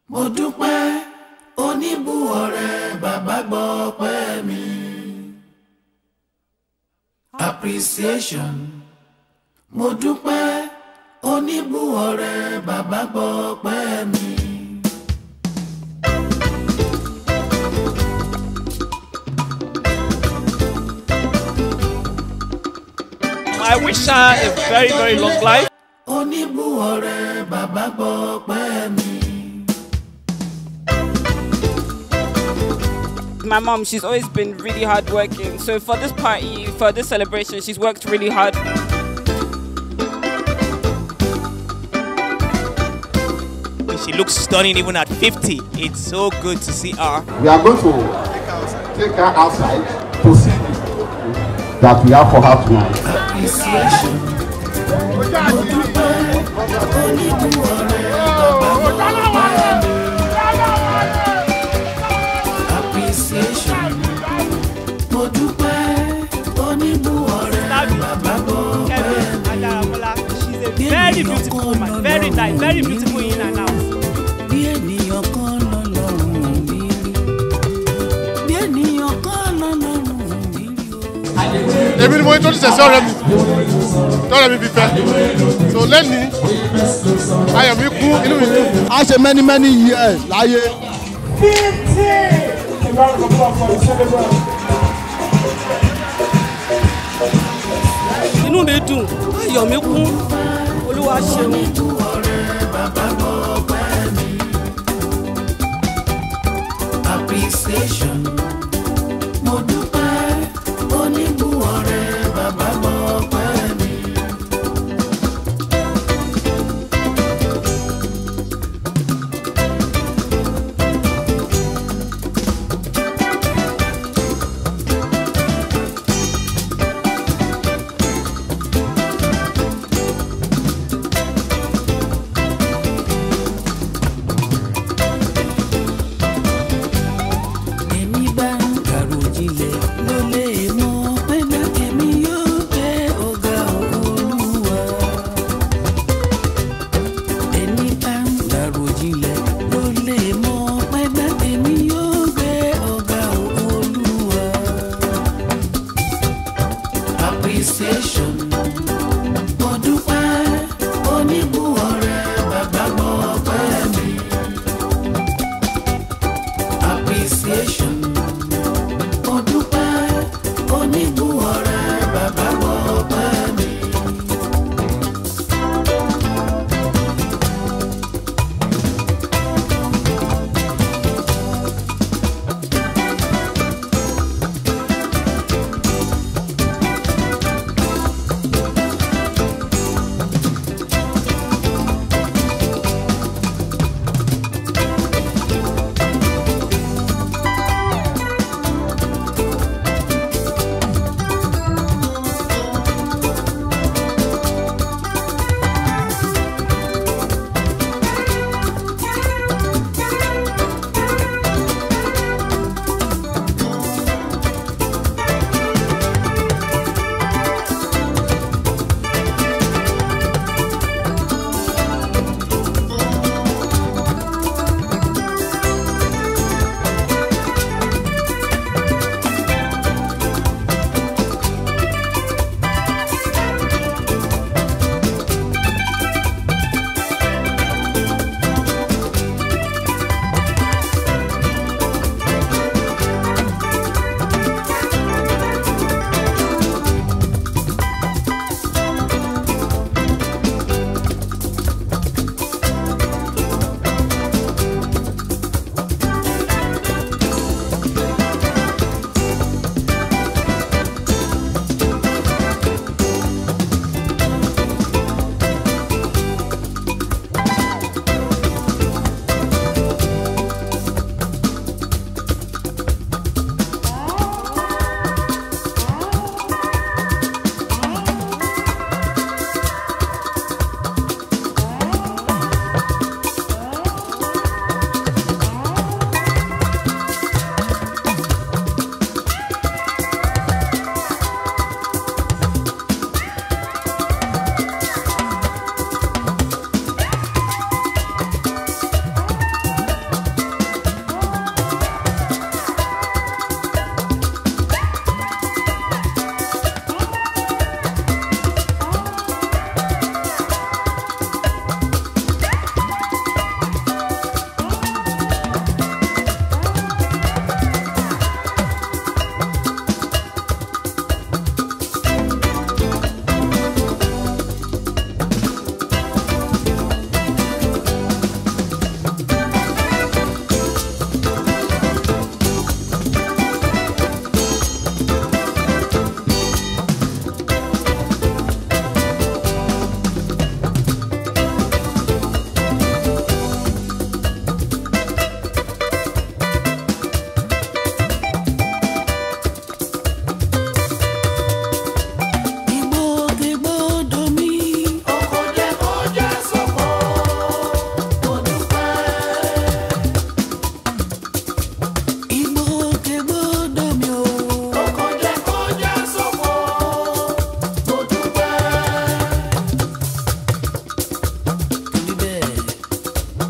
Mo dúpẹ́ oníbùwọ̀rẹ́ bàbá gbọ́pẹ́ mi. Appreciation. Mo dúpẹ́ oníbùwọ̀rẹ́ bàbá gbọ́pẹ́ mi. I wish her a very, very long life. Oníbùwọ̀rẹ́ bàbá gbọ́pẹ́ mi. My mom, she's always been really hardworking. So for this party, for this celebration, she's worked really hard. She looks stunning even at 50. It's so good to see her. We are going to take her outside to see that we have for her tonight. Appreciation. Mo dúpẹ́ oníbùwọ̀rẹ́ bàbá gbọ́pẹ́ mi. She's a very beautiful woman, very nice, very beautiful in and out. Bí ènìyàn kan lọ́lọ́run mi rí. Bí ènìyàn kan lọ́lọ́run mi rí. Èmi ni mo introduce sí ọ̀rẹ́ mi tọ́rẹ́ mi fi fẹ́ so lẹ́ni ayọ̀ mi kún inú mi dùn. A ṣe many years láyé. Inú mi dùn, ayọ̀ mi kún, Olúwa ṣeun. Appreciation. Mo dúpẹ́ oníbùwọ̀rẹ́ bàbá gbọ́pẹ́ mi.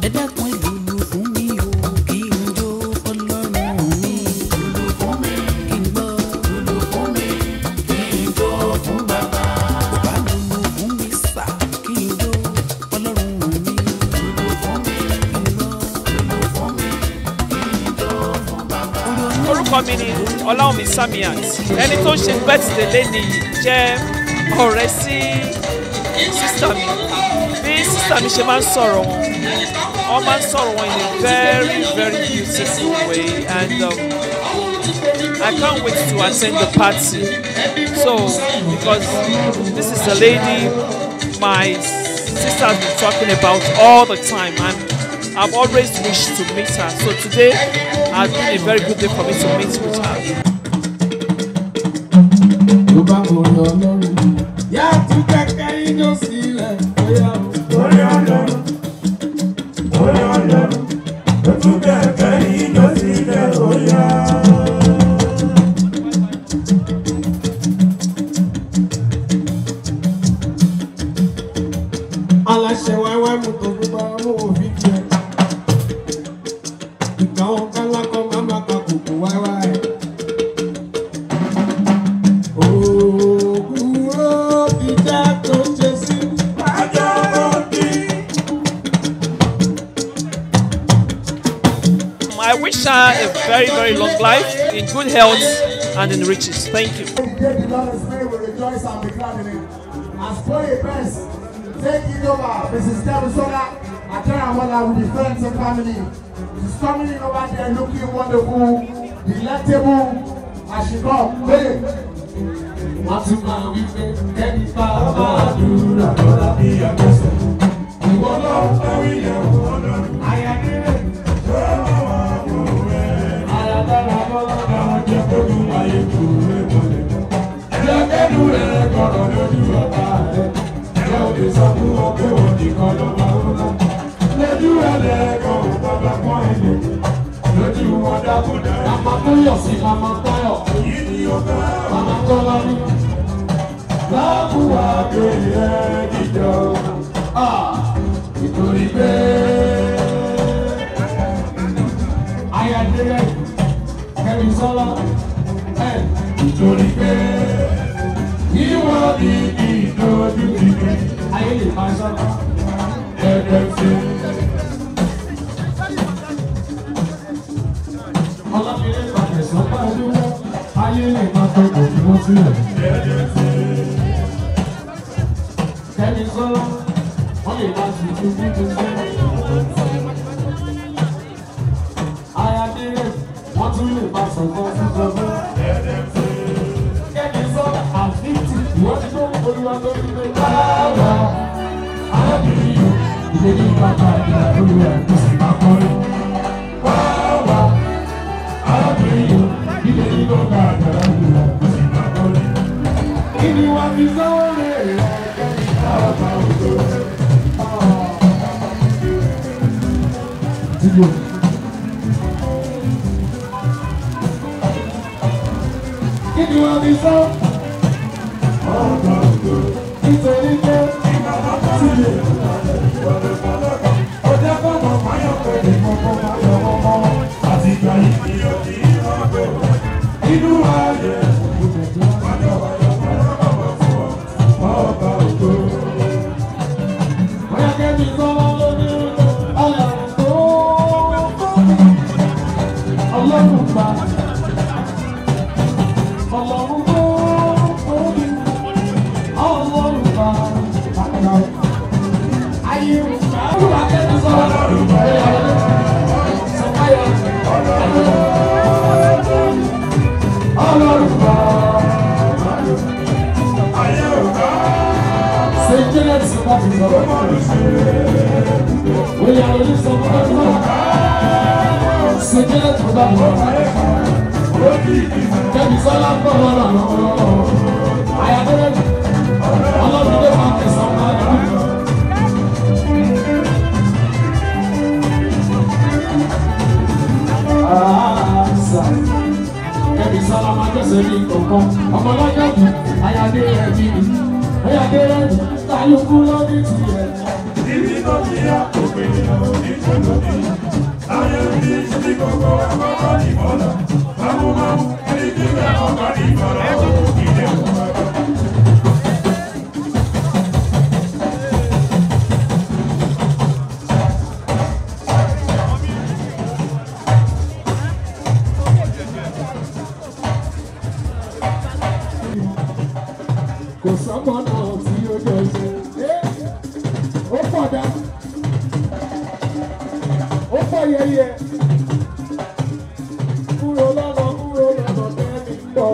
ẹ dákun ìlú fún mi o kí n jó ọlọ́run mi. Lùlù fún mi kí n gbọ́. Lùlù fún mi kí n jó fún bàbá. Bàbá lùlù fún mi sà kí n jó ọlọ́run mi. Lùlù fún mi kí n gbọ́. Lùlù fún mi kí n jó fún bàbá. Orúkọ mi ni Ọláwùmí Samiat. Ẹni tó ṣe birthday lẹ́ni jẹ́ ọ̀rẹ́ sí sísá mi. Bí sísá mi ṣe máa ń sọ̀rọ̀ wọn, wọ́n máa ń sọ̀rọ̀ wọn in a very very beautiful way and I can't wait to attend the party. So because this is a lady my sister has been talking about all the time and I've always wished to meet her. So today has been a very good day for me to meet with her. I wish her a very, very long life, in good health and in riches. Thank you. The Lord is made with rejoice and be glad in it. As for your best, take it over. Mrs. Debusola, I tell her what I with the friends and family. She's coming in over there looking wonderful, delectable, as she comes. Hey! What's my weekend? Get it back. Do not be a person. You want to marry you. I am here. Ayade, Kò sọ́mọ náà tí ó jọ ṣe. Ó pọ̀ dá. Ó pọ̀ yẹyẹ. Kúrò lọ́nà tẹ́mi ń bọ̀.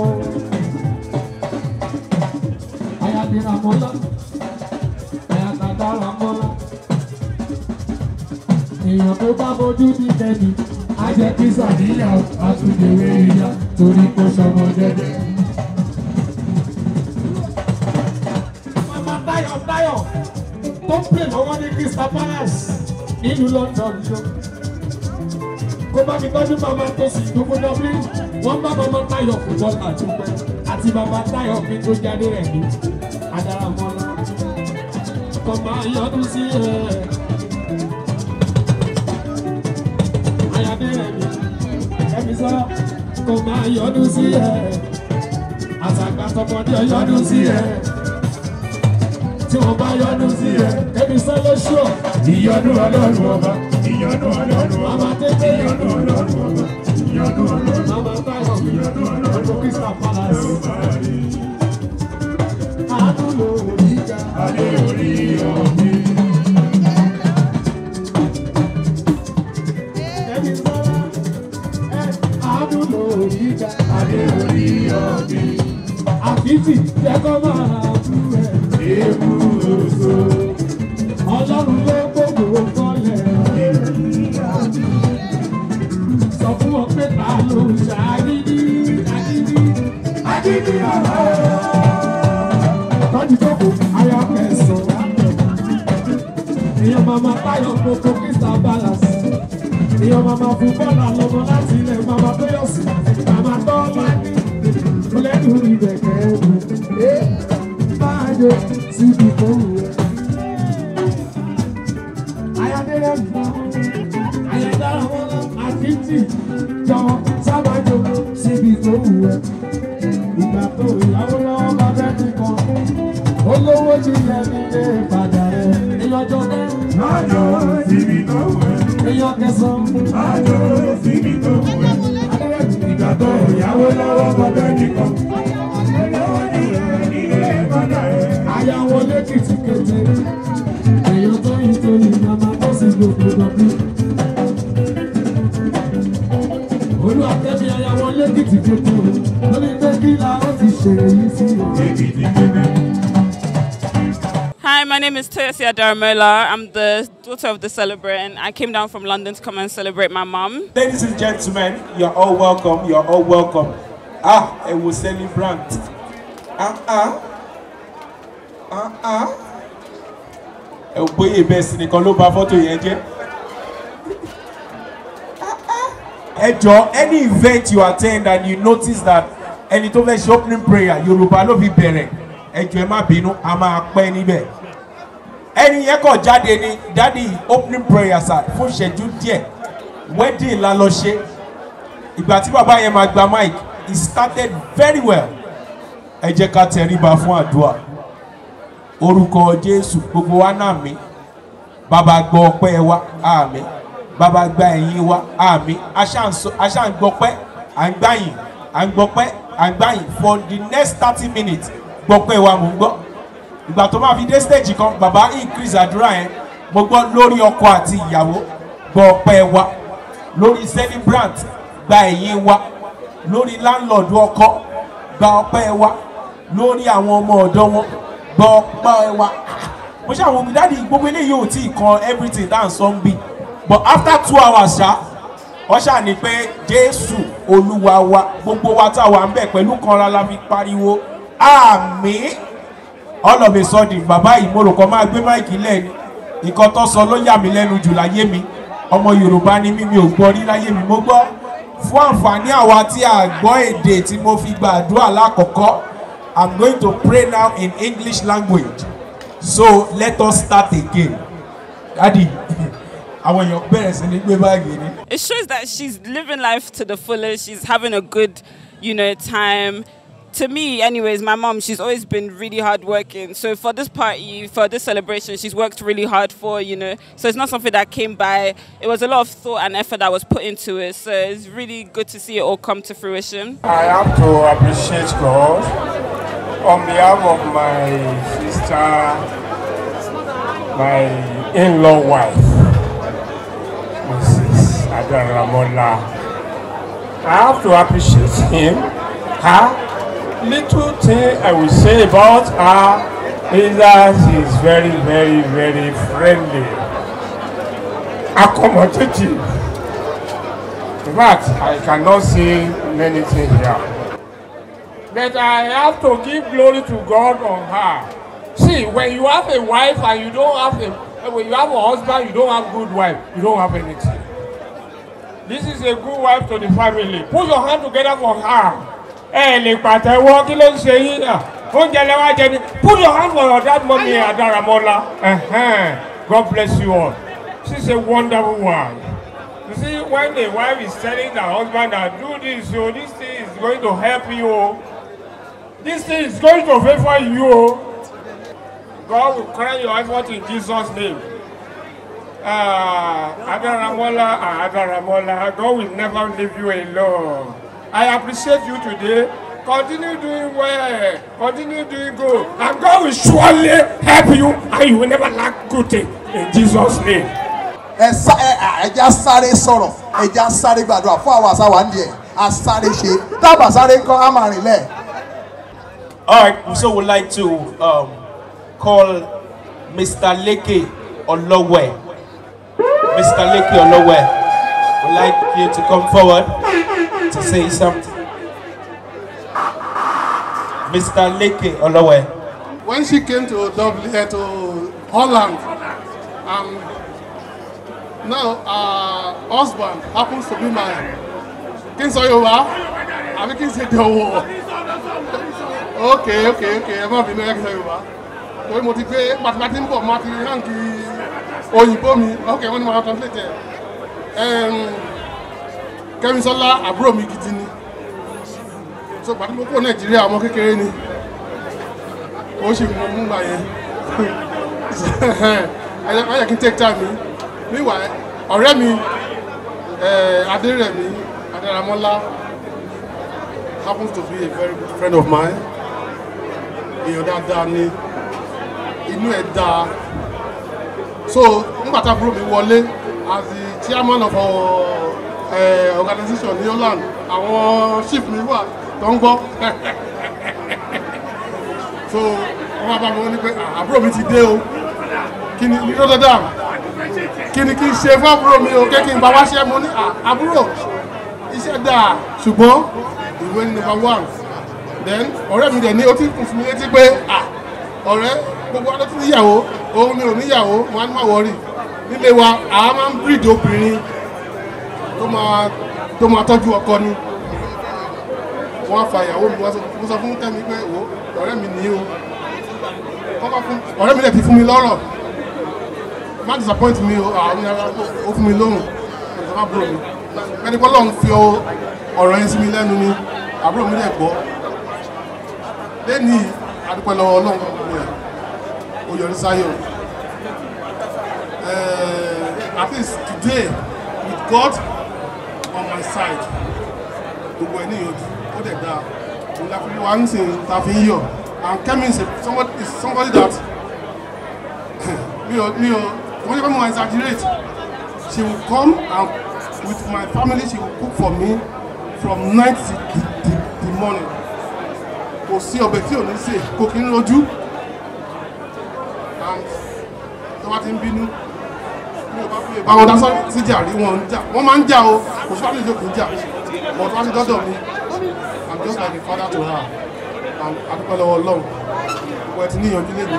Ayadira mọ́lá. Ayatadara mọ́lá. Èèyàn tó bá bójú ní tẹ́mi. Á jẹ́ kí sàníyà àtúndèwé ìyá torí kó sọmọ dẹ́dẹ́. Tayo tó ń pè lọ́wọ́ ní Crystal Palace nílùú London ṣó. Kó bá mi tọ́jú màmá tó sì dúró lọ́bí. Wọ́n bá màmá Tayo football àtúpẹ́ àti bàbá Tayo mi tó jáde rẹ̀ ní Adaramọ́lá. Kò máa yọdún sí ẹ̀. Ayáde rẹ̀ mi, ẹ̀mí sọ, kò máa yọdún sí ẹ̀. Àtàgbà tọmọdé yọdún sí ẹ̀. Tí wọ́n bá yọdún sí ẹ, ẹbí sẹ́lẹ̀ ṣọ́. Ìyọdún Ọlọ́run ọba, ìyọdún Ọlọ́run ọba, màmá tètè ìyọdún Ọlọ́run ọba, ìyọdún Ọlọ́run ọba, màmá Tayo ìyọdún Ọlọ́run ọba, Crystal Palace. Àánú lórí ìjà, adé orí ọ̀gbìn. Ẹbí sẹ́lẹ̀, àánú lórí ìjà, adé orí ọ̀gbìn. Àfíìsì jẹ́ kó máa bú ẹ̀. Èbúròsó Ọlọ́run ló gbogbo kọ́lẹ̀ sọ fún wọn pé ta ló ń ṣàgídí agídí ọ̀rọ̀ tọ́jú jókòó ayọ̀ kẹsàn-án èèyàn màmá Tayo gbogbo Crystal Palace èèyàn màmá fún bọ́ọ̀lù àlọ́mọ láti ilẹ̀ màmá Tóyọ̀sí màmá Tọ́lá ní lẹ́nu ìbẹ̀kẹ́ ẹ̀bùn báyé síbi tó wù ẹ́. Ayádélé gbọ́, Ayádára Mọ́lá, Akíntì, jọ̀wọ́ sábàjọ́ síbi tó wù ẹ́. Ìgbà tó ìyàwó lọ́wọ́ bá fẹ́ nìkan, olówó ti yẹ nílé ìpadà rẹ̀. Ìyọjọ́ dẹ́. Májọ́ síbi tó wù ẹ́. Ìyọ kẹsàn-án. Májọ́ síbi tó wù ẹ́. Ìgbà tó ìyàwó lọ́wọ́ bá fẹ́ nìkan. Ayáwó lẹ́kìtì kété, èèyàn tó yí tó yí màmá tó sì gbogbo gbogbo. Olúwakẹ́mi ayáwó lẹ́kìtì kété, lórí pé kí la ó ti ṣe èyí sí lẹ́kìtì kété. Hi, my name is Toyosi Adaramola. I'm the daughter of the celebrant. I came down from London to come and celebrate my mom. Ladies and gentlemen, you're all welcome. You're all welcome. It was celebrant. Bóyá bẹ́ẹ̀ nìkan ló bà fọ́tò yẹn jẹ́. Ẹ jọ̀ọ́, any event you attend and you notice that ẹni tó fẹ́ ṣe opening prayer Yorùbá ló fi bẹ̀rẹ̀, ẹ jọ̀ọ́ ẹ má bínú, a máa pẹ́ níbẹ̀. Ẹni yẹn kàn jáde ní daddy opening prayer sir fún ìṣẹ́jú díẹ̀, wedding la lọ ṣe. Ìgbà tí bàbá yẹn máa gba mic, it started very well. Ẹ jẹ́ ká tẹríba fún àdúrà. Orúkọ Jésù gbogbo wa náà mi. Bàbá gbọ́ ọpẹ́ wa, àmín. Bàbá gba ẹ̀yìn wa, àmín. Aṣá ń gbọ́pẹ́, à ń gbàyìn, à ń gbọ́pẹ́, à ń gbàyìn for the next 30 minutes. Gbọ́pẹ́ wa mò ń gbọ́. Ìgbà tó máa fi dé stage kan, bàbá increase àdúrà yẹn. Mo gbọ́ lórí ọkọ àti ìyàwó, gbọ́pẹ́ wa. Lórí celebrant, gba ẹ̀yìn wa. Lórí landlord ọkọ, gba ọpẹ́ wa. Lórí àwọn ọmọ ọ̀dọ́ wọn, gba ọpẹ́ wa. Mo ṣe àwọn òbí dáàdi gbogbo eléyìí ò tí ì kan everything that song be. But after 2 hours ṣá, wọ́n ṣà ní pé Jésù Olúwa wa gbogbo wa tá wà ń bẹ̀ pẹ̀lú kanra la fi pariwo àmín. All of a sudden bàbá yìí mo rò kọ́ máa gbé máìkì lẹ́ni. Nǹkan tó sọ ló yà mí lẹ́nu jù láyé mi. Ọmọ Yorùbá ni mí, mi ò gbọ́ rí láyé mi. Mo gbọ́ fún àǹfààní àwa tí a gbọ́ èdè tí mo fi gbàdúrà lákọ̀ọ́kọ́. I'm going to pray now in English language. So let us start again. Daddy, àwọn èèyàn bẹ̀rẹ̀ sí ní gbé báàgì ni. It shows that she's living life to the fullest. She's having a good, time. To me, anyways, my mom, she's always been really hardworking. So for this party, for this celebration, she's worked really hard for, So it's not something that came by. It was a lot of thought and effort that was put into it. So it's really good to see it all come to fruition. I have to appreciate God on behalf of my sister, my in-law wife, Mrs. Adaramola. I have to appreciate her. Little thing I will say about her is that she is very, very, very friendly, accommodative. In fact, I cannot say many things here. But I have to give glory to God on her. See, when you have a wife and you don't have when you have a husband, you don't have good wife, you don't have anything. This is a good wife to the family. Put your hand together for her. Put your hand for your dad, mommy, Adaramola. God bless you all. She's a wonderful wife. You see, when the wife is telling the husband that do this, this thing is going to help you. This thing is going to favor you. God will crown your effort in Jesus' name. Adaramola, God will never leave you alone. I appreciate you today. Continue doing well. Continue doing good. And God will surely help you and you will never lack good thing. In Jesus' name. Ẹja sáré sọ̀rọ̀, ẹja sáré gbàdúrà fún àwọn àṣà ń díẹ̀, a sáré ṣe, tábà sáré kọ́ á máa rìn lẹ̀. Alright, so we'd like to call Mr. Leke Olowe. Mr. Leke Olowe, we'd like you to come forward to say something. Mr. Leke Olowe. When she came to Holland, now her husband happens to be my King Soyowa. I mean, King Soyowa. Okay. I'm not being King Soyowa. So we motivate mathematics, okay, when I translate it. Kemisola àbúrò mi gidi ni. So pàtó mo kó Nàìjíríà ọmọ kékeré ni. Ó ṣì mú gbà yẹn. I can take time. Meanwhile, ọ̀rẹ́ mi Adérẹ̀mí Adaramola happens to be a very good friend of mine. Èèyàn dáadáa ni. Inú ẹ̀ dáa. So nígbà tá àbúrò mi wọlé as the chairman of our organization ní Holland, àwọn chief mi wà tó ń gbọ́. So wọ́n bá mi wọ́n ní pé àbúrò mi ti dé o. Kí ni ní Rotterdam? Kí ni kí n ṣe fún àbúrò mi o? Kí n bá wá ṣe mo ní àbúrò iṣẹ́ dáa ṣùgbọ́n ìwé ni number one. Then ọ̀rẹ́ mi dẹ̀ ní ó ti kún fún mi létí pé ọ̀rẹ́ gbogbo ọdún tí níyàwó òun ni ò níyàwó wọn á ní má wọrí. Nílé wa àá máa ń bíríìdì obìnrin tó máa tọ́jú ọkọ ni. Wọ́n á fa ìyàwó mi wọ́n sọ fún tẹ́mi pé ọ̀rẹ́ mi ní o. Ọ̀rẹ́ mi dẹ̀ ti fún mi lọ́rọ̀. Má disappoint mi o, àwọn ará ó fún mi lóhùn. Ìjọba àbúrò mi. Ẹni pé Ọlọ́run fi ọ̀rọ̀ yẹn sí mi lẹ́nu ni àbúrò mi dẹ̀ gbọ́. Lẹ́ni adúpẹ́ lọ́wọ́ Ọlọ́run gbogbo ẹ̀. Ó yọrí sáyọ̀. At least today with God on my side, gbogbo ẹ̀ níyànjú ó dẹ̀ dáa. Òun la fi wá ń sìn ta fi ń yọ̀. And Kemi is somebody that when I exaggerate, she will come and with my family she will cook for me from night to the morning. Kò sí ọbẹ̀ tí ò ní sè, kò kí ń rojú. And tó bá ti ń bínú, mi ò bá fi ìbáwọn dá síjà rí wọn ń jà. Wọ́n máa ń jà o, kò sí àlejò kò ń jà. But wọ́n ti dọ́dọ̀ mi. I'm just like a father to her. And adúpẹ́ lọ́wọ́ Ọlọ́run. Wọ́n ti níyànjú lé mi.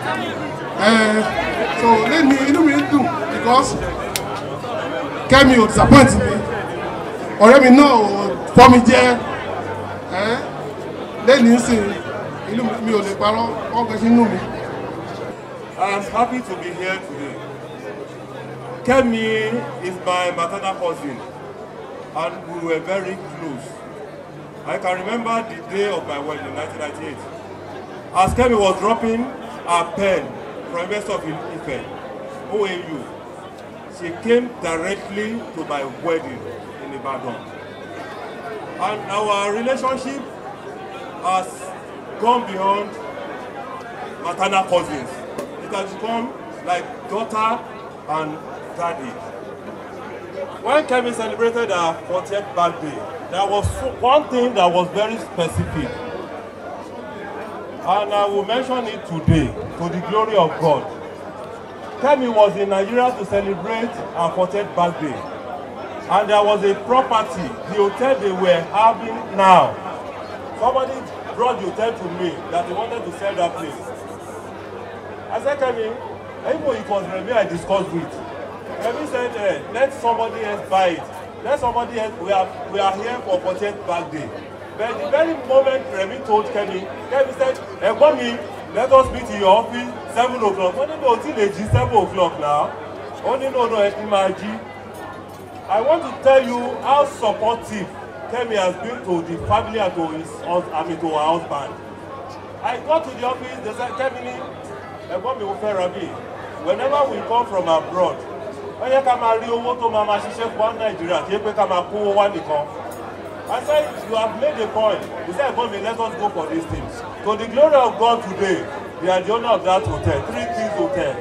So lẹ́ni inú mi dùn because Kemi ò disappoint mi. Ọ̀rẹ́ mi náà ò fọ́ mi jẹ́. Lẹ́ni ń sìn inú mi ò lè parọ́ wọ́n gbé sínú mi. I am happy to be here today. Kemi is my maternal cousin, and we were very close. I can remember the day of my wedding in 1998. As Kemi was dropping her pen from University of Ife, OAU, she came directly to my wedding in Ibadan. And our relationship has gone beyond maternal cousins. It has become like daughter and daddy. When Kemi celebrated her 40th birthday, there was one thing that was very specific. And I will mention it today, to the glory of God. Kemi was in Nigeria to celebrate her 40th birthday. And there was a property, the hotel they were having now. Somebody brought the hotel to me that they wanted to sell that place. I said, Kemi, even it was Remy I discussed with. Remy said, let somebody else buy it. Let somebody else, we are here for 40th birthday. But the very moment Remy told Kemi, Kemi said, Mommy, let us meet in your office 7 o'clock. Only no, till 7 o'clock now. Only no, I want to tell you how supportive Kemi has been to the family and to to her husband. I got to the office, they said, Kemi, whenever we come from abroad, I said, you have made a point. He said, let us go for these things. To the glory of God today, they are the owner of that hotel, 3 Kings Hotel.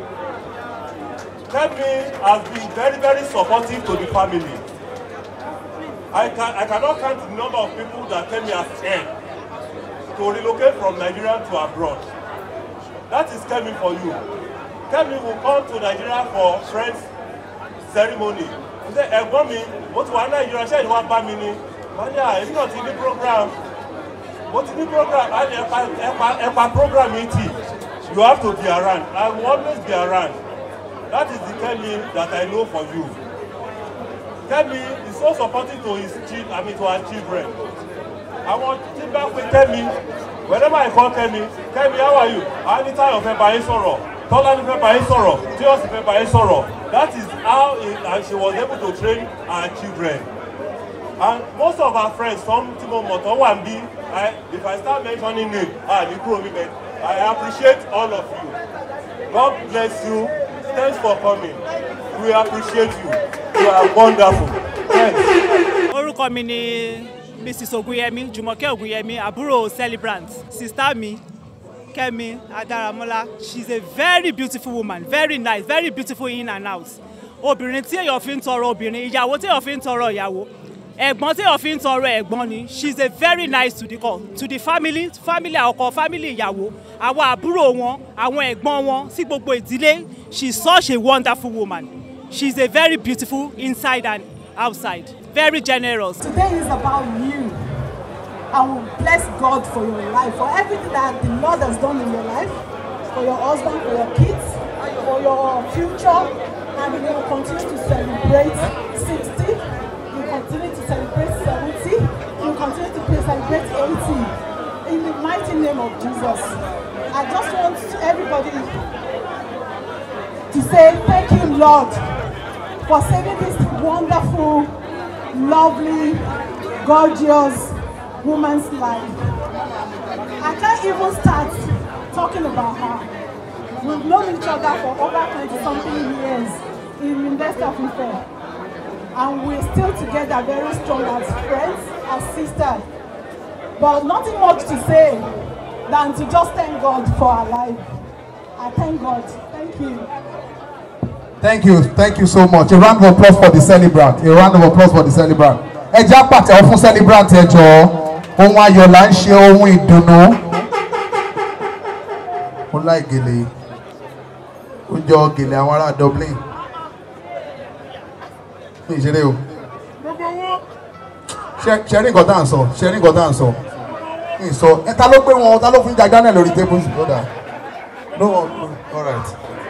Kemi has been very, very supportive to the family. I cannot count the number of people that Kemi has helped to relocate from Nigeria to abroad. That is Kemi for you. Kemi will come to Nigeria for friends ceremony. He said, Mommy, what one Nigeria said, what Bamini? Mania, it's not in the program. What's in the program? A program meeting. You have to be around. I will always be around. That is the Kemi that I know for you. Kemi is so supportive to his children, to our children. I want to sit back with Kemi. Whenever I call Kemi, Kemi, how are you? Anytime of a sorrow. Tola ni sorrow. Tears sorrow. That is how she was able to train our children. And most of our friends, some Timo Moto, Wambi, if I start mentioning names, I appreciate all of you. God bless you. Thanks for coming. We appreciate you. You are wonderful. Thanks. Orúkọ mi ni Mrs. Oguyemi, Jumoke Oguyemi, àbúrò celebrant. Sister mi, Kemi Adaramola, she's a very beautiful woman, very nice, very beautiful in and out. Obìnrin tí èèyàn fi ń tọrọ obìnrin, ìyàwó tí èèyàn fi ń tọrọ ìyàwó. Ẹ̀gbọ́n tí èèyàn fi ń tọrọ ẹ̀gbọ́n ni. She's a very nice to the family ọkọ, family ìyàwó, àwọn àbúrò wọn, àwọn ẹ̀gbọ́n wọn, sí gbogbo ìdílé. She's such a wonderful woman. She's a very beautiful inside and outside. Very generous. Today is about you. I will bless God for your life, for everything that the Lord has done in your life, for your husband, for your kids, for your future, and we will continue to celebrate 60, we continue to celebrate 70, we continue to celebrate 80, in the mighty name of Jesus. I just want everybody to say thank you, Lord, for saving this wonderful, lovely, gorgeous woman's life. I can't even start talking about her. We've known each other for over 20-something years in University of Ife. And we're still together very strong as friends, as sisters. But nothing much to say than to just thank God for our life. I thank God. Thank you. Thank you so much. A round of applause for the celebrant. A round of applause for the celebrant. Ẹ jẹ́ pàtẹ́wọ́ fún celebrant ẹ jọ̀ọ́. Ohun ayọ̀ là ń ṣe, ohun ìdùnnú. Mo láì gèlè. Ó jọ gèlè àwọn ará Dublin. Ní ìṣeré o. Ṣẹ́rí nǹkan tá à ń sọ. Ṣẹ́rí nǹkan tá à ń sọ. Ní ìsọ. Ẹ ta ló gbé wọn? Ta ló fún Jack Daniel lórí table? No, all right.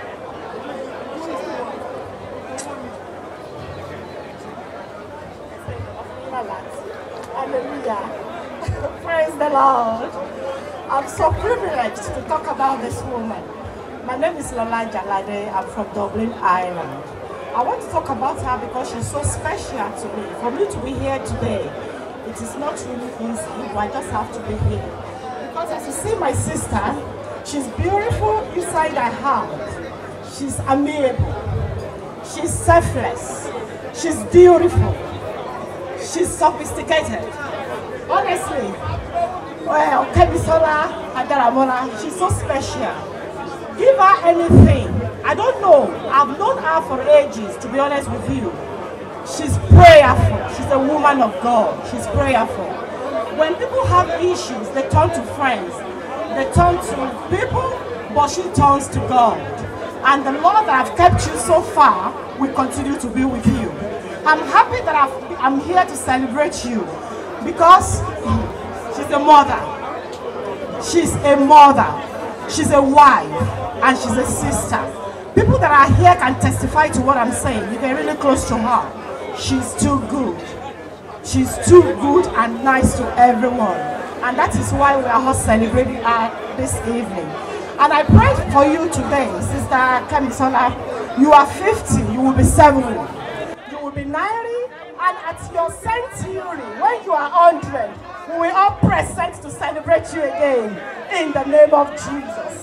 Hallelujah. Praise the Lord. I'm so privileged to talk about this woman. My name is Lola Jalade. I'm from Dublin, Ireland. I want to talk about her because she's so special to me. For me to be here today, it is not really easy, but I just have to be here. Because as you see my sister, she's beautiful inside her heart. She's amiable. She's selfless. She's beautiful. She's sophisticated. Honestly, well, Kemisola Adaramola, she's so special. Give her anything. I don't know. I've known her for ages, to be honest with you. She's prayerful. She's a woman of God. She's prayerful. When people have issues, they turn to friends. They turn to people, but she turns to God. And the Lord that have kept you so far will continue to be with you. I'm happy that I'm here to celebrate you because she's a mother. She's a mother. She's a wife. And she's a sister. People that are here can testify to what I'm saying. If they're really close to her, she's too good. She's too good and nice to everyone. And that is why we are all celebrating her this evening. And I pray for you today, Sister Kemisola. You are 50, you will be 70. You will be 90, and at your century, when you are 100, we will all present to celebrate you again. In the name of Jesus.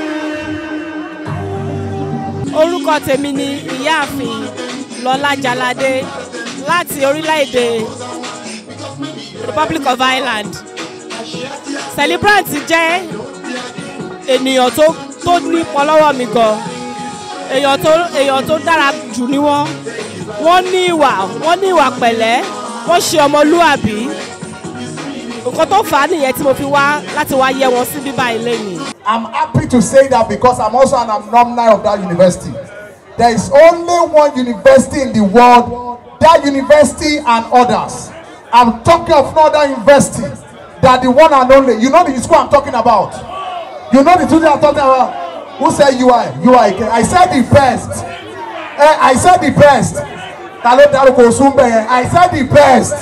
Orúkọ tèmi ni Ìyáàfin Lọlá Jalade láti orílẹ̀-èdè Republic of Ireland. Celebrant jẹ́ ènìyàn tó ní pọlọ́wọ́ mi gan. Èèyàn tó dára jù ni wọ́n. Wọ́n ní ìwà pẹ̀lẹ́, wọ́n ṣe ọmọlúàbí. Nǹkan tó fà á nìyẹn tí mo fi wá láti wá yẹ wọn sí bíbá ilé mi. I'm happy to say that because I'm also an alumni of that university. There is only one university in the world, that university and others. I'm talking of no other university than the one and only. You know the school I'm talking about. You know the two I'm talking about. Who said UI? I said the best. I said the best. I said the best.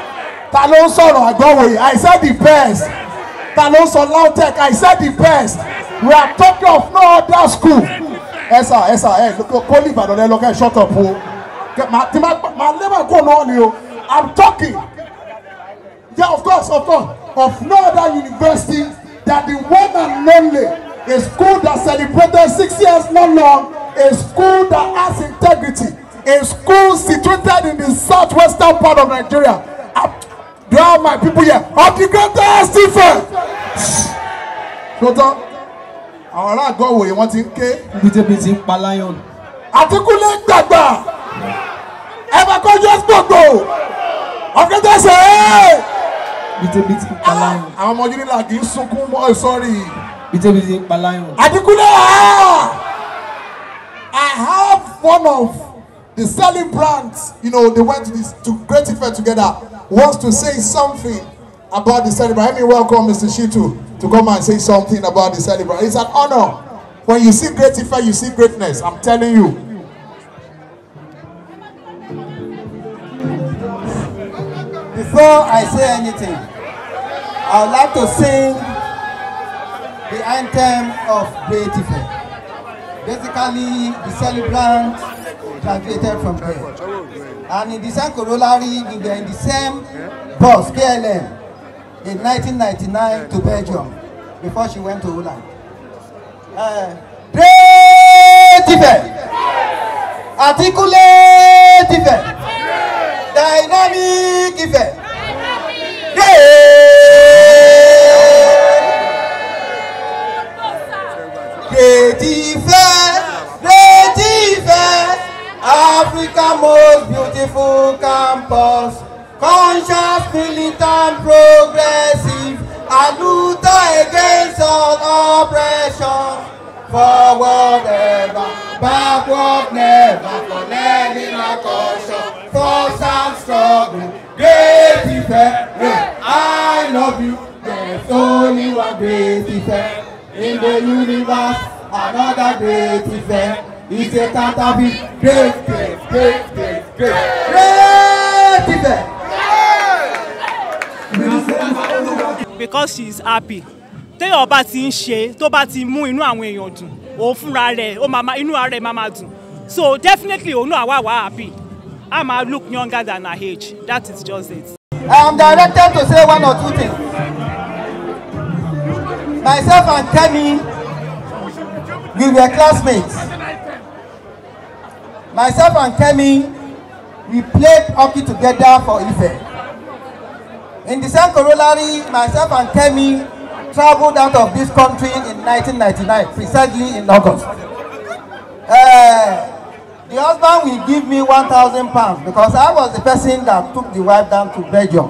I said the best. Lautech, I said the best. We are talking of no other school. Shut up. I'm talking. Yeah, of course, of no other university than the one and only. A school that celebrated 6 years not long. A school that has integrity. A school situated in the southwestern part of Nigeria. Do you have my people here? Of the greatest Stephen. Shut up. Àwọn aláàgọ́wòye wọ́n ti ń ké. BJP ti ń pa lion. Àtikúlé gbàgbà. Ẹ bá kọjú gbogbo. Ọ̀gẹ́dẹ́ ṣe é. BJP ti ń pa lion. Àwọn ọmọ Unila kì í sunkún mọ́ sọ́rí. BJP ti ń pa lion. Àtikúlé I have one of the celebrants, you know, they went to Great Ife together, wants to say something about the celebrant. Let me welcome Mr. Shitu to come and say something about the celebrant. It's an honor. When you see Great Ife, you see greatness. I'm telling you. Before I say anything, I would like to sing the anthem of Great Ife. Basically, the celebrant graduated from there. And in the same corollary, we were in the same bus, KLM, in 1999 to Belgium, before she went to Holland. Great Ife! Articulate Ife! Dynamic Ife! Great Ife! Great Ife! Africa's most beautiful campus, conscious, militant, progressive, a luther against all oppression. Forward ever, backward never, for learning a caution, force and struggle. Great Ife, I love you. There's only one Great Ife in the universe, another Great Ife. It's a counterfeit. Great Ife. Because she is happy. Téèyàn bá ti ń ṣe tó bá ti mú inú àwọn èèyàn dùn, òun fúnra rẹ̀ inú ara rẹ̀ máa dùn. So definitely, you know, we're happy. I might look younger than her age. That is just it. I am directed to say one or two things. Myself and Kemi, we were classmates. Myself and Kemi, we played hockey together for Ife. In the same corollary, myself and Kemi traveled out of this country in 1999, precisely in August. The husband will give me £1,000 because I was the person that took the wife down to Belgium.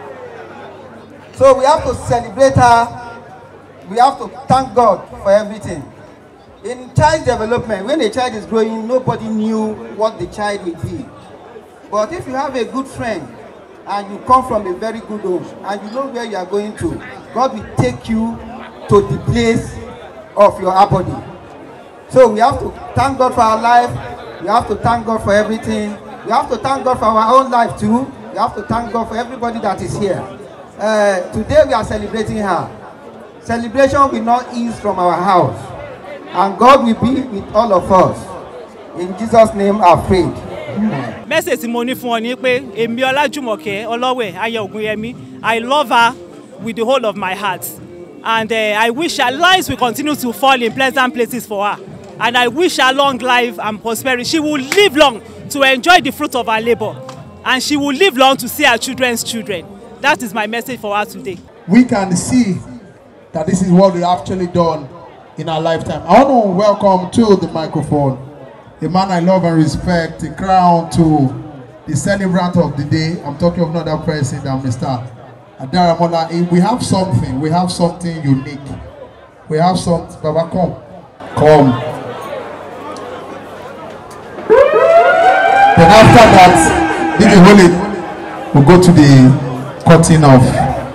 So we have to celebrate her. We have to thank God for everything. In child development, when a child is growing, nobody knew what the child will be. But if you have a good friend and you come from a very good home and you know where you are going to, God will take you to the place of your abode. So we have to thank God for our life. We have to thank God for everything. We have to thank God for our own life too. We have to thank God for everybody that is here. Today we are celebrating her. Celebration will not ease from our house. And God will be with all of us. In Jesus' name I pray. Message money for ni pe Emi Olajumoke Olowe Aye Ogunyemi. I love her with the whole of my heart. And I wish her lives will continue to fall in pleasant places for her. And I wish her long life and prosperity. She will live long to enjoy the fruit of her labor. And she will live long to see her children's children. That is my message for her today. We can see that this is what we've actually done in our lifetime. I want to welcome to the microphone a man I love and respect, a crown to the celebrant of the day. I'm talking of another person than Mr. Adaramola. We have something unique. We have something. Baba, come. Then after that, we'll go to the cutting of.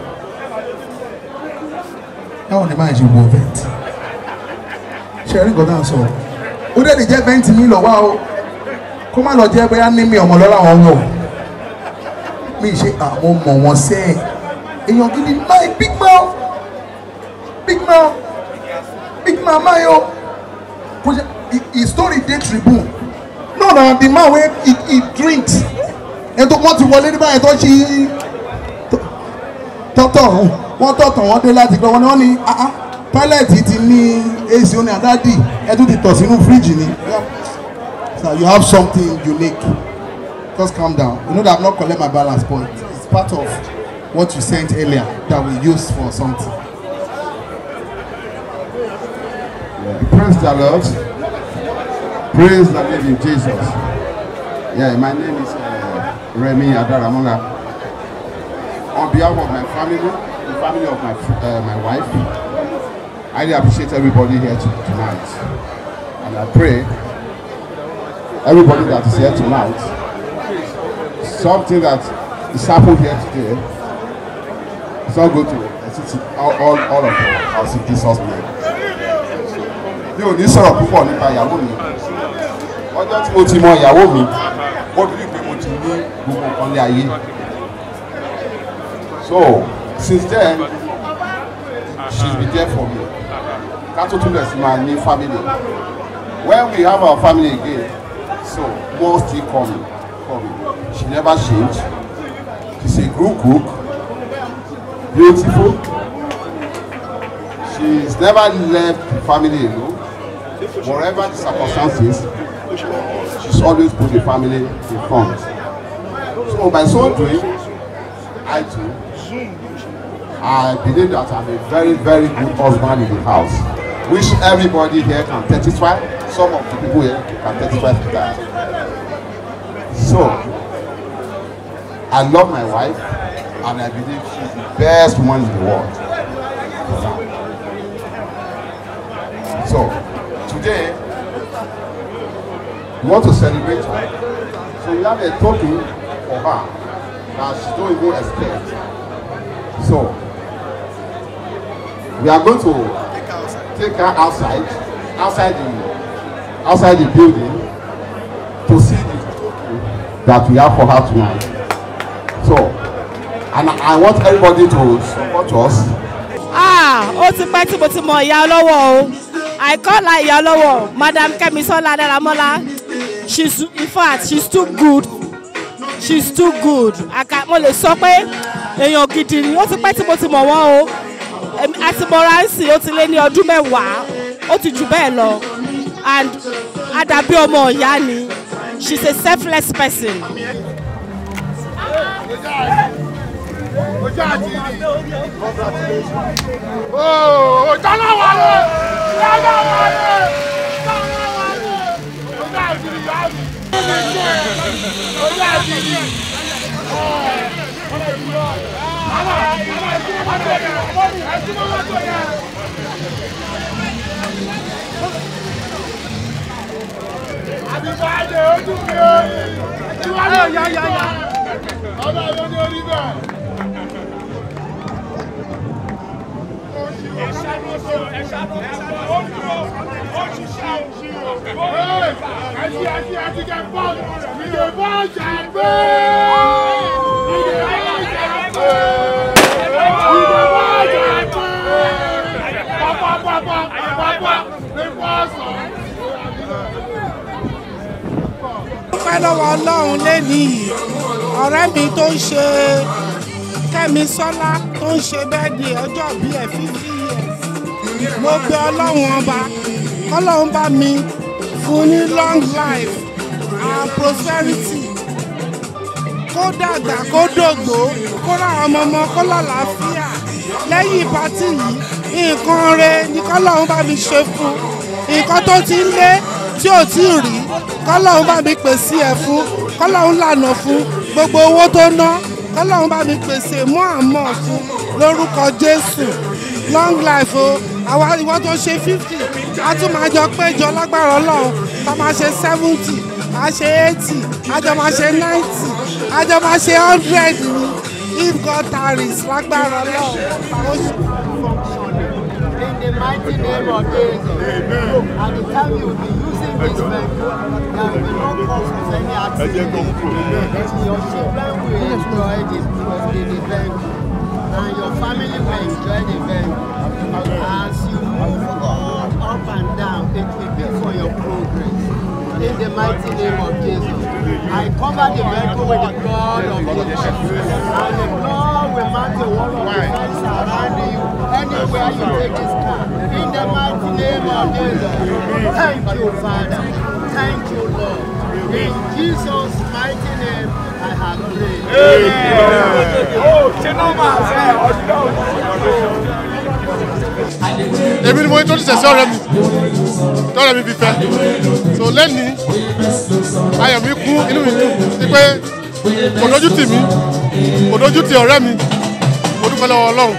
I want to imagine you event. Sharing go down so. Ó dẹ̀ lè jẹ́ event mi lọ wá o. Kó má lọ jẹ́ bóyá ní mi ọmọ lọ́la wọn wò. Mi ṣe àwọn ọmọ wọn sẹ́. Èèyàn gidi my big man. Big man mayo. His story dey Tribune. No, the man wey he drinks. And tó wọ́n ti wọlé nígbà yẹn tó ṣí tọ́tọ̀ wọ́n tọ̀tọ̀ wọ́n dé láti gbọ́ wọ́n ní pálẹ̀tì ti ní AC oní àdádì ẹ tún ti tọ̀ sínú fíríjì ni. So you have something unique. Just calm down. You know that I'm not collect my balance point. It's part of what you sent earlier that we use for something. Yeah. Praise the Lord. Praise the living Jesus. Yeah, my name is Remy Adaramola. On behalf of my family, the family of my wife, I really appreciate everybody here tonight. And I pray everybody that is here tonight, something that is happened here today, it's not going to all of us in Jesus' name. Yóò ní sọ̀rọ̀ púpọ̀ nípa ìyàwó mi. Ọjọ́ tí mo ti mọ ìyàwó mi, ó bí pé mo ti ní gbogbo nǹkan lé ayé. So since then, she's been there for me. Ká tó tún bẹ̀ sí máa ní family. When we have our family again, so more still coming. She never changed. She's a good cook, beautiful. She's never left the family alone. Whatever the circumstances, she's always put the family in front. So by so doing, I believe that I'm a very, very good husband in the house, which everybody here can testify. Some of the people here can testify to that. So I love my wife, and I believe she's the best woman in the world. So today, we want to celebrate her. So we have a token for her that she don't even expect. So we are going to take her outside the building to see the token that we have for her tonight. So, and I want everybody to support us. Ó ti pẹ́ tí mo ti mọ ìyá olówó o. I call her ìyá olówó, Madam Kemisola Adaramola. in fact she's too good. She's too good. Mo lè sọ pé èèyàn gidi ni. Ó ti pẹ́ tí mo ti mọ̀ wọ́n o. Àti Moransi ó ti lé ní ọdún 10. Ó ti jù bẹ́ẹ̀ lọ. And àdàbí ọmọ ìyá ni. She's a selfless person. Dúpẹ́ lọ́wọ́ Ọlọ́run lénìí ọ̀rẹ́ mi tó ń ṣe Kẹ́misọ́lá tó ń ṣe birthday ọjọ́ bí ẹ̀ 50 years. Mo bẹ̀ Ọlọ́run ọba k'Ọlọ́run bá mi fún ní long life and prosperity. Kó dàgbà kó dògbó kó ra ọmọ ọmọ kó lálàáfíà. Lẹ́yìn pátì yìí nǹkan rẹ̀ ni k'Ọlọ́run bá mi ṣe fún. Nǹkan tó ti ń lé tí ò tí ì rí k'Ọlọ́run bá mi pèsè ẹ̀ fún, k'Ọlọ́run lànà fún gbogbo owó tó ná, k'Ọlọ́run bá mi pèsè mọ́ àmọ́ fún lórúkọ Jésù. Long life o, àwa ìwọ tó ṣe 50 a tún máa jọ péjọ lágbára Ọlọ́run, tá máa ṣe 70, a ṣe 80, a jọ máa ṣe 90, a jọ máa ṣe 100 ni if God tarries lágbára Ọlọ́run. In the mighty name of Jesus. At the time you will be using this vehicle, there will be no cause of any accident. Your children will enjoy the vehicle, and your family will enjoy the vehicle. As you move on up and down, it will be for your progress. In the mighty name of Jesus, I cover the vehicle with the blood of Jesus, and the blood will mount the wall of defense around you anywhere you take this car. In the mighty name of Jesus, thank you, Father. Thank you, Lord. In Jesus' mighty name, I have prayed. Èmi ni mo tó ṣiṣẹ́ sí ọ̀rẹ́ mi tọ́rẹ́ mi fi fẹ́ so lẹ́ni ayọ̀ mi kún inú mi dùn sí pé kò dójú tì mí kò dójú tì ọ̀rẹ́ mi mo dúpẹ́ lọ́wọ́ Ọlọ́run.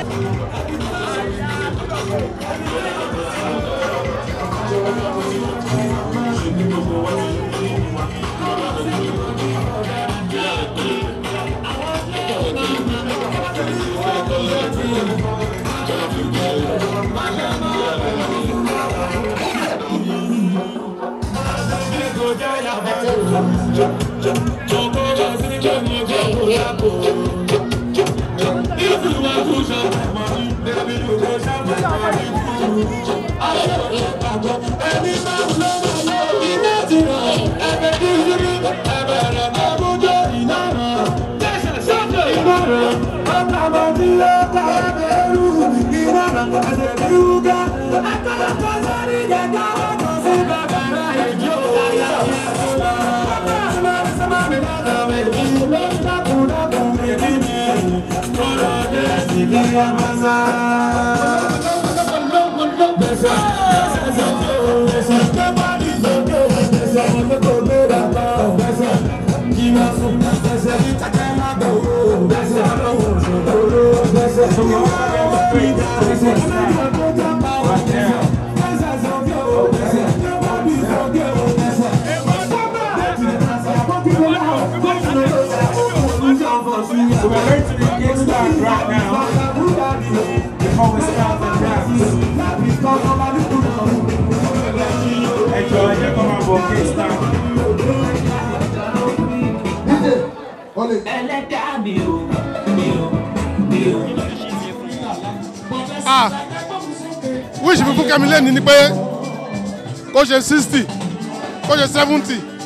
Wish mi fún Kẹ́mi lẹ́ni ni pé kó ṣe 60 kó ṣe 70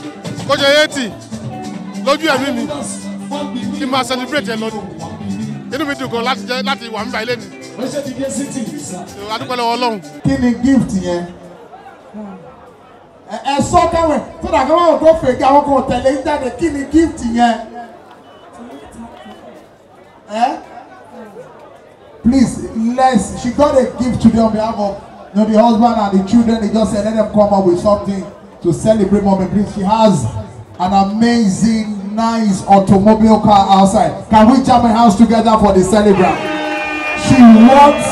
kó ṣe 80 lójú ẹ̀mí mi kí n máa celebrate ẹ lọ́dún inú mi dùn gan láti wà nígbà ilé ni adúpẹ́ lọ́wọ́ Ọlọ́run. Kí ni gift yẹn? Ẹ sọ kẹwẹ tó dà kí wọn kò fèkì àwọn kan tẹ̀lé jáde kí ni gift yẹn? Please, she got a gift today on behalf of the husband and the children. They just said let them come up with something to celebrate mommy. Please, she has an amazing, nice automobile car outside. Can we jam our hands together for the celebrant? She wants.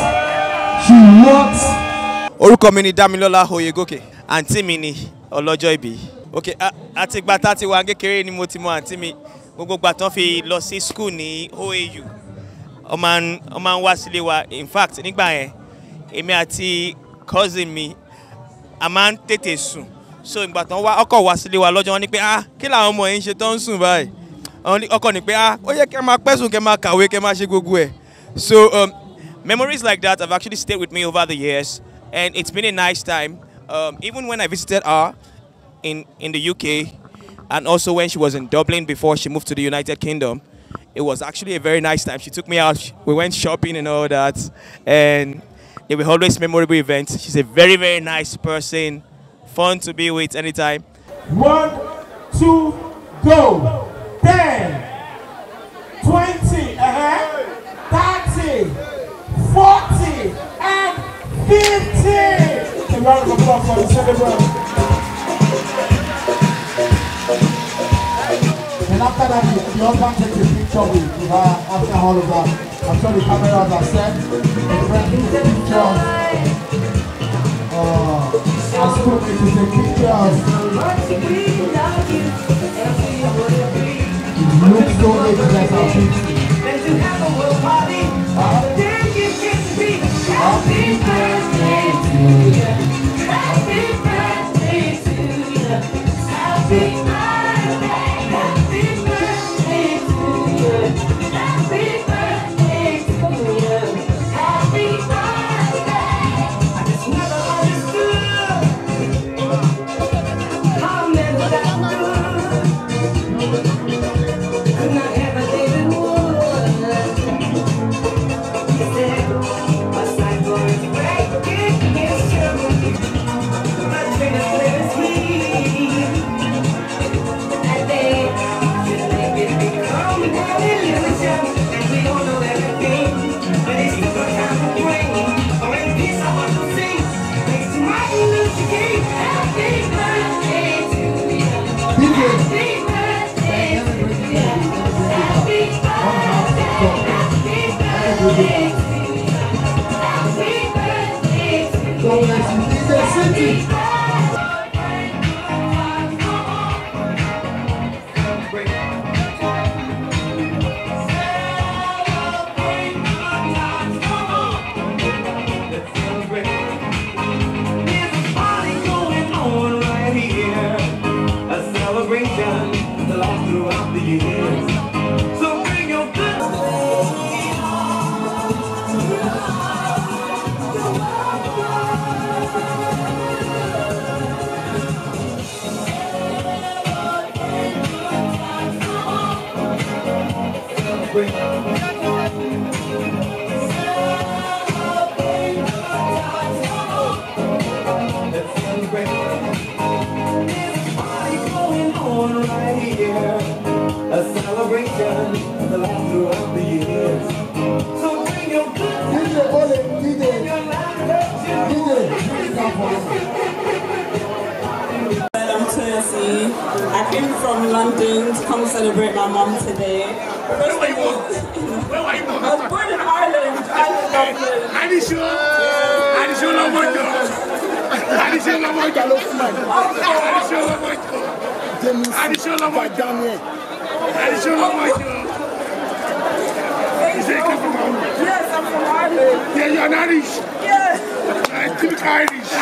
Orúkọ mi ni Damilola Oyegoke. Àǹtí mi ni ọlọ́jọ́ ìbí. Okay, àti ìgbà tá ti wà kékeré ni mo ti mọ àǹtí mi. Gbogbo ìgbà tán fi lọ sí school ní OAU. Ó máa ń wá sílé wa. In fact, nígbà yẹn, èmi àti cousin mi, a máa ń tètè sùn. So ìgbà tán ọkọ wá sílé wa lọ́jọ́ wọn ní pé kí làwọn ọmọ yẹn ń ṣe tó ń sùn báyìí. Ọkọ ní pé ó yẹ kẹ́ máa pẹ́ sùn kẹ́ máa kàwé kẹ́ máa ṣe gbogbo ẹ̀. So memories like that have actually stayed with me over the years, and it's been a nice time. Even when I visited her in the UK, and also when she was in Dublin before she moved to the United Kingdom, it was actually a very nice time. She took me out, we went shopping and all that, and they were always memorable events. She's a very, very nice person, fun to be with anytime. 1, 2, go! 10, 20, 30, 40, and 50! A round of applause for the celebrant. And after that, the husband takes a picture with her after all of that. I'm sure the cameras are set. The friend takes a picture. As good as it's a picture. It looks so ageless and beautiful. Happy birthday to you. Happy birthday to you. Happy I came from London to come celebrate my mom today. Where were you born? Where were you born? I was born in Ireland. Yes, I'm from Ireland. Yeah, you're Irish. Yes. I think Irish.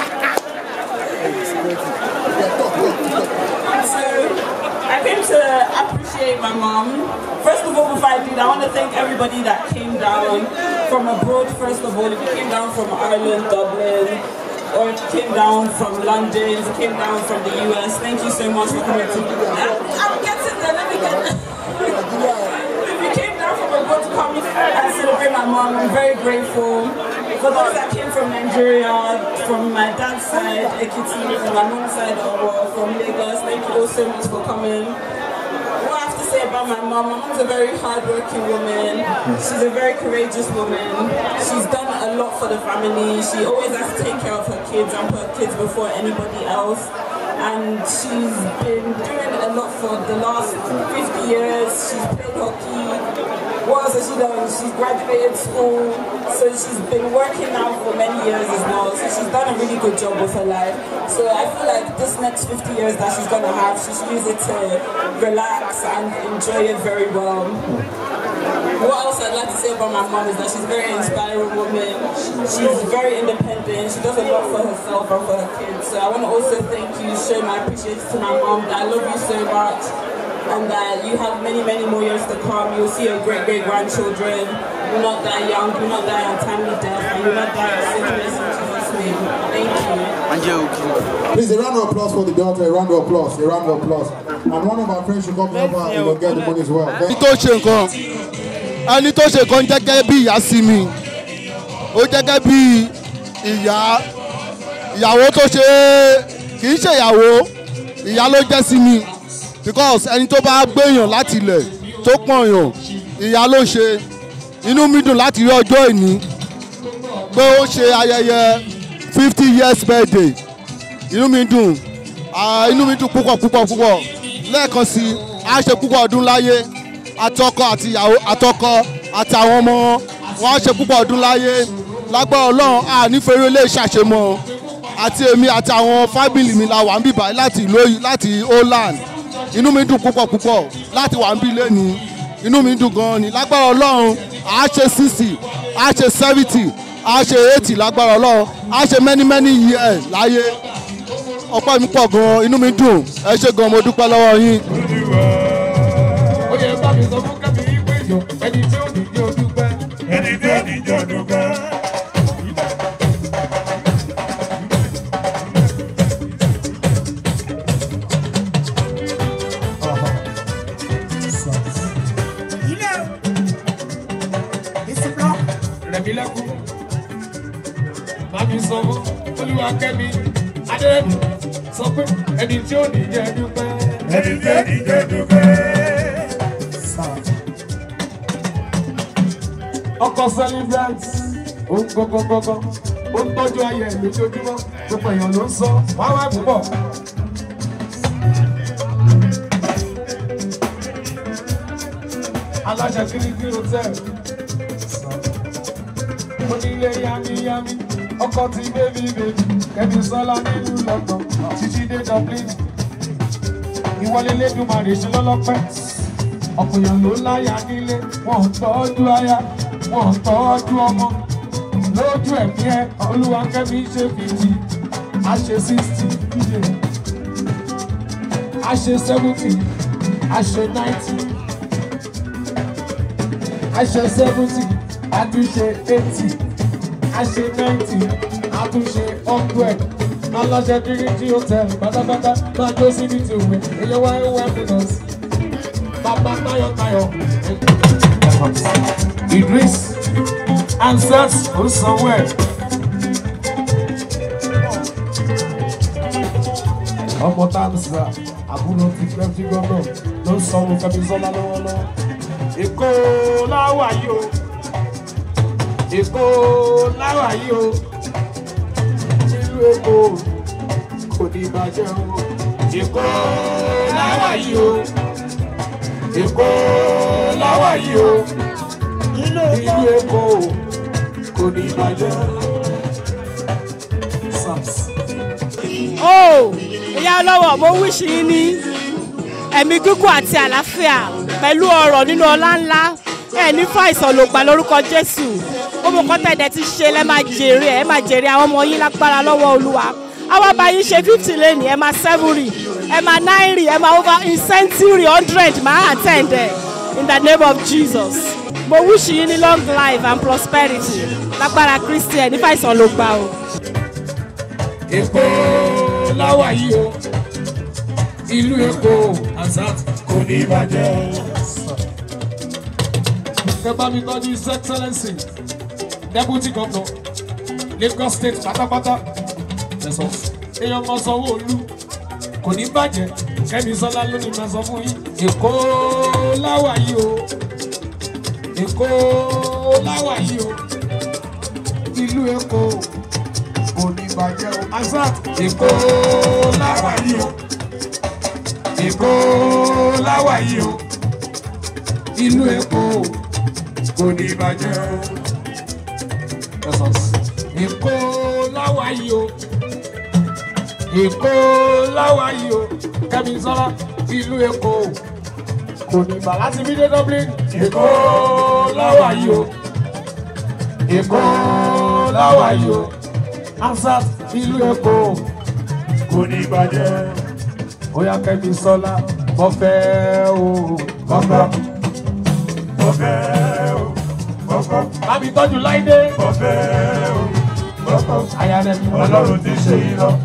I came to appreciate my mom. First of all, before I do that, I want to thank everybody that came down from abroad. First of all, if you came down from Ireland, Dublin, or came down from London, came down from the US, thank you so much for coming to. I'm getting there, let me get there. If you came down from abroad to come and celebrate my mom, I'm very grateful. For those that came from Nigeria, from my dad's side, Ekiti, from my mom's side, from Lagos, thank you all so much for coming. What I have to say about my mom's a very hard-working woman. She's a very courageous woman. She's done a lot for the family. She always has to take care of her kids and put her kids before anybody else. And she's been doing a lot for the last 50 years. She's played hockey. What else has she done? She's graduated school. So she's been working now for many years as well. So she's done a really good job with her life. So I feel like this next 50 years that she's going to have, she should use it to relax and enjoy it very well. What else I'd like to say about my mom is that she's a very inspiring woman. She's very independent. She does a lot for herself and for her kids. So I want to also thank you, show my appreciation to my mom, that I love you so much, and that you have many, many more years to come. You'll see your great-great-grandchildren. You're not that young, you're not that untimely death, and you're not that sickness in Jesus' name. Thank you. Please, a round of applause for the daughter, a round of applause, a round of applause. And one of our friends should come over and we'll get the money as well. Ẹni tó ṣe nǹkan jẹ́gẹ́ bí ìyá sí mi, ó jẹ́gẹ́ bí ìyàwó tó ṣe kì í ṣe ìyá ló jẹ́ sí mi, because ẹni tó bá gbéyàn láti ilẹ̀ tó pọ̀nyàn ìyá ló ṣe. Inú mi dùn láti rí ọjọ́ ìní pé ó ṣe ayẹyẹ 50 years birthday. Inú mi dùn púpọ̀ lẹ́ẹ̀kan sí a ṣe púpọ̀ ọdún láyé. Àtọkọ àti ìyàwó àtọkọ àti àwọn ọmọ wọn á ṣe púpọ̀ ọdún láyé. Lágbára Ọlọ́run a nífẹ̀ẹ́ ilé ìṣàṣemọ́ àti èmi àti àwọn fábìlì mi la wà ń bíbá láti Holland. Inú mi dùn púpọ̀ láti wà ń bí lẹ́nu. Inú mi dùn gan-an ni. Lágbára Ọlọ́run a ṣe 60, a ṣe 70, a ṣe 80 lágbára Ọlọ́run, a ṣe many years láyé. Ọpẹ́ mi pọ̀ gan-an, inú mi dùn. Ẹ ṣé gan-an, mo dúpẹ́ lọ́wọ́ yín. Ẹni tí ó ní jẹ́ odúpẹ́. Ẹni tí ó ní jẹ́ odúpẹ́. Rẹ̀mílẹ́kùn, Màmí Sọ́mọ́, Olúwakẹ́mi, Adéyẹ̀mí sọ pé ẹni tí ó ní jẹ́ odúpẹ́. Ẹni tí ó ní jẹ́ odúpẹ́. Ọkọ celebrant ó ń gbọ́gbọ́gbọ́gbọ́ ó ń tọ́jú ayé ẹ̀ lójoojúmọ́ gbogbo èèyàn ló ń sọ wá púpọ̀. Aláṣẹ Kirikiri hotel mo ní ilé yámiyámi ọkọ ti bébí Kẹ́mi Sọ́lá nílùú London títí dé Dublin ìwọlé lẹ́dùnmarè ṣe lọ́lọ́pẹ́ ọ̀pọ̀ èèyàn ló láyà nílé wọn ò tọ́jú aya. Wọ́n tọ́jú ọmọ lójú ẹ̀mí ẹ̀ Olúwakẹ́mi ṣe 50, a ṣe 60, a ṣe 70, a ṣe 90, a ṣe 70, a tún ṣe 80, a ṣe 90, a tún ṣe 100. Aláṣẹ Kirikiri hotel pátápátá máa jó síbi tí òwe èyí wáyé wẹ́mínọ́sì bàbá Táyọ̀. Idris Ansat Osanwó ọmọ Tanzania àbúrò ti fẹ́ẹ́ gbọ́dọ̀ ló ń sanwó Kẹ́mi Sọ́lá lọ́wọ́lọ́wọ́. Èkó láwà yìí o, Èkó láwà yìí o, nílùú Èkó kò ní bàjẹ́ o. Èkó láwà yìí o, Èkó láwà yìí o, ìlú Èkó kò ní bàjẹ́. Ìyá ọlọ́wọ̀ mo wíṣì yín ní ẹ̀mí gígùn àti àlàáfíà pẹ̀lú ọrọ̀ nínú ọlá ńlá ẹ̀ ní fàìsàn ló gbà lórúkọ Jésù. Gbogbo kọ́tà ẹ̀dẹ̀ ti ṣe lẹ́ máa jèrè ẹ̀ máa jèrè àwọn ọmọ yín lágbára lọ́wọ́ Olúwa. Àwọn bá yín ṣe 50 lẹ́nì ẹ̀ máa 70, ẹ̀ máa 90, ẹ̀ máa over in century 100 máa attend in the name of Jesus. Mo wíṣì yín ní long life and prosperity lágbára Kristi ẹ̀ ní fàìsàn ló gbà o. Èkó láwà yìí o. Ìlú Èkó Azat kò ní bàjẹ́ o. Ẹ bá mi tọ́jú His Excellency Deputy Governor Lagos State pátápátá. Èèyàn máa sanwó olú kò ní bàjẹ́. Kẹ́mi Sọ́lá ló ní máa sọ fún yín. Èkó láwà yìí o. Èkó láwà yìí o. Ìlú Èkó kò ní bàjẹ́ o. Azat Èkó láwà yìí o. Èkó láwà yìí o. Ìlú Èkó kò ní bàjẹ́ o. Èkó láwà yìí o. Èkó láwà yìí o. Kẹ́mi Sọ́lá ìlú Èkó kò ní bà láti bí dé Dublin. Èkó láwà yìí o. Èkó láwà yìí o. Azat ìlú Èkó kò ní bàjẹ́. Oya Kẹ́mi Sọ́lá bọ́fẹ́ o bọ́fẹ́. Bọ́fẹ́ o bọ́fẹ́. Bámi tọ́jú Láìdé. Bọ́fẹ́ o bọ́fẹ́. Ayálẹ̀ mi Ọlọ́run ti ṣe yín lọ.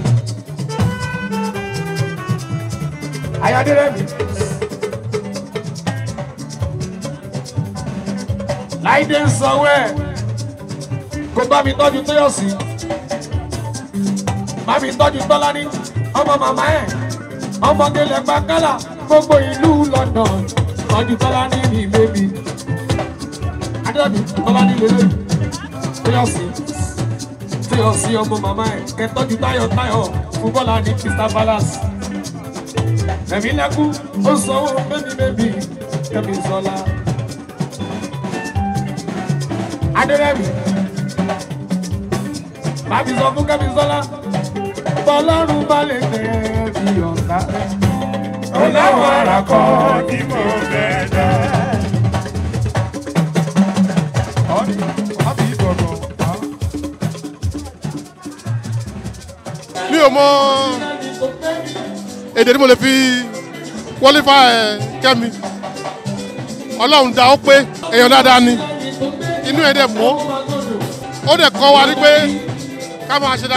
Ayádẹ́rẹ́ mi. Láìdé ń sanwó ẹ̀. Kò bá mi tọ́jú Tóyọ̀sí. Bá mi tọ́jú Tọ́lání. Ọmọ màmá ẹ̀. Ọmọdé lẹ́gbà kálà. Gbogbo ìlú London. Tọ́jú Tọ́lání ní bébí. Adébí Tọ́lání lélẹ̀. Tóyọ̀sí. Tóyọ̀sí ọmọ màmá ẹ̀. Kẹ́tọ́jú Táyọ̀ fún Bọ́lá ní Crystal Palace. Ẹ̀mí lẹ́kú, ó sanwó bébí Kẹ́mi Sọ́lá. Adérẹ́mì, bàbí sọ fún Kẹ́mi Sọ́lá, bọ́lọ́run bá lè tẹ̀ bí ọ̀tá. Ó láwọn ará kọ́ ní mo bẹ̀ dá. Mi ò mọ èdè tí mo lè fi qualify Kẹ́mi. Ọlọ́run dá ó pé èèyàn dáadáa ni inú ẹ̀ dẹ̀ mọ́ ó dẹ̀ kọ́ wa ní pé ká máa ṣe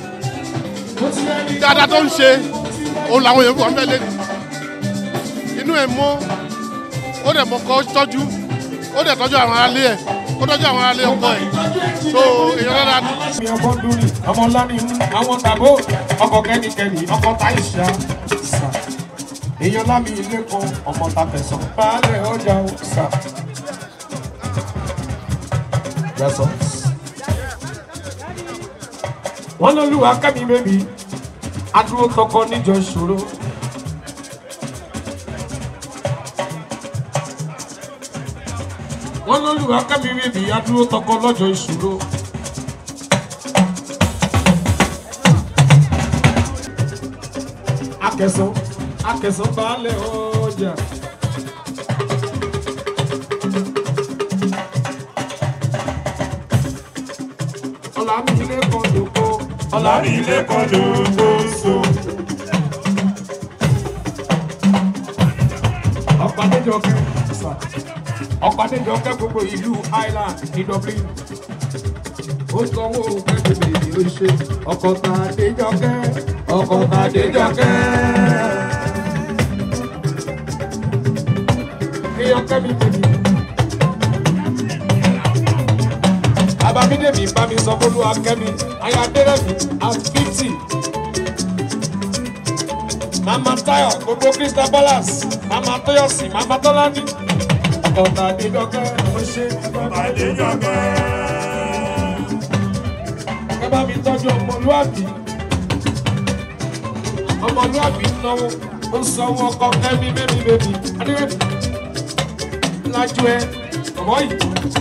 dáadáa tó ń ṣe òun làwọn èèyàn wà mẹ́lẹ̀ inú ẹ̀ mọ́ ó dẹ̀ mọ́ kọ́ tọ́jú ó dẹ̀ tọ́jú àwọn aráalé ẹ̀ ó tọ́jú àwọn aráalé ọkọ ẹ̀ so èèyàn dáadáa ni. ọmọ dúró ọmọ ńlá ni àwọn tàbó ọkọ̀ kẹ́nikẹ́ni ọkọ̀ táìṣà èèyàn lámì ilé kan ọmọ ta fẹ̀sán baálẹ̀ ọjà ọ̀sà. wọ́n lọ́lúwa Kẹ́mi bèbí adúró tọkọ níjọ ìṣòro. wọ́n lọ́lúwa Kẹ́mi bèbí adúró tọkọ lọ́jọ́ ìṣòro. Akẹ̀sán baálẹ̀ ọjà. Ọlámilé kan lóko. Ọlámilé kan lóko so. Ọ̀pàdéjọkẹ́ gbogbo ìlú Ireland ní Dublin. Ó sanwó kẹ́kẹ́ lè ló ṣe. Ọkọ̀ Tàdéjọkẹ́. Èèyàn Kẹ́mi bèbí. Abamídèmí bá mi sọ fún Olúwa Kẹ́mi. Ayádẹ́rẹ́mí at 50. Mama Táyọ̀ gbogbo Crystal Palace. Mama Tóyọ̀sí, Mama Tọ́lání. Ọkọ̀ Tàdéjọkẹ́ ló ṣe. Tàdéjọkẹ́. Ẹ bá mi tọ́jú ọmọlúwàbí. Ọmọlúwàbí náwó ó sanwó ọkọ̀ Kẹ́mi bèbí. Adéwẹ̀mí lájú ẹ ọmọ yìí.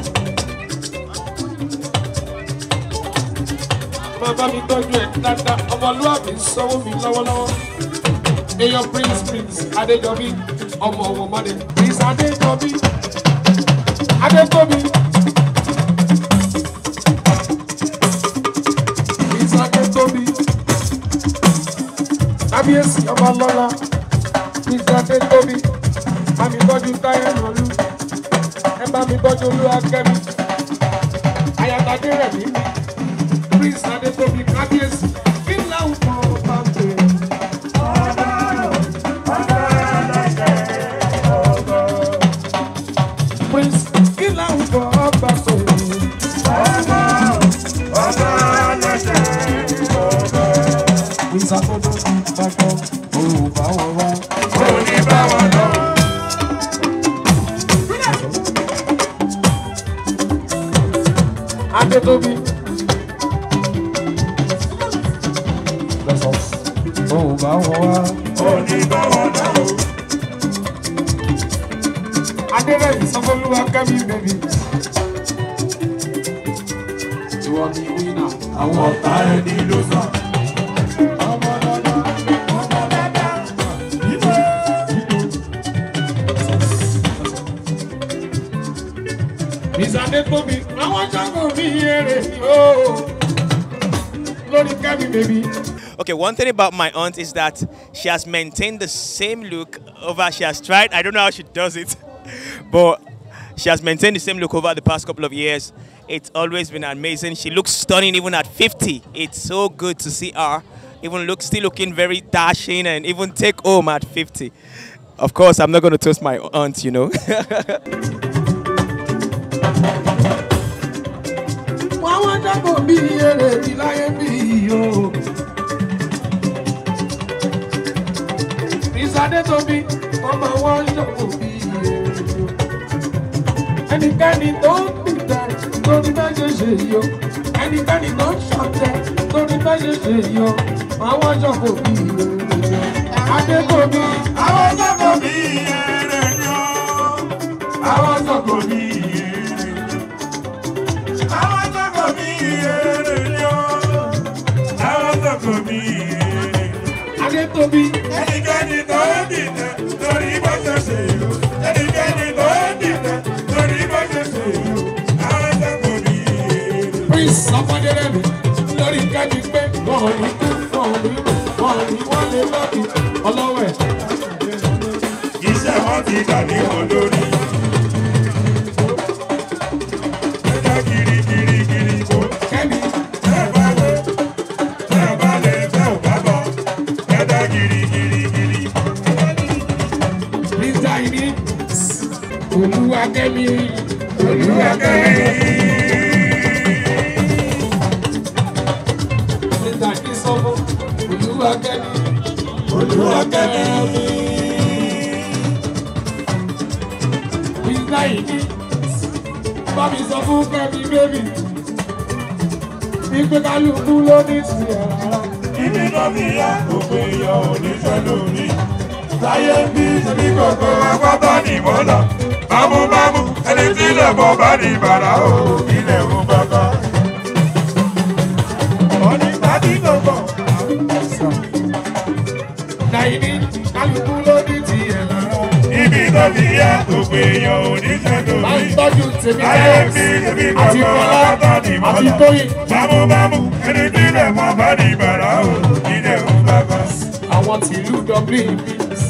Bàbá mi tọ́jú ẹ̀ dáadáa ọmọlúwàbí sanwó mi lọ́wọ́lọ́wọ́. Èèyàn Prince Adéjọbí ọmọ ọmọdé Prince Adéjọbí Adétóbi. Prince Adétóbi kábíyèsí ọba lọ́la Prince Adétóbi. Bá mi tọ́jú Táyé lọ́lú. Ẹ bá mi tọ́jú Olúwa Kẹ́mi. Ayatollah rẹ̀ mí. Prince Adétóbi kábíyèsí. Prince, kí láwùjọ ọba pè ọba lọ́jọ́ ọba. Ìsàkóso ìgbàgbọ́ òun bá wọn wá. Òun ní bá wọn lọ. Adétóbi. Òun bá wọn wá. Òun ní bá wọn lọ. Adéwẹ̀yìn Sanfọ́lúwa Kẹ́mi bẹ̀bí. Ìwọ ni wínà, àwọn ọ̀tá ẹni ló sàn. Ọmọ dandan, ọmọ dandan, ìfẹ́. Ìsàdé tóbi, àwọn jágò mi èrè yóò. Lórí Kẹ́mi bẹ̀bí. Okay, one thing about my aunt is that she has maintained the same look over. She has tried. I don't know how she does it, but she has maintained the same look over the past couple of years. It's always been amazing. She looks stunning even at 50. It's so good to see her still looking very dashing and even take home at 50. Of course, I'm not going to toast my aunt, you know. Adétóbi, ọmọ wọn yóò bí ẹnikẹ́ni tó ń bìtẹ̀ lórí bẹ́ẹ̀ ṣe ṣe yọ ẹnikẹ́ni tó ń ṣọ̀tẹ̀ lórí bẹ́ẹ̀ ṣe ṣe yọ àwọn yóò bí Adétóbi, àwọn yóò bí èrè yọ àwọn yóò bí èrè àwọn yóò bí èrè yọ àwọn yóò bí èrè Adétóbi. Ẹnikẹ́ni tó ń dìtẹ̀ lórí bó ṣe ṣe yó. Ẹnikẹ́ni tó ń dìtẹ̀ lórí bó ṣe ṣe yó. Àwọn ẹ̀sẹ̀kọ̀ ní èrè. Prince Ọmọdérẹ́mi lórí Kẹ́mi pé wọ́n ní wọ́n lè lọ́ọ̀kì ọlọ́wẹ̀. Iṣẹ́ wọn ti dà ní wọn lórí. Ẹjọ́ kirikiri kò Kẹ́mi. Olúwakẹ́mi, Olúwakẹ́mi. Nígbà tí sọ́mọ́, Olúwakẹ́mi, Olúwakẹ́mi. Nígbà yìí, bá mi sọ fún Kẹ́mi bébì. Wípé kálukú ló ní tiẹ̀ rárá. Ibi náà fi yá gbogbo èèyàn ò ní fẹ́ lórí. Láyé bí ṣebí gbogbo apáta nìbọn lọ. Bámúbámú ẹni tí ilẹ̀ bọ̀ bá ní ìbàrá o, ilẹ̀ ò gbọ́gbọ́. Onígbà tí gbogbo. Nàìní kálukú ló ní tiẹ̀ lára. Ibi tó fi yá gbogbo èèyàn ò ní fẹ́ lórí. Máa ń tọ́jú tèmi bẹ́ẹ̀ àti Fọlá àti Tóyìn. Bámúbámú ẹni tí ilẹ̀ bọ̀ bá ní ìbàrá o, ilẹ̀ ò gbọ́gbọ́. Àwọn tìlú Dublin bí.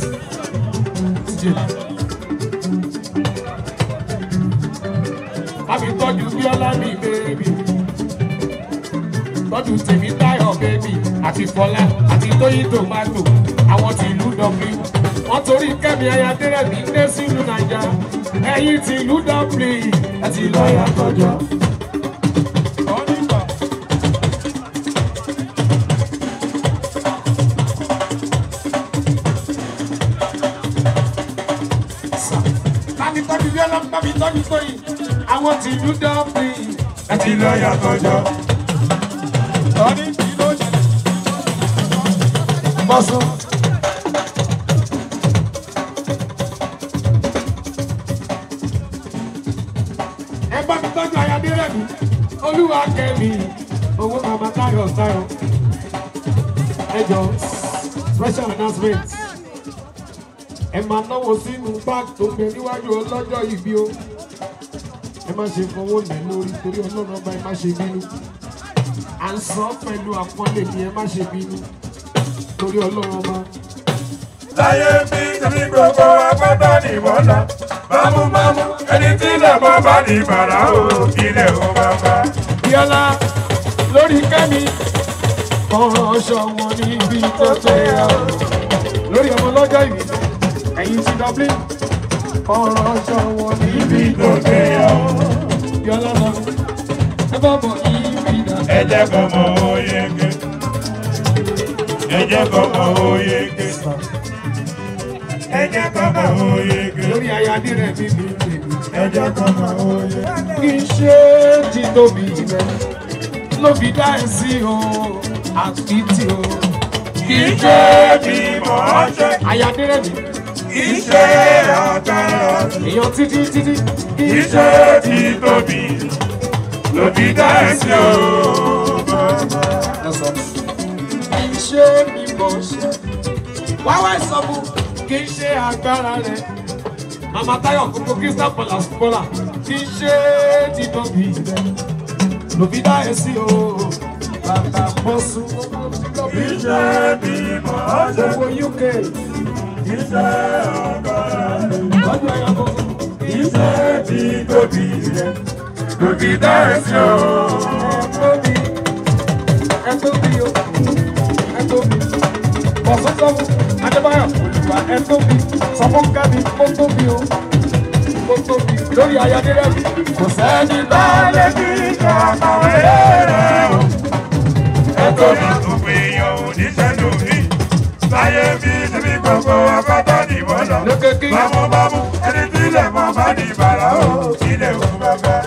Àbí tọ́jú Bíọ́lá mi bèbí. Tọ́jú tèmi Táyọ̀ bèbí. Àti Fọlá àti Tóyìn Tòmátò. Àwọn tìlú Dublin. Wọ́n torí Kẹ́mi Ayadérẹ̀mí dé sílùú Nàìjà. Ẹ̀yin tìlú Dublin. Ẹ ti lọ yàtọ̀jọ́. Bámi tọ́jú Tóyìn. Àwọn tìlú Dublin. Ẹ ti lọ yàtọ̀jọ́. Tọ́ni kí ló ṣẹlẹ̀? Bọ́sùn. Ẹ bá mi tọ́jú Ayadérẹ̀mí. Olúwakẹ́mi. Owó màmá Táyọ̀ Táyọ̀. Ẹ jọ special announcement. Ẹ máa náwó sínú báàgì tó gbé níwájú ọlọ́jọ́ ìbí o. Ẹ má ṣe fọwọ́ lẹ̀ lórí torí Ọlọ́run ọba ẹ má ṣe bínú. À ń sọ pẹ̀lú àpọ́nlé ni ẹ má ṣe bínú torí Ọlọ́run ọba. Láyé bí tẹ̀lé gbogbo agbádá ní ìmọ̀lá. Bámúbámú ẹni tí ilẹ̀ bọ́ bá ní ìbàrá o, ilẹ̀ ò bá bá. Bíọ́lá lórí Kẹ́mi, ọ̀rọ̀ ọ̀ṣọ́ wọn ní ibi tó tẹ̀ yà o. Lórí ọmọ lọ́jọ́ ìbí. Ẹ̀yin ti Dublin, ọ̀rọ̀ ọ̀ṣọ́ wọn ní ibi tó jẹ́ kọ́mọ oyege. Ẹ jẹ́ kọ́mọ oyege. Ẹ jẹ́ kọ́mọ oyege. Lórí ayáde rẹ̀ mi ní ìlú. Ẹ jẹ́ kọ́mọ oyege. Kì í ṣe ti tóbi rẹ̀ ló fi dá ẹ sí o àti tí o. Kì í ṣe bí mọ̀ ọ́ ṣe. Ayáde rẹ̀ mi. Kì í ṣe ọ̀tọ̀rọ̀. Èèyàn títí. Kì í ṣe ti tóbi ló fi dá ẹ sí o. Kì í ṣe bí mọ̀ ọ́ ṣe. Wáwá ìsọ̀bù kì í ṣe agbára rẹ̀. Màmá Táyọ̀ gbogbo Crystal Palace bọ́lá kì í ṣe ti tóbi rẹ̀ ló fi dá ẹ sí o. Bàbá Bọ́sù Kì í ṣe bí mọ̀ ọ́ ṣe. gbogbo UK. Kì í ṣe ọ̀tọ̀rọ̀. Lọ́jọ́ ẹ̀yà gbogbo. Kì í ṣe ti tóbi rẹ̀ ló fi dá ẹ sí o. Ẹ tóbi o. Ẹ tóbi. Bọ̀sùn sọ́mu Adébáyọ̀ Olùwà ẹ tóbi. Sọ́fún Kẹ́mi ó tóbi o. Ó tóbi lórí ayáde rẹ̀ mi. Kò sẹ́ni bá lè fi ìjà àkàwé rẹ̀ o. Ẹ tóbi gbogbo èèyàn ò ní sẹ́nu mi. Láyé bí síbi gbogbo akọ́tọ́ ní ìwọ́lọ̀. Bámúbámú ẹni tí ilẹ̀ mọ́ bá ní ìbàrá o. Ilé òkú bẹ́ẹ̀.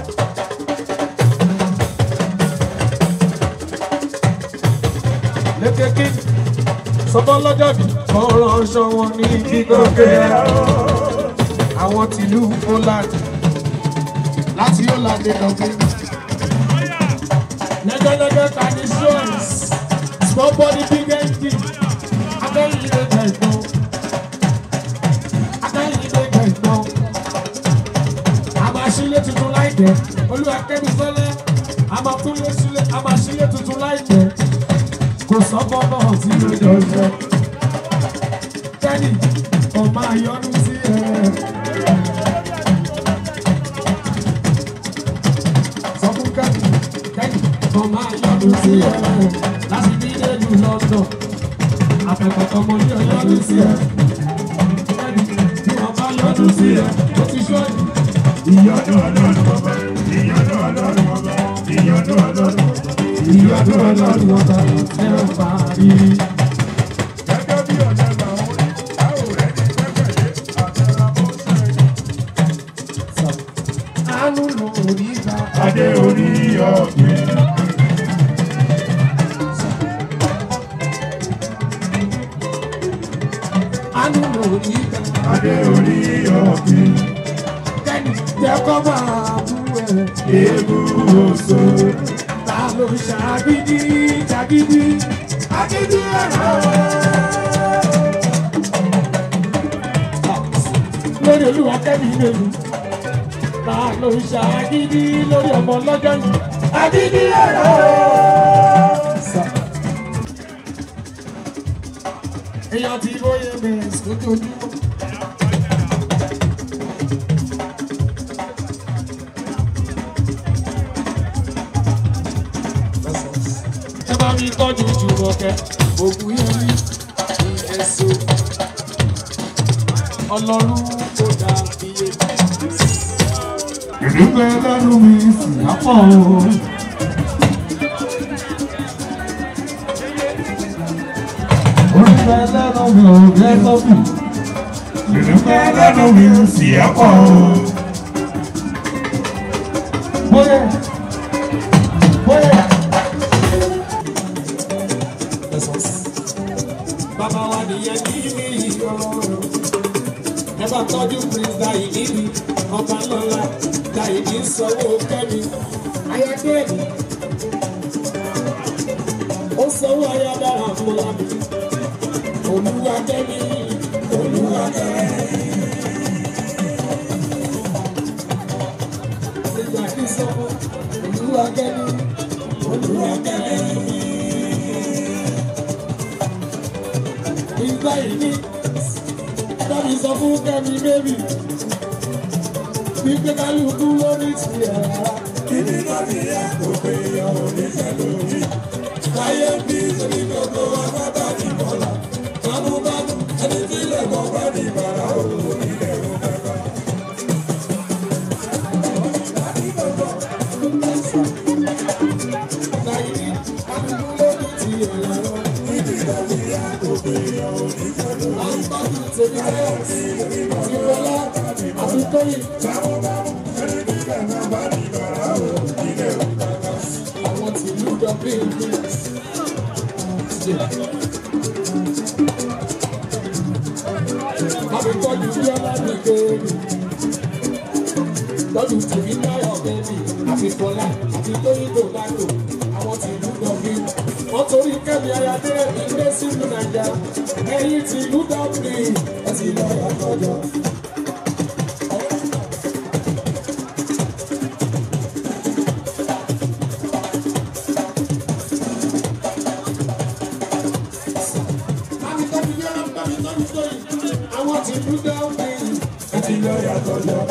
Lékèké sọ́kọ́ lọ́jọ́ bí ọ̀rọ̀ ọ̀ṣọ́ wọn ní kíkókè àwọn tìlú Holland láti Holland dọ̀gbìn. Lẹ́gẹ́lẹ́gẹ́ traditions small body big engine akẹ́yìn ilé gbẹ̀gbọ́n akẹ́yìn ilé gbẹ̀gbọ́n àmàṣílẹ̀ tuntun láìpẹ́ Olúwakẹ́mi Sọ́lá àmàṣílẹ̀ tuntun láìpẹ́ kò sọ́kọ́ náà tí ló jọ ṣe. Kẹ́ni kò máa yọnu sí ẹ. Sọ fún Kẹ́ni kò máa yọnu sí ẹ. Láti bí ìlú London, àpẹ̀pẹ̀tọ̀ mo ní ọyọ́nu sí ẹ. Kẹ́ni bí wọ́n bá yọnu sí ẹ, ó ti ṣọ́ ẹ̀. Ìyọnu Ọlọ́run ọba, ìyọnu Ọlọ́run ọba, ìyọnu Ọlọ́run ọba. Ìyọnu Ọlọ́run ọba ẹ̀rọ parí. Gẹ́gẹ́ bí ọ̀dẹ́ làwọn ẹ̀rọ rẹ̀ ní pẹ́pẹ́lẹ́ àtẹ̀rà mọ́ṣẹ́. Àánú ló rí bá. Adé orí ọ̀gbìn. Àánú ló rí bá. Adé orí ọ̀gbìn. Kẹ́ni jẹ́ kọ́ máa bú ẹ̀. Èébú oṣù. Ta ló ṣàgídí ṣàgídí agídí ẹ̀rọ. Lórí Olúwakẹ́mi lèmi. Ta ló ṣàgídí lórí ọmọ lọ́jọ́ yìí agídí ẹ̀rọ. Èèyàn ti bóyá bẹ̀rẹ̀ lójoojúmọ́. Mi tọ́jú Jùmọ̀kẹ́ ògùn yẹn ní ẹ̀sọ́ Ọlọ́run kò dà iye. Ìdúpẹ́ lẹ́nu mi sì á pọ̀ o. Oríṣẹ́ lẹ́nu mi ò gẹ́ sọ́fì. Ìdúpẹ́ lẹ́nu mi sì á pọ̀ o. Bóyá bàbá wa nìyẹn ní ìyọ̀ ẹ bá tọ́jú Prince Dayidi mi ọba lọ́la Dayidi sanwó Kẹ́mi ayédèrè ó sanwó ayádára fúnra mi Olúwakẹ́mi ìgbà kí sanwó Olúwakẹ́mi. Ìgbà yìí dábì sọ fún Kẹ́mi bébì wípé kálukú ló ní tiẹ̀ rárá. Kíni lórí ẹ̀ kò pé ọ̀rọ̀ níṣẹ́ lórí. Láyé bí torí gbogbo akọ́tà ní bọ́lá. Bámúbámú ẹni tí ilẹ̀ mọ̀ bá ní bàrà òun nílẹ̀ òun bàbá. tèmi náà ti bọ́lá àti tóyìn. Àwọn tìlú dọ̀bí ìlú. Àbí tọ́jú bí ọlá ní kéèmì. Tọ́jú tèmi náà ọ̀gbẹ́ni àti Fọlá àti tóyìn tó bá lò. Àwọn tìlú dọ̀bí. Wọ́n torí Kẹ́mi Ayádéré ní ilé sílùú Nàìjà. Ẹ̀yin tìlú dọ̀bí ẹ ti lọ àtọ́jọ́. Àwọn tìlú dọ̀bí ẹ ti lọ àtọ́jọ́.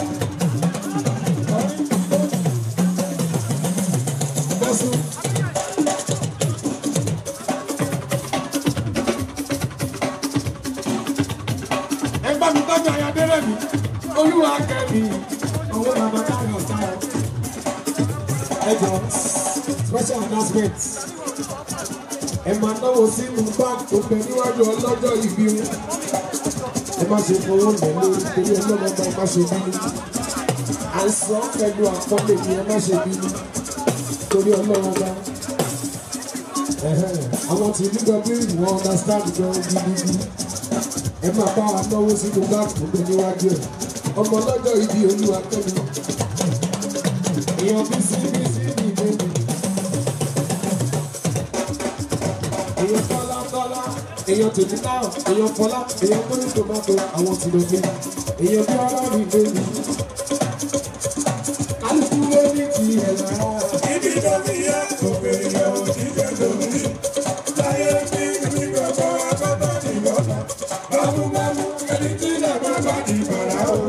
Olúwa kẹ́mi, owó bàbá táyọ̀ táyọ̀. Ẹ jọ special announcement. Ẹ máa náwó sínú báńkì tó bẹ níwájú ọlọ́jọ́ ìbí wọn. Ẹ má ṣe fowó lẹ̀ lórí torí ọlọ́mọba ẹ má ṣe bínú. Àìsàn pẹ̀lú àpọ́nlé ni ẹ má ṣe bínú torí ọlọ́mọba. Àwọn tí nígbà bí wọ́n understand gan gidigidi. Ẹ máa bá wa náwó sínú báńkì tó bẹ níwájú ẹ̀. Ọmọ lọ́jọ́ ibi Olúwa kẹ́mi. Èèyàn bí sí ní ìbéèrè. Èèyàn Fọlá, èèyàn tèmi náà, èèyàn Fọlá, èèyàn tó ní tòmátò, àwọn tí ló gbé. Èèyàn bí ọlọ́run ìbéèrè. Kálukú ló ní ti ẹ̀rọ. Ibi tó fi yẹ kò fèrè ò ní jẹ́ lórí. Láyé bí mi gbọ́dọ̀ agbọ́dọ̀ ní lọ́dọ̀. Bámúbámú ẹni tí ilẹ̀ bá bá di bàrà o.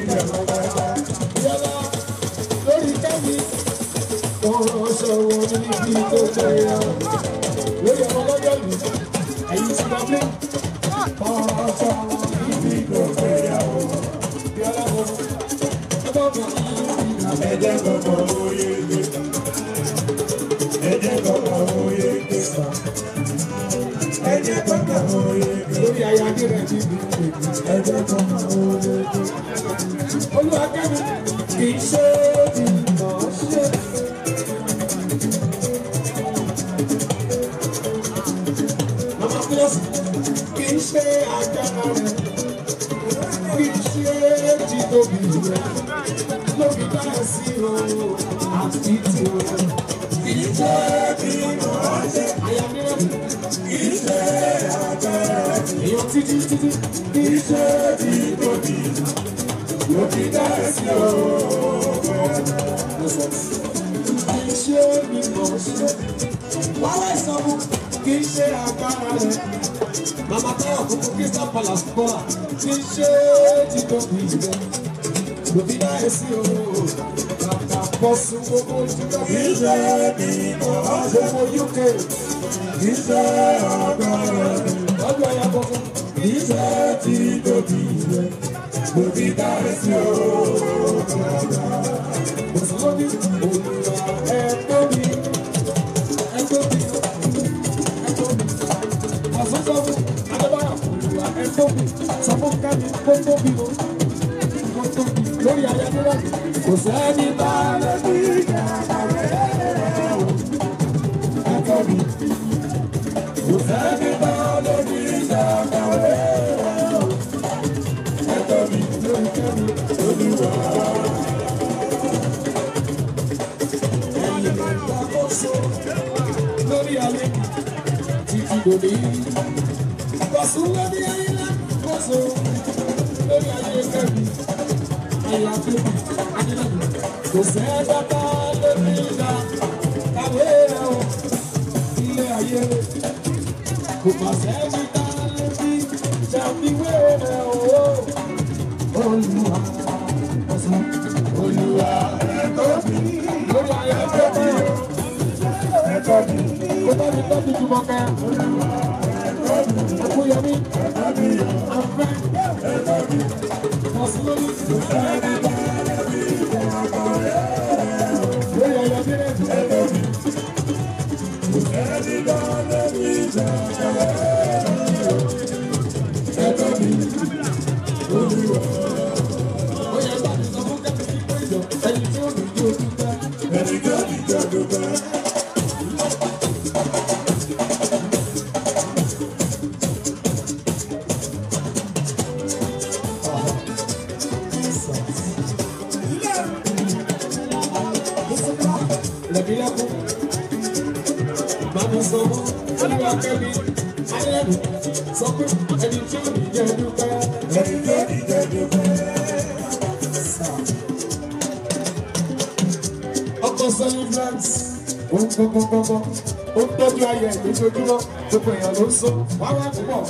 Lórí Kẹ́mi, wọ́n ránṣẹ́ wọn níbi tó jẹ́ ya. Lórí ọmọ lọ́jọ́ ìlú, ẹ̀yìn ti máa blé. Wọ́n ránṣẹ́ wọn níbi tó jẹ́ ya. Bí ọlọ́run, ọgbọ́n ẹ̀jẹ̀ gbọ̀ngàn oyè gbé. Ẹ̀jẹ̀ gbọ̀ngàn oyè gbé. Ẹ̀jẹ̀ gbọ̀ngàn oyè gbé. Lórí ayáde rẹ̀ níbi ìgbè. Ẹ̀jẹ̀ gbọ̀ngàn oyè gbé. Olúwa Kẹ́mi kì í ṣe ìmọ̀ ṣe. Màmá Kílọ̀sì kì í ṣe agbára rẹ̀. Kì í ṣe títóbi rẹ̀. Lóbi dára sí o àti tí o. Kì í ṣe ìmọ̀ ṣe. Àyà mìíràn kì í ṣe agbára rẹ̀. Èèyàn títí kì í ṣe títóbi rẹ̀. Lóbi dára sí o. Kì í ṣe mímọ̀ ṣe. Wàhálà ìsanwó kì í ṣe agbára rẹ̀. Màmá Táyọ̀ kúkú Crystal Palace bọ́lá kì í ṣe títóbi rẹ̀. Lóbi dára sí o. Bàbá bọ́ sí gbogbo ìjọba. Kì í ṣe mímọ̀ ṣe. Gbogbo UK kì í ṣe agbára rẹ̀. Ọjọ́ ìyàbọ̀ fún kì í ṣe títóbi rẹ̀. Lóbi dára sí o. Òsínlódì Olúwa ẹ̀tọ́ mi. Ẹ̀tọ́ mi. Ẹ̀tọ́ mi. Àsọ́sọ́fún Adébáyọ̀ Olúwa ẹ̀tọ́ mi. Sọ fún Kẹ́mi kó tóbi o. Kó tóbi lórí ayélujára. Kò sẹ́ni bá lẹ́bí ìjà àwẹ̀ o. Ẹ̀tọ́ mi. Kò sẹ́ni bá lẹ́bí ìjà àwẹ̀ o. Ẹ̀tọ́ mi lórí Kẹ́mi Olúwa. Lórí ayé títí lórí kọ̀sùn lórí ayé kọ̀sùn lórí ayé Kẹ́mi àyà bèbí adínàbì kò sẹ́dọ̀tà lórí ìjà kàwé rẹ̀ o ilé ayé kò má sẹ́dọ̀tà lórí ìjàmbíwé rẹ̀ o Olúwa kọ̀sùn Olúwa ẹ̀tọ́ mi lórí ayé Kẹ́mi o. Kó bá mi tọ́jú Jùmọ̀kẹ́. Akúyẹmí. Afẹ́. Mọ̀sílórí. Lórí ọ̀yọ́ bírèdì. Ẹ̀tọ́ mi. Rẹ̀mí lẹ́kún. Màmí sọ fún olúwa kẹ́mi. Adéyẹ̀mí sọ pé ẹni tí ò ní jẹ́ dúpẹ́. Ẹni tí ò ní jẹ́ dúpẹ́. Ọkọ̀ celebrant. Ó ń gbọ́ngbọ́ngbọ́ngbọ́. Ó ń tọ́jú ayẹ̀ lójoojúmọ́. Gbogbo èèyàn ló ń sọ. Wá wá púpọ̀.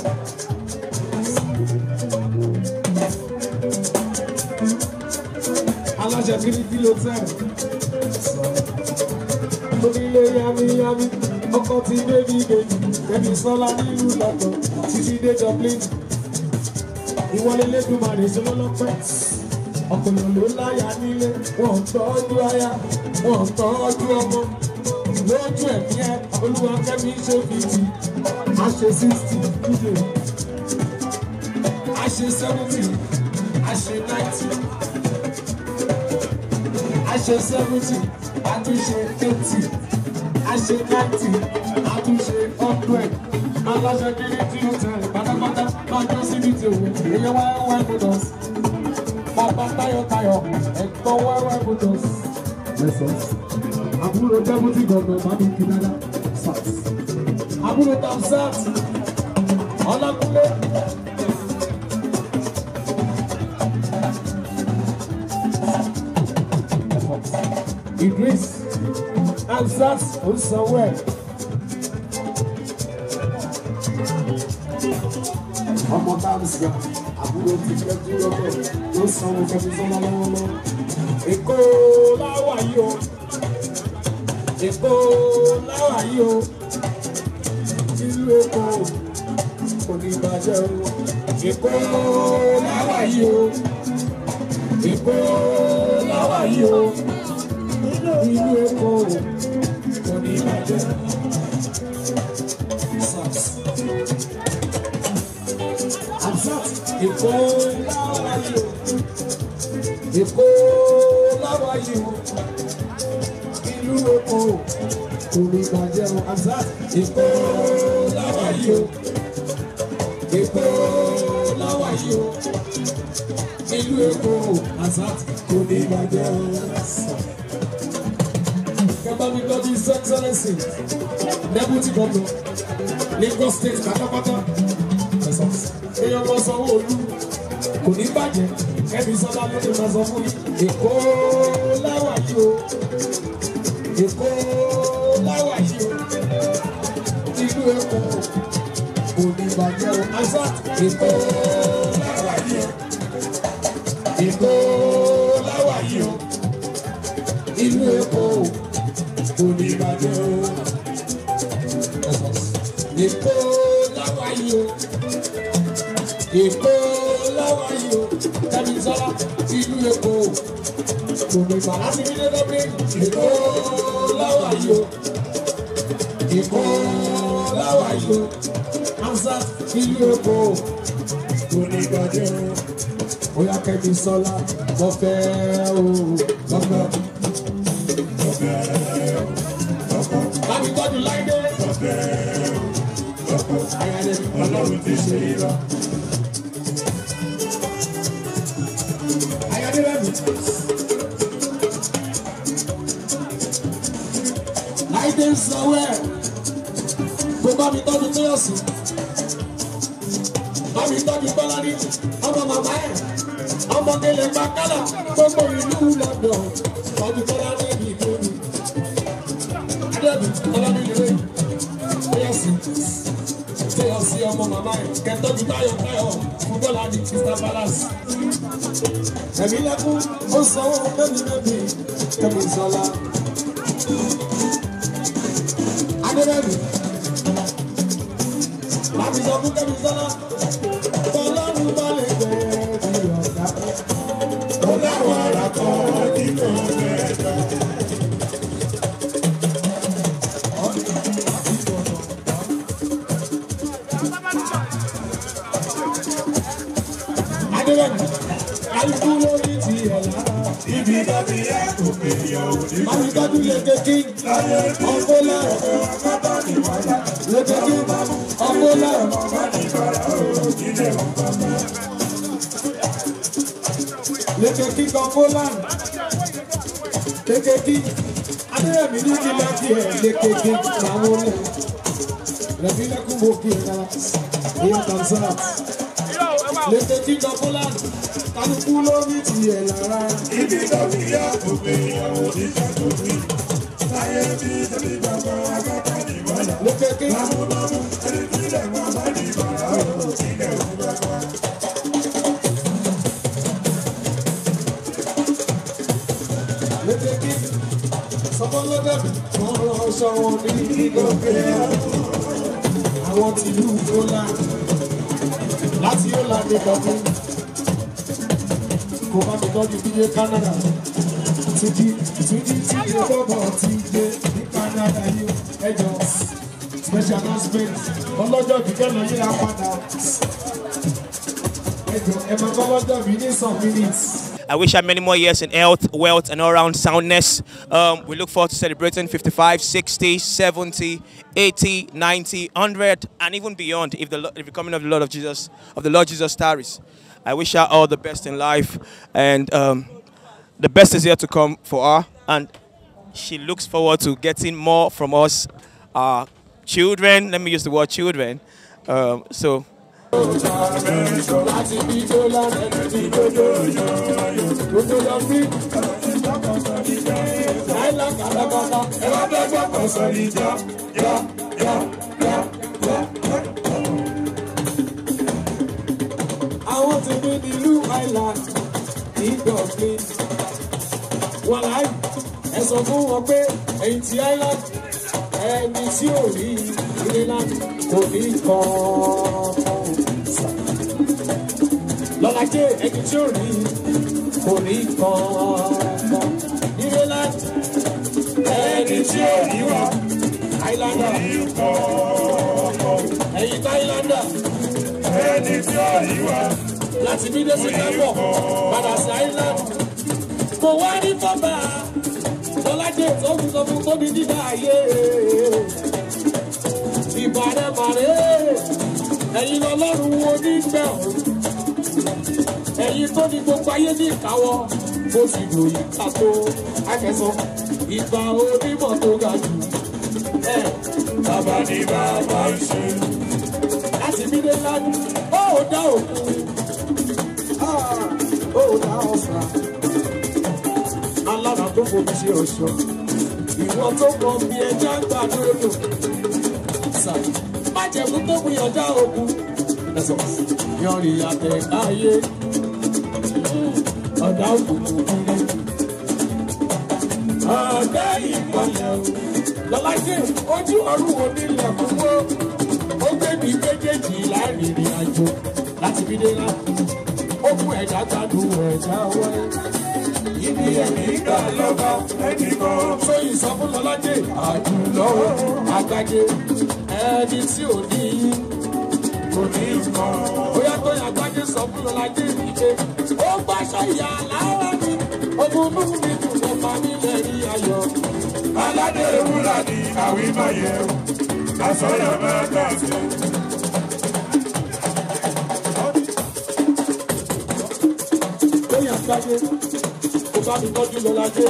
Aláṣẹ kìrìkì ló tẹ̀. Onílé yámiyámi, ọkọ̀ ti débi ìbejì, ẹbí sọ́lá nílùú lọ́tọ̀, títí dé Dublin. Ìwọlé lẹ́dùnmarè ṣe lọ́lọ́pẹ́. Ọ̀pọ̀lọ̀ ló láyà nílé, wọ́n ń tọ́jú aya, wọ́n ń tọ́jú ọmọ. Lójú ẹ̀mí ẹ, olúwa kẹ́mi ṣe 50, a ṣe 60 nílé. A ṣe 70, a ṣe 90. A ṣe 70, a tún ṣe 80, a ṣe 90, a tún ṣe 100. Aláṣẹ kiri tí ó tẹ̀lé pátápátá máa jọ síbi tí òun èyí wáyé gbọdọ̀. Bàbá tayọ̀tayọ̀ ẹ̀gbọ́n wáyé gbọdọ̀. Àbúrò dẹ́bùtì gọ̀ọ̀gọ̀ bá mi kí dáadáa. Àbúrò Tamsat Ọlákúnlé. Idris Ansat Osanwó. Ọmọ Tamsa àbúrò ti fẹ́ dúró bẹ́ẹ̀ ló sanwó kẹ́mi sọ́mọ́ lọ́wọ́lọ́wọ́. Èkó láwà yìí o. Èkó láwà yìí o. Ìlú Èkó kò ní bàjẹ́ o. Èkó láwà yìí o. Èkó láwà yìí o. Ìlú Èkó kò ní bàjẹ́. Amsat Èkó láwà yìí o. Èkó láwà yìí o. Ìlú Èkó kò ní bàjẹ́ o. Amsat Èkó láwà yìí o. Èkó láwà yìí o. Ìlú Èkó Amsat kò ní bàjẹ́ o. Kẹ́bàmí tọ́jú His Excellency Deputy Governor Lagos State pátápátá. Èèyàn lọ Sanwó-Olú kò ní bàjẹ́ ẹbí sọ́lá ló lè máa sọ fún yín. Èkó láwà yìí o. Èkó láwà yìí o. Ìlú Èkó kò ní bàjẹ́ o. Amsat Èkó láwà yìí o. Èkó láwà yìí o. Ìlú Èkó kò ní bàjẹ́ o. Èkó láwà yìí o. Èkó láwà yìí o. Kẹ́mi sọ́lá ìlú Èkó kò ní bàjẹ́. Láti fi dé Dublin. Èkó láwà yìí o. Èkó láwà yìí o. Amsat ìlú Èkó kò ní bàjẹ́ o. Oya Kẹ́mi sọ́lá mo fẹ́ o. Lọ́fẹ́. Bámi tọ́jú láìdé. Ayáde Ọlọ́run ti ṣe irọ́. Ayáde lẹ́nu. Láìdé ń sanwó ẹ̀. Kò bámi tọ́jú Tóyọ̀sí. Bámi tọ́jú Bọ́ládé. Ọmọ màmá ẹ̀. Ọmọ Gẹ̀lẹ̀ Bàkálà. Gbogbo ìlú lọ́dọ̀. Tọ́jú Bọ́ládé ní ìlú. Adébí Bọ́ládé lè rẹ̀. Tóyọ̀sí ọmọ màmá ẹ̀. Kẹ́tọ́jú Táyọ̀ fún Bọ́ládé Mr. Palace. Ẹ̀mí lẹ́kún ó sanwó bẹ́ẹ̀ni Kẹ́mi sọ́lá. Adébẹ́bí láti sọ fún Kẹ́mi sọ́lá. Ọlọ́run bá lè bẹ̀ẹ́ bí ọ̀gá. Ọlọ́run ara kan ní kò bẹ̀ẹ́. Adébẹ́bí kálukú lórí ti ẹ̀ lára. Ibi tàbí ẹ̀ kò pè yọ òní. Máa ń tọ́jú lékekí ọkọ lẹ́rọ̀. Lékekí ọkọ lẹ́rọ̀. Lékekí ọkọ lẹ́rọ̀. Lékekí Adéyẹmí ní kí máa kí ẹ̀ lékeke àwọn olè. Rẹ̀mí lẹ́kùn mo kí ẹ̀ náà. Ìyá Tanzania. Lékeke jọ Poland. Kálukú lórí tiẹ̀ lára. Ibi lórí yá òbí ìyàwó níjà tó bí. Láyé bí tẹ̀lé bàbá agbábá ní ìwọ̀nà. Lékeke. Lámúlámú ẹni tí ilẹ̀ máa bá ní ìbára ọ̀rọ̀ ilẹ̀ òun bàbá. Lékeke. Sọ́kọ́lọ́dẹ̀bì wọ́n rán aṣọ wọn ní ìgòkè. Àwọn tìlú Ọlá láti Ọlá ní Kọ́kọ́. Kò bá mi tọ́jú bíyé Canada. Títí bọ́bọ̀ ti gbé ní Canada yìí. Ẹjọ́ special announcement ọlọ́jọ́ kíkẹ́ lọ yíra padà. Ẹjọ́ ẹ máa kọ́ lọ́jọ́ mi ní some minutes. I wish her many more years in health, wealth, and all-round soundness. We look forward to celebrating 55, 60, 70, 80, 90, 100, and even beyond if the coming of the Lord Jesus tarries. I wish her all the best in life, and the best is yet to come for her. And she looks forward to getting more from us, our children. Let me use the word children. I want to be the Blue Island, Dublin. Wọ́n láì ẹ̀sọ̀ fún wọn pé èyí ti Island ẹni tí ò rí Greenland kò ní kàn. Lọ́lájẹ́ ẹni tí ò rí kò ní kàn. Greenland ẹni tí ò rí wá Islander ẹ̀yin Islander ẹni tí ò rí wá láti bí dé sí Kẹ́pọ̀ padà sí Island. Mo wá ní bàbá Lọ́lájẹ́ tó fi sọ fún tóbi dídá ayé. Ìbàdàbàrẹ́ ẹ̀yin lọ́lọ́run wo nígbà ọ̀hún. Ẹ̀yin tó ní gbogbo ayé ní ìkáwọ́ bó sì lò ìka tó akẹ́sàn. Ìgbà onímọ̀ tó ga jù. Bàbá ni bàbá ń ṣe. Láti bí dé lánàá, ó dá òkú, ó dá ọ̀sán. Alára tó fomi ṣe ọ̀ṣọ́. Ìwọ tó mọ bí ẹja ń gbà lódò. Májẹ̀mú tó gbin ọjà ogun. Yọrin àtẹ̀káyé. Ọ̀dà òkùnkùn kiri. Ọ̀dà ìpalẹ̀ o. Lọ́lájẹ́ ojú ọ̀run wo nílẹ̀ fúnwó. Ó gbé mi méjèèjì láàrin ìrìn àjò láti bí dé náà. Ó kú ẹ̀dá gbádùn ẹ̀dá wọlé. Ibi ẹ̀mí gbà lọ́ba ẹni kan. Sóyìn sọ fún Lọ́lájẹ́ àjùlọ àgbàdé. Ẹni tí ò ní kò ní kan. Bóyá tó yà àgbàdé sọ fún Lọ́lájẹ́ ìdíje. Ó gbàṣọ ìyá lára mi. Ogun inú mi dùn lọ pa mí lẹ́rìí ayọ̀. Aládé ewúrà ni àwí máa yẹ o. Àsọyọ̀ máa gbà sí. Lóyìn àgbàdé. Bá mi tọ́jú Lọ́lájẹ́.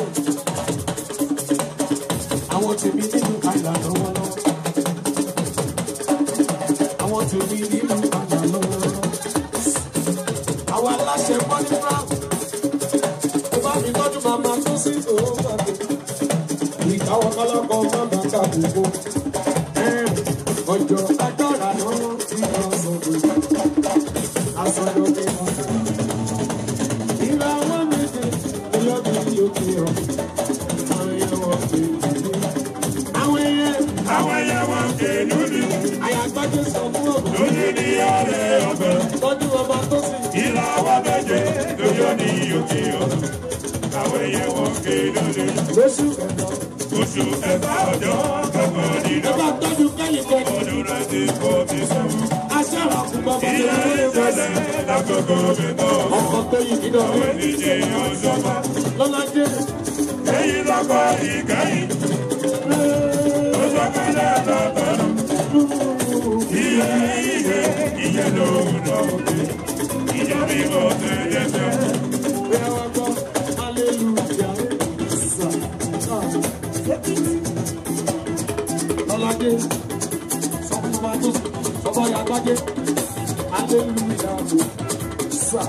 Àwọn tèmi nínú àyà lọ́wọ́lọ́wọ́. Àwọn tèmi nínú àyà lọ́wọ́lọ́wọ́. Àwọn aláṣẹ Money Brown. Bá mi tọ́jú màmá tó sí òun gbàgbé. Ìkáwọ́ kọ́lọ́kọ́ màmá kàbùkù. Ọjọ́ agbára lọ́wọ́ tí wọ́n sọ̀rọ̀. Àsọ̀rọ̀ mi ọ̀gá. Ìlà wọn méje. Àwọn ẹyẹ wọn ké lórí. Àyàgbájé sọ fún ọ̀gbọ̀n. Lójú ní ọ̀rẹ́ ọ̀gbẹ́. Tọ́jú ọba tó sì. Ìlà wa méje lójú ní òkè ọ̀dọ̀. Àwọn ẹyẹ wọn ké lórí. Lóṣù ẹ̀fọ́. Oṣù ẹ̀fọ́ ọjọ́ kọ̀ọ̀kan nínú. Ẹ bá tọ́jú kẹ́yìn kẹ́yìn. Ọdún rẹ̀ ti kó ti sùn. Aṣáára fún bàbá tó lè wọlé. Lákòókò mi tọ́. Ọkọ̀ tó yìí nínú. Àwọn ènìyàn yóò sọ́kọ̀. Lọ́lájẹ́. Ẹyin lọ́kọ̀ ìkẹyìn. Ó sọ́kọ̀lẹ̀ lọ́tọ̀ọ̀nù. Iye lòun lọ́ọ̀kẹ́. Ìjọ mi mọ̀ tẹ́lẹ̀ tẹ́. Bẹ́ẹ̀ wá gbọ́, hallelujah. lọ́ládé sọ fún wa tó sọ́kọ́ ya gbájé hallelujah sà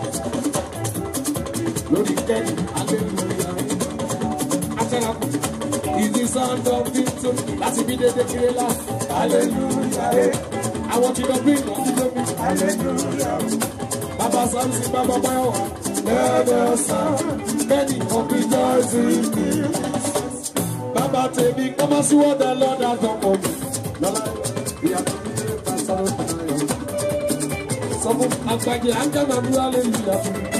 lórí kẹ́ni hallelujah àtẹ̀lákùn ìdí sound of victory láti bí dédé kiri lá hallelujah àwọn tí lọ bí ìlú ọdún lóbi hallelujah bàbá samson bàbá báyọ̀ wá lẹ́ẹ̀dẹ̀ sàn many of the joys in me bàbá tèmi kọ́mọ́ sí wọ́n dẹ lọ́dà tọkọ̀ mi lọ́la ìyàtọ̀ mi ní pàṣẹ ọ̀tàyọ̀ sọ fún àgbàjẹ àgàmà mú hallelujah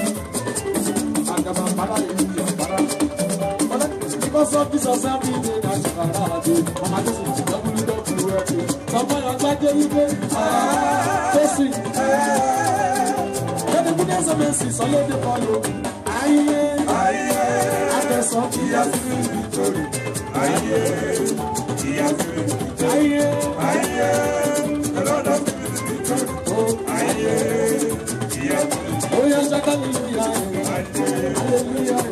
àgàmà bàrà hallelujah bàrà because of Jesus every day na ṣàkàrà àdé ọmọ àjọṣe ti dọ́kùnrin dọ́kùnrin rẹ̀ pé sọmọ àgbàjẹ wípé jésù lẹ́nu kúndé sọ́mẹ́sì sọ́lẹ́dẹ̀ fọ́lọ́ ayé àtẹ̀sọ́ ìyá sí nítorí ayé ìyá sí nítorí ayé ẹlọ́dọ̀ sí nítorí ayé ìyá sí nítorí. Oya ṣaka hallelujah hallelujah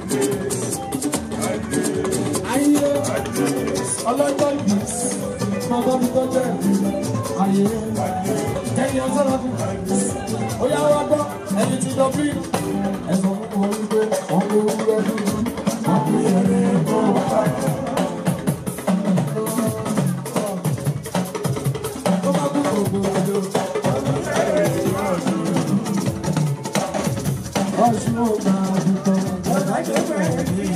ayé ọlọ́jọ́ ìbí bàbá mi tó jẹ́ ayé kẹ́yìn ọjọ́ lọ́dún oya wa gbọ́ ẹni tí lọ bí ẹ̀sọ́ fún wọn wípé ọmọ ewúrẹ́ dúdú ọmọ ìrìn tó wà. Ó bá kú gbogbo ọjọ́ ọ̀ṣun ọgbà àdúgbò ọ̀dà ìjọba ẹ̀mí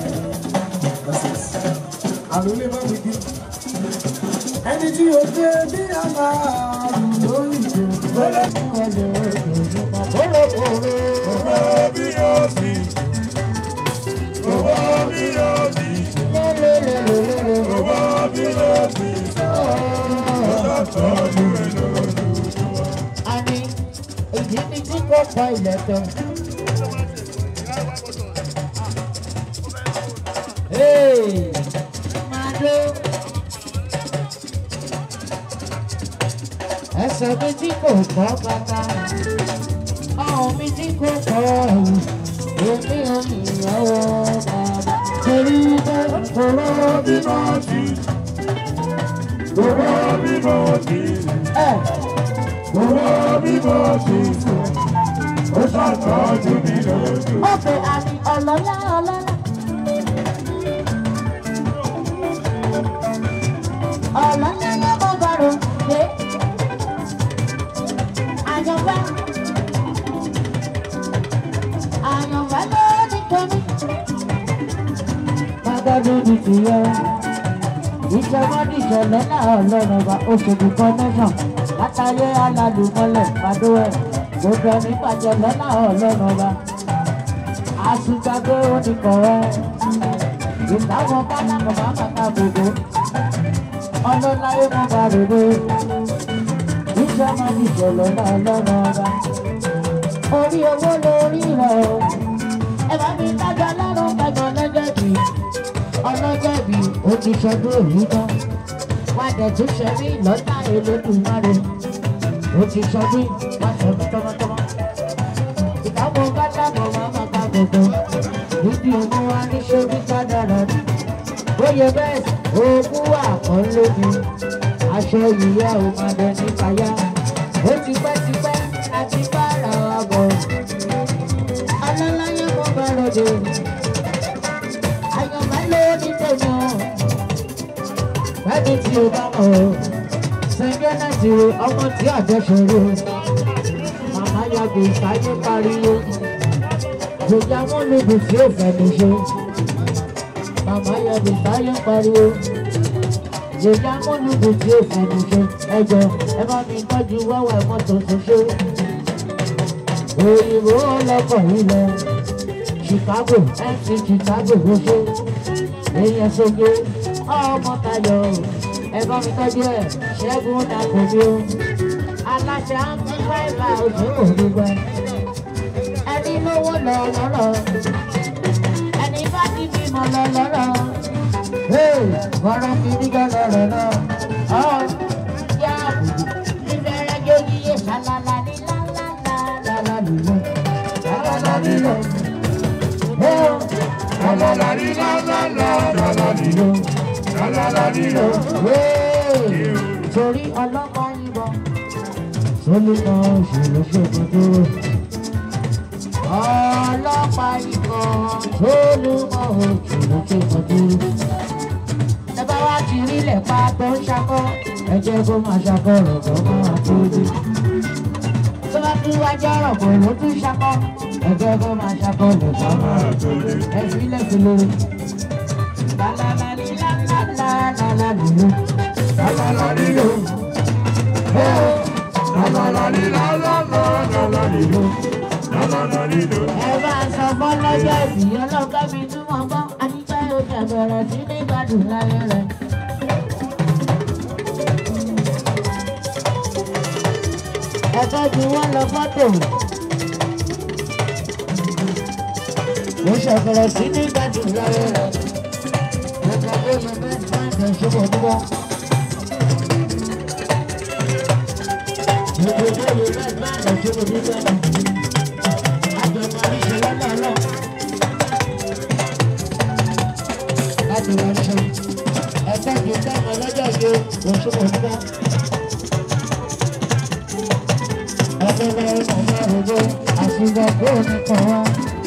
àlùlé má wí bí. Ẹni tí o dé bí aláàrùn lórí ìjọ lọ́lẹ́ fún ẹlẹ́ òjòjúmọ́ kóró bí yóò sí owó bí yóò sí owó bí yóò sí ọlọ́tọ́jú èlò ojúmọ́. A ní èyí ni tí kò pa ilẹ̀ tán. Màdó ẹsẹ̀ mi tí kò kọ́ bàtà ọ̀hún mi tí kò kọ́ ẹ̀wù èmi ò níyàwó bàbá torí bẹ́ẹ̀ kòró bí mo ti kòró bí mo ti kòró bí mo ti sùn ó ṣàtọ́jú mi lójú. Ọ̀pẹ̀ àmì ọlọ́lá ọlọ́lá. Ọlọ́lá ló mọ̀ bọ̀rọ̀ pé àyànfẹ́ ló ní tómi. Bàbá mi ní tìyẹ ìjọba níjọlẹ́ náà ọlọ́run ọba oṣù connection látàyé alálùmọ́lẹ̀ pàdó ẹ̀ gbogbo ẹni bàjẹ́ lọ́nà ọlọ́run ọba àṣìgbàgbé oníkọ̀ọ́ ìtàwọn bálákọ̀ bá bàtà gbogbo ọlọ́láyé mọ́ bá rèé ìjọba níjọlẹ́ náà ọlọ́run ọba orí owó lórí rẹ̀ o ẹ bá mi tájà lọ́rùn gbẹ̀gbọ́n lọ́jọ́bí ọlọ́jọ́bí ó ti ṣọdún èyí tán wá dẹ̀ tún ṣe mí lọ́tà Elédùmarè ó ti ṣọdún wá ṣe mí tọmọtọmọ ìdáwọ́ gbàdàbọ̀ máa ma ká gbogbo níbi òun wá ní ṣe mí kádàrà ni bóyá bẹ́ẹ̀ ogún wà kán lóbi aṣọ ìyá ò máa dẹ̀ nípa yá ó ti pẹ́ àti bára wa bọ̀ alálàyé mo bá rọ̀dẹ̀ àyànmọ́ ló ní tèmi ọ̀ ẹni tí o bá mọ̀ ọ́ sẹ́ńgẹ́ nàìjíríà ọmọ tí àjọṣòro màmá yàgò ìsáyé pariwo gbòjà wọn lóògùn tí ó fẹ̀mí ṣe màmá yàgò ìsáyé pariwo gbòjà wọn lóògùn tí ó fẹ̀mí ṣe ẹjọ́ ẹ bá mi tọ́jú wẹ́wẹ́ mọ́tò ṣoṣo òyìnbó ọlọ́kọ̀ ilẹ̀ Chicago MC Chicago ṣoṣo èèyàn ṣoge ọmọ tayọ ẹ bá mi tọ́jú ẹ ṣẹ́gun dàpọ̀bí o aláṣẹ àmì fáìbà oṣù òdùgbẹ ẹni lówó lọ lọ́rọ̀ ẹni bá ti bímọ lọ lọ́rọ̀ wọ́rọ̀ kìíní gan lọ́rọ̀ náà yá ìbẹ̀rẹ̀ jogi yé ṣàlàlà ní lálálálálá nílẹ̀ lálálá nílẹ̀ lálálá ní lálálálálá nílẹ̀. nílò lálálá nílò torí ọlọ́mọ yìnbọn sólùmọ̀ òṣèlú ṣòkòtò ọlọ́pàá yìnbọn sólùmọ̀ òṣèlú ṣòkòtò ẹ bá wá ti rí lẹ́pa tó ń ṣakọ́ ẹ jẹ́ kó máa ṣakọ́ rọ̀gbọ́ máa tó dé tó bá tún wá jẹ́ rọ̀gbọ́ ló tún ṣakọ́ ẹ jẹ́ kó máa ṣakọ́ rọ̀gbọ́ máa tó dé ẹ fi lẹ́sìn lórí. Ẹ bá sọ fọ́lọ́jọ́ ìbí ọlọ́gbẹ́ mi túmọ̀ gbọ́ ànígbà yóò jẹ bẹ̀rẹ̀ sí ní gbádùn láyé rẹ̀. Ẹ̀kọ́ ju wọ́n lọ fọ́tò. Mo ṣẹ̀fẹ̀rẹ̀ sí ní gbádùn láyé rẹ̀. Ẹ̀ka tó yẹ bẹ́ẹ̀ máa ń tẹ̀ ṣubú dúró. Gbogbo tó yẹ bẹ́ẹ̀ máa ń tẹ̀ ṣubú dúró. Àjọ̀mọ̀ àríṣe lọ́nà náà. Láti wá ṣe ẹ̀ka ju káàmù lọ́jọ́ yìí lọ ṣubú dúró. Ẹgbẹ́ ọmọ máa rògbò àṣìgbà tó ní kan wá.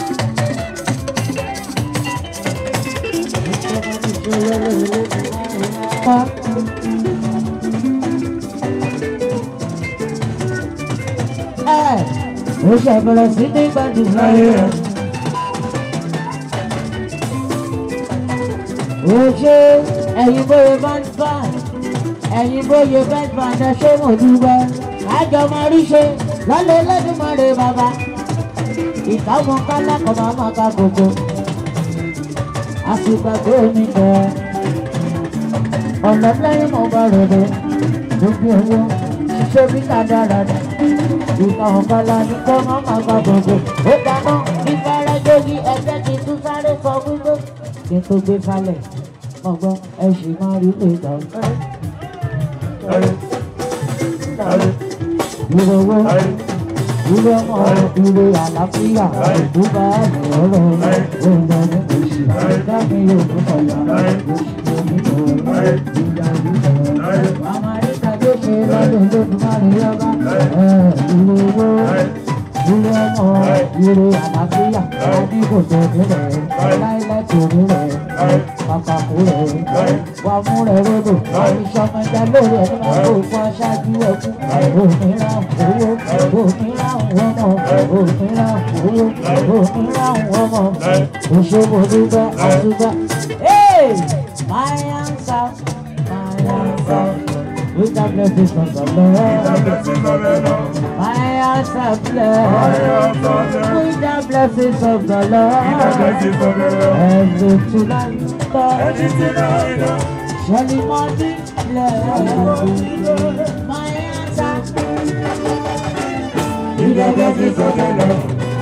Ó ṣàbẹ̀rẹ̀ sí ní gbàdúrà láyé rẹ̀. Ó ṣe ẹ̀yin bóyá band ẹ̀yin bóyá band ẹ ṣé mo dúpẹ́. Àjọ máa rí ṣe lọ́lẹ̀ lẹ́dùnmọ́rẹ́ bàbá. Ìkáwọn kálákọ̀ máa máa ka gbogbo. Àsìgbà tó ní kẹ́. Ọ̀nà lẹ́yìn mo bá ròde. Gbogbo owó ṣiṣẹ́ bí ká dáradá. Ìkáwọn kálá ní kọ́ máa máa ka gbogbo. Ó dáná ìfẹ́rẹ́ jógi ẹgbẹ́ kí n tún sáré sọ wípé. Kí n tó gbé falẹ̀, ọgbọ́n ẹ sì máa rí lè dà. Ìrè owó, ìrè ọmọ, ìrè àlàáfíà, ìdúbà ọ̀rọ̀ oúnjẹ ní oṣù, dábì òkú sọ̀yà, oṣù onígbò, ìjà ìjọ. Màmá Ríkà tó ṣe lọ́dún lódún máa rí ọba. Ìrè owó, ìrè ọmọ, ìrè àlàáfíà, àdìbò tó nílẹ̀, láìláì tó nílẹ̀, pàpàkó rẹ̀, wà mú rẹ̀ ròdò, ìṣọmọ ìjà lórí ẹ̀ máa kó fún aṣáájú ẹkú. Òmìnira owó, òmìnira ọmọ, òmìnira owó, òmìnira ọmọ, òṣèlú dúpẹ́ àdúgbà. My answer, with the blessings of the Lord. My answer, with the blessings of the Lord. Every tonight, surely morning, my answer, with the blessings of the Lord.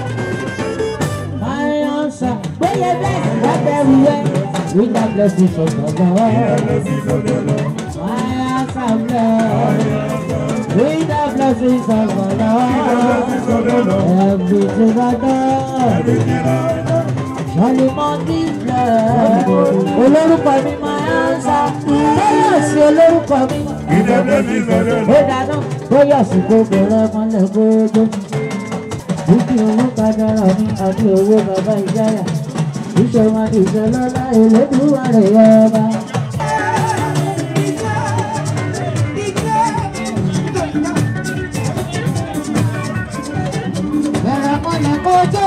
My answer, where you blessed, right everywhere, with the blessings of the Lord. My answer, with the blessings of the Lord. Everything I know, surely morning, olórúkọ mi máa ń sá bóyá sí olórúkọ mi. Ó dáná bóyá sí gbogbo rẹ mọ́lẹ̀ gbogbo. Dúkì owó kájára mi àti owó bàbá ìjáyà. Iṣẹ́ wọn ti ṣe lọ́lá Elédùwà rẹ̀ yọ ọba. Bẹ̀rẹ̀ mọ́lẹ̀ kójó.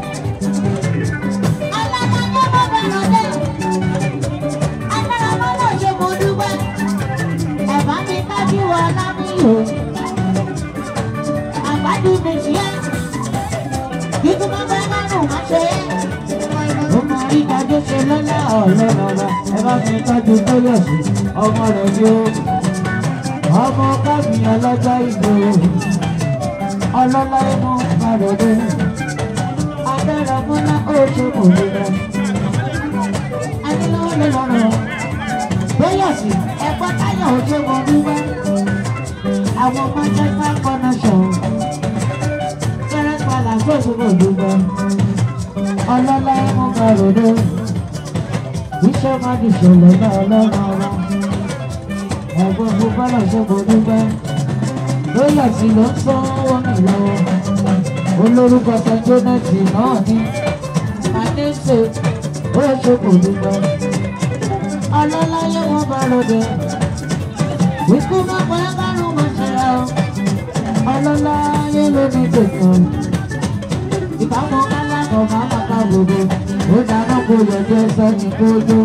Àgbàdo méjì ẹ́, kíkú máa bá mánú máa ṣe é. Ọmọ ìdájọ́ ṣe lọ́lá ọ̀lẹ́ bàbá, ẹ bá fi tọ́jú tó yọ̀ sí ọmọ rẹ̀ ní o. Ọmọ kábíyàn lọ́jọ́ ìgbò, ọlọ́lá ẹnu àròdé. Adára múná ó ṣe kò lè lọ. Adélọ́wọ́ lè lọ́rọ̀. Bóyá sí ẹ̀kọ́ táyà ò ṣe mọ̀ dúpẹ́. Àwọn Manchester connection fẹ́rẹ́ padà gbòòsògbò dúpẹ́. Ọlọ́lá ẹ̀mú gbàròdó. iṣẹ́ má di ṣẹlẹ̀ náà lọ́nà ọ̀la. Ẹ̀gbọ́n mo bá lọ ṣe kò dúpẹ́. Lórí àti ló ń sanwó mi lọ́wọ́. Olórúkọ Sẹ́ńtónẹ́tì náà ní. Àdéṣe ó ṣe kò dúpẹ́. Ọlọ́láyé wọn bá lóde. Ikú má pa ẹ́ bá ló máa ṣe ra o. Ọlọ́láyé ló ní tètè. Ìbámu kálákọ̀ máa ma ká gbogbo. Ó dáná kó yọjọ́ sẹ́ni kó jó.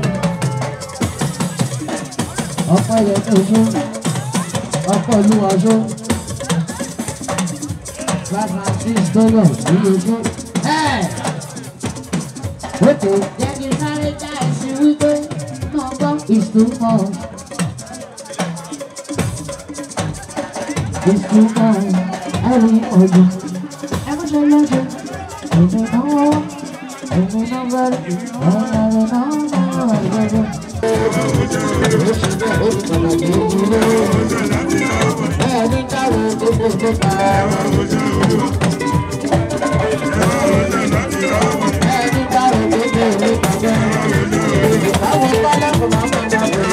Ọ̀pọ̀ yẹn tó jó. Ọkọ̀ olúwa jó. Bàbá tí ìsọ́lọ̀ ìlú jó. Òkè jẹ́ kí sáré já ẹ̀sìn wípé náà gbọ́ ìsúnmọ́. Ìsúnmọ́ ẹ̀rí ọdún. Ẹ̀mọ́ṣẹ́ lọ́jọ́. Èmi náà wọ́wọ́. Èmi náà bẹ̀rẹ̀. Ọ̀rọ̀ náà bẹ̀rẹ̀. Ẹni káwọ́ gbogbo gbogbo. Ẹni káwọ́ gbogbo gbogbo. Àwọn ìpàdé kò máa ń bá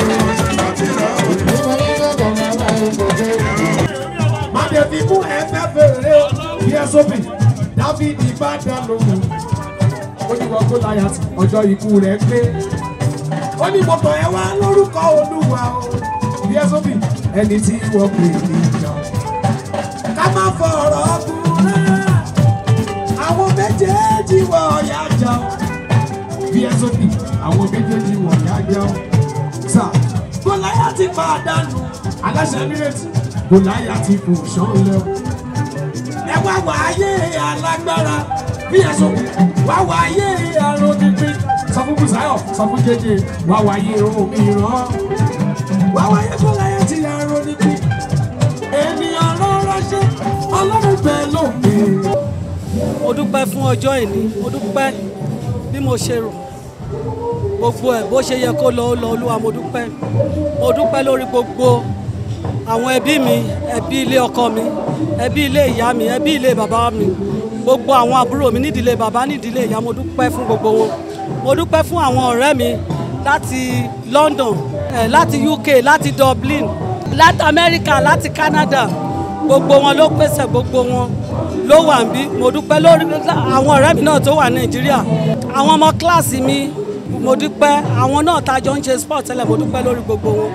Màdé fi mú ẹ̀fẹ́ fèrè bí ẹ sóbì, Dáfídì bá dá lóhùn. Ó ní wọ́n kó láyà ọjọ́ ikú rẹ̀ pé. Ó ní mọ̀tò ẹ wá lórúkọ Olúwa o. Bí ẹ sóbì, ẹni tí wọ́n pè ní ìjọ. Ká má fọ̀rọ̀ ọkùnrin. Àwọn méjèèjì wọ̀ ọ̀yà jà. Bí ẹ sóbì, àwọn méjèèjì wọ̀ ọ̀yà jà. Sà, Gòláyà ti pàdánù. Aláṣẹ Mírètì, Gòláyà ti kù sánlẹ̀. Ẹ wá wáyé alágbára. Bí ẹ sóbì, wá wáyé arónípín. Sọ fún Bùsáyọ̀, sọ fún Jẹ́jẹ́, wá wáyé òmíràn. Wá wáyé Gòláyà ti arónípín. Ènìyàn ló ránṣẹ́, Ọlọ́run bẹ́ẹ̀ lókè. Mo dúpẹ́ fún ọjọ́ ìní, mo dúpẹ́ bí mo ṣe rò. Gbogbo ẹ̀ bó ṣe yẹ kó lọ Olúwa mo dúpẹ́. Mo dúpẹ́ lórí gbogbo àwọn ẹbí mi, ẹbí ilé ọkọ mi, ẹbí ilé ìyá mi, ẹbí ilé bàbá mi. Gbogbo àwọn àbúrò mi nídìílé bàbá nídìílé ìyá mo dúpẹ́ fún gbogbo wọn. Mo dúpẹ́ fún àwọn ọ̀rẹ́ mi láti London, láti UK, láti Dublin, láti America, láti Canada. Gbogbo wọn ló pèsè, gbogbo wọn ló wà níbí. Mo dúpẹ́ lórí àwọn ọ̀rẹ́ mi náà tó wà Nàìjíríà. Àwọn ọmọ kíláàsì mi mo dúpẹ́, àwọn náà tájọ ń ṣe sport tẹ́lẹ̀ mo dúpẹ́ lórí gbogbo wọn.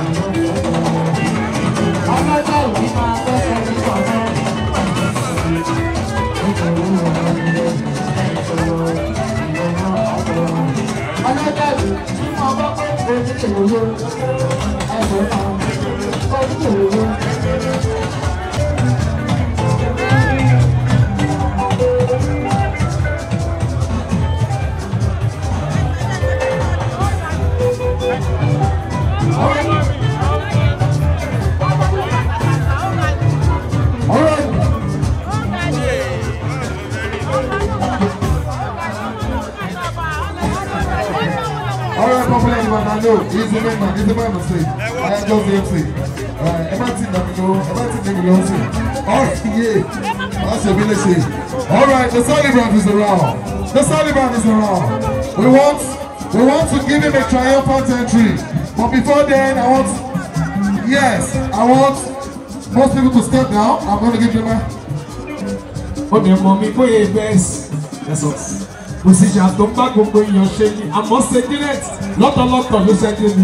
No, he's the man, he's the man to say. I am just the MC. Everything that we know, everything that we don't say. Alright, yeah. That's a village say. Alright, the celebrant is around. The celebrant is around. We want to give him a triumphant entry. But before then, I want most people to step down. I'm going to give them a... Okay, mommy, put your best. That's us. Position tó bá gbogbo èèyàn ṣe ni àmọ́ ṣe direct lọ́tọ̀lọ́tọ̀ ló ṣe dé mi.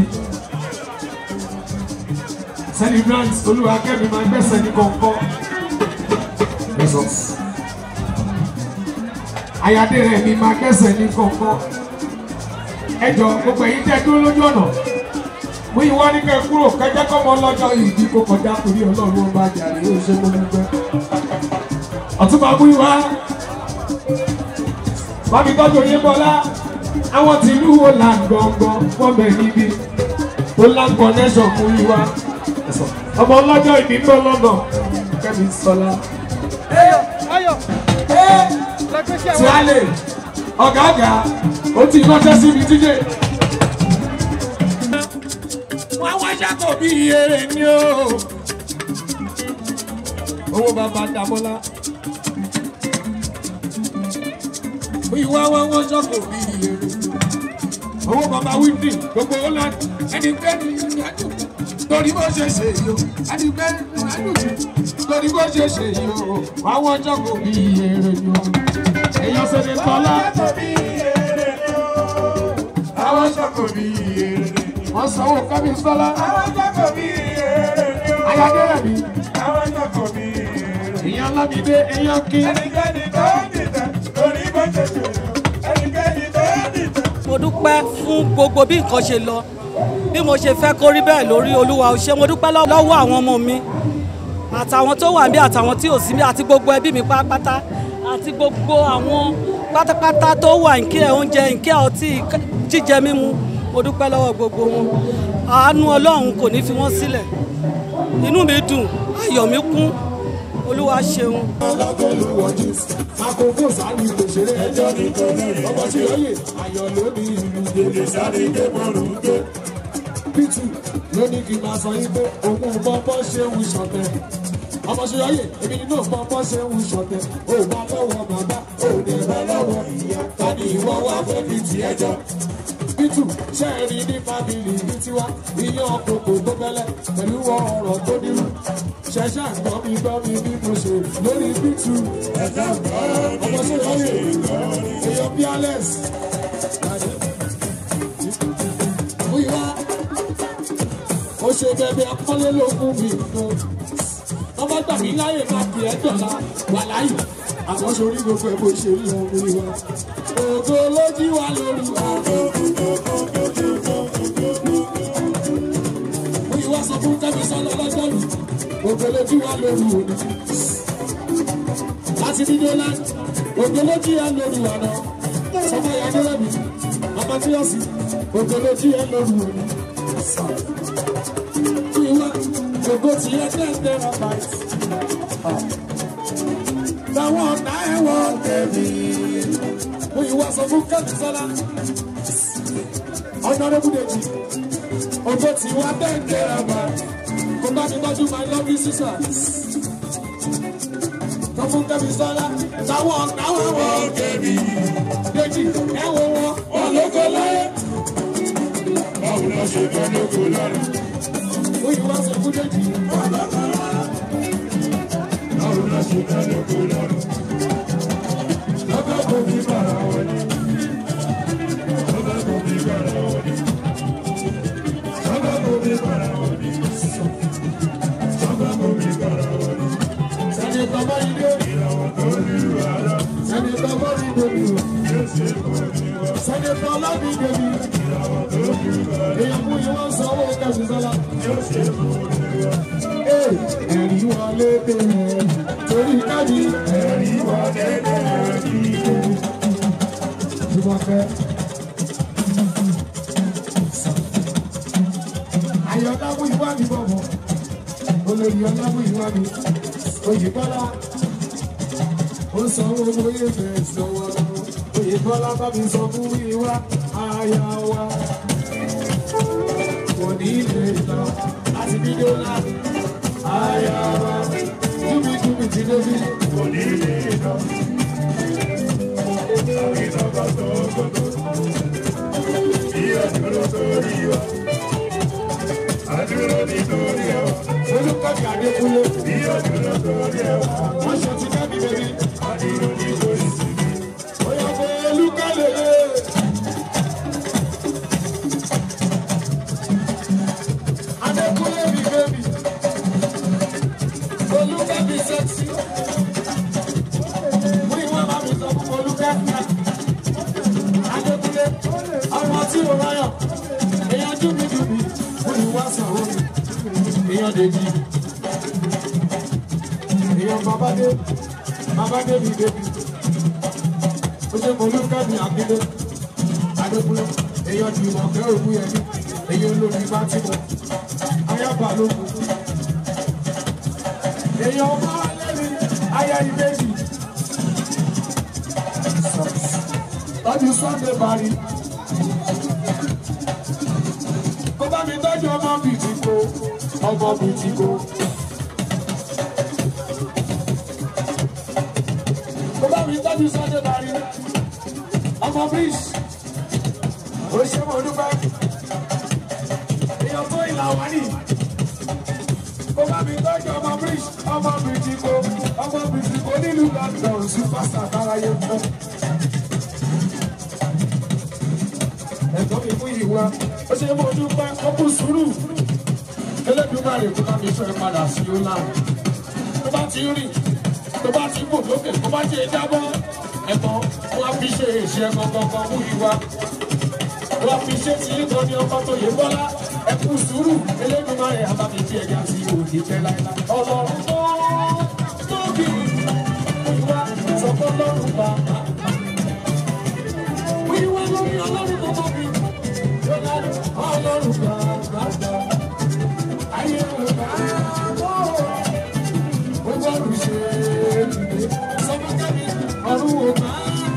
Celebrant Olúwakẹ́mi máa gbẹ́sẹ̀ ní kọ̀ọ̀kan. Àyàdé rẹ̀ mi máa gbẹ́sẹ̀ ní kọ̀ọ̀kan. Ẹ jọ gbogbo èyí tẹ́ dúró lójú ọ̀nà. Mú ìwọ ní kẹ́ kúrò kẹ́jẹ́ kọ́mọ lọ́jọ́ ìdí kó kọjá torí Ọlọ́run ọba àjàre yóò ṣe mọ́ nígbẹ́. Ọ̀túnba mú ìwá. Bábí tọ́jú oyè bọ́lá, àwọn tí ìlú wo là ń gbọ̀ngàn wọ́n bẹ̀ níbi tó lá connection fún yíwá. Ọmọ ọlọ́jọ́ ìbí bọ́ lọ́nà Kẹ́mi Sọlá. Tíálè, ọ̀gá, ó ti ránṣẹ́ sí mi jíjẹ. Wọ́n wá ṣàkó bí eré ni ó. Owó bàbá Dàmọ́lá. Ìwà wọn ṣọ́kò bí èrè. owó bàbá wíńdì gbogbo ó lọ ẹni pé torí bó ṣe ṣe yìí o ẹni pé torí bó ṣe ṣe yìí o àwọn ọjọ́ kò bí èrè ni o èèyàn ṣe lè tọ́lá àwọn ọjọ́ kò bí èrè ni wọ́n sanwó kábí sọ́lá àwọn ọjọ́ kò bí èrè ni o ayáde rẹ̀ mi àwọn ọjọ́ kò bí èrè ni èèyàn lábìdé èèyàn kí ẹnikẹ́ni tó dìtẹ̀ torí bó ṣe ṣe yìí o ẹnikẹ́ni tó dìtẹ̀. mo dúpẹ́ fún gbogbo bí nǹkan ṣe lọ bí mo ṣe fẹ́ kó rí bẹ́ẹ̀ lórí olúwa ò ṣe mo dúpẹ́ lọ́wọ́ àwọn ọmọ mi àtàwọn tó wà níbí àtàwọn tí ò sí níbí àti gbogbo ẹbí mi pátápátá àti gbogbo àwọn pátápátá tó wà nkẹ́ oúnjẹ nkẹ́ ọtí jíjẹ mímu mo dúpẹ́ lọ́wọ́ gbogbo wọn àánú ọlọ́run kò ní fi wọ́n sílẹ̀ inú mi dùn ayọ̀ mi kún olúwa ṣeun. alágbèlúwọ̀jú àkókò sáré kò ṣeré ẹjọ́ nítorí ọmọ tí ó yè ayọ̀ lónìí ìlú gbèdé sáré dé bọ́ọ̀lù gbé. P2 ló ní kí n máa sọ yín pé òun bọ́bọ́ ṣe ń ṣọ̀tẹ̀. ọmọ ṣe yọ yè èmi nínú bọ́bọ́ ṣe ń ṣọ̀tẹ̀. ó bá lọ́wọ́ bàbá ó dẹ̀ bá lọ́wọ́ ìyá tani ìwọ wá fẹ́ fi ti ẹjọ́. P2 ṣe é rí ní fábìlì ní tiwa iyán kòkò tó bẹ́lẹ̀ pẹ̀lú ọ̀rọ̀ tó nírú. ṣẹ̀ṣẹ̀ gbọ́ mi bí mo ṣe lórí P2. ọmọ ṣe yọ yè èèyàn bí Alex. ó ṣe bẹ̀bẹ̀ akọ́lé lógún mi nù. wọ́n bá gbà mí láyè máa pè ẹ́ dọ̀la wà láyè. àmọ́ sórí gbogbo ẹ̀ bó ṣe rí wọn lórí wa. ògo lójú wa lórí wa. mo yìí wá sọ fún Kẹ́mi Sọ́lá lọ́jọ́ mi. ògo lójú wa lórí òní. láti dídó láti ògo lójú wa lórí wa náà. sọmọ ìyá dọ́rọ̀ mi. ọmọ tí yóò sì ògo lójú wa lórí òní. Gbogbo tí ẹ tẹ́tẹ́ ra báyìí. Táwọn ọ̀nà ẹ̀wọ̀n tẹ̀mí. Mo yìí wá sọ fún Kẹ́mi Sọ́lá. Honorable Deji. Gbogbo tí wá tẹ́tẹ́ ra báyìí. Kò bá mi tọ́jú my lovely sisters. Sọ fún Kẹ́mi Sọ́lá. Táwọn ọ̀nà ẹ̀wọ̀n tẹ̀mí. Deji ẹ̀wọ̀n wọn. Wọ́n lóko láyé. Báwo lọ ṣe fẹ́ lóko lọ́rùn? Ó yìí wá sọ fún Deji. Báwo lọ ṣe fẹ́ lóko lọ́rùn? Lọ́gbà kò fi bàrà wọlé. Lọ́gbà kò fi bàrà wọlé. Lọ́gbà kò fi bàrà wọlé. Lọ́gbà kò fi bàrà wọlé. Sẹ́ni tọ́gbà yìí dé. Ìràwọ̀ tó ní wàrà. Sẹ́ni tọ́gbà yìí dé mi. Sẹ́ni tọ́gbà yìí dé mi. Ìràwọ̀ tó ní wàrà. Èèyàn mú ìwọ sanwó Kẹ́mi Sọ́lá. Ẹ̀rí wọlé dé torí kájí. Ẹ̀rí wọlé dé Jùmọ̀kẹ́. Ayọ̀dáwó ìwà mi bọ̀bọ̀. Olórí ọ̀dáwó ìwà mi. Oyèbọ́lá. Ó sanwó oyè bẹ̀rẹ̀ sọ̀wọ́. Oyèbọ́lá bá mi sọ fún ìwà àyà wa. Kò ní ilé ìlọ láti dídó láti àyà wa. Júbìjúbì ti débi. Kò ní ilé ìlọ. Àrínàbà tó gbogbo. Ìyá dúró torí wa. Àdúró nítorí ẹ̀ wá. Olùkọ́ni Adékúnlé. Ìyá dúró torí ẹ̀ wá. Wọ́n ṣe ti dábì bẹ́bí. Àdúró nítorí síbi. Ó yà fún olùkọ́lẹ̀. Adékúnlé mi bẹ́bí. Olùkọ́ mi sẹ́ksì. Mú ìwọ́n máa mi sọ fún olùkọ́ mi. Adékúnlé. Ọmọ tí ò ráyọ̀. Èèyàn júbìjúbì. Olùwà sanwó mi. Èèyàn Dèjì. Èèyàn Babádé mi bẹ́bí. Ó ṣe olùkọ́ mi Akíndé. Adékúnlé. Èèyàn Jùmọ̀kẹ́ Ògúnyẹmí. Èèyàn olórí Bátìmọ̀. Ayábà ló kù. Èèyàn ọmọ alẹ́mi aya ìbejì. Tọ́jú Sunday Bari. Kó bá mi tọ́jú ọmọ Bìtìkó. Ọmọ Bìtìkó. Kó bá mi tọ́jú Sunday Bari. Ọmọ Bíṣ. ó ṣe mo dúpẹ́ èèyàn tó ìlà wá ní ó bá mi tọ́jú ọmọ bíríjìkó nílùú London superstar káráyé fún ẹ̀gbọ́n mi fún ìwà ó ṣe mo dúpẹ́ ó kú sùúrù Elédùmarè kó bá mi fẹ́ padà sí ọlá tó bá ti rìn tó bá ti bò lókè tó bá ti jábọ́ ẹ̀gbọ́n wọ́n á fi ṣe èṣe gangan mú ìwà wọ́n á fi ṣe tí ìtọ́ ní ọkọ̀ tó yẹ bọ́lá ẹ̀kú sùúrù Elédùmarè àbámi tí ẹ̀já sí òní jẹ́ láìláì ọlọ́run tó tóbi ìwà sọ́kọ́ lọ́rùn bàbá wíwá lórí ọlọ́run tó tóbi ọlọ́run bàbá ayé ọ̀gá gbogbo ọ̀rùn ṣe sọ́kọ́kẹ́mi ọ̀rùn ọ̀gá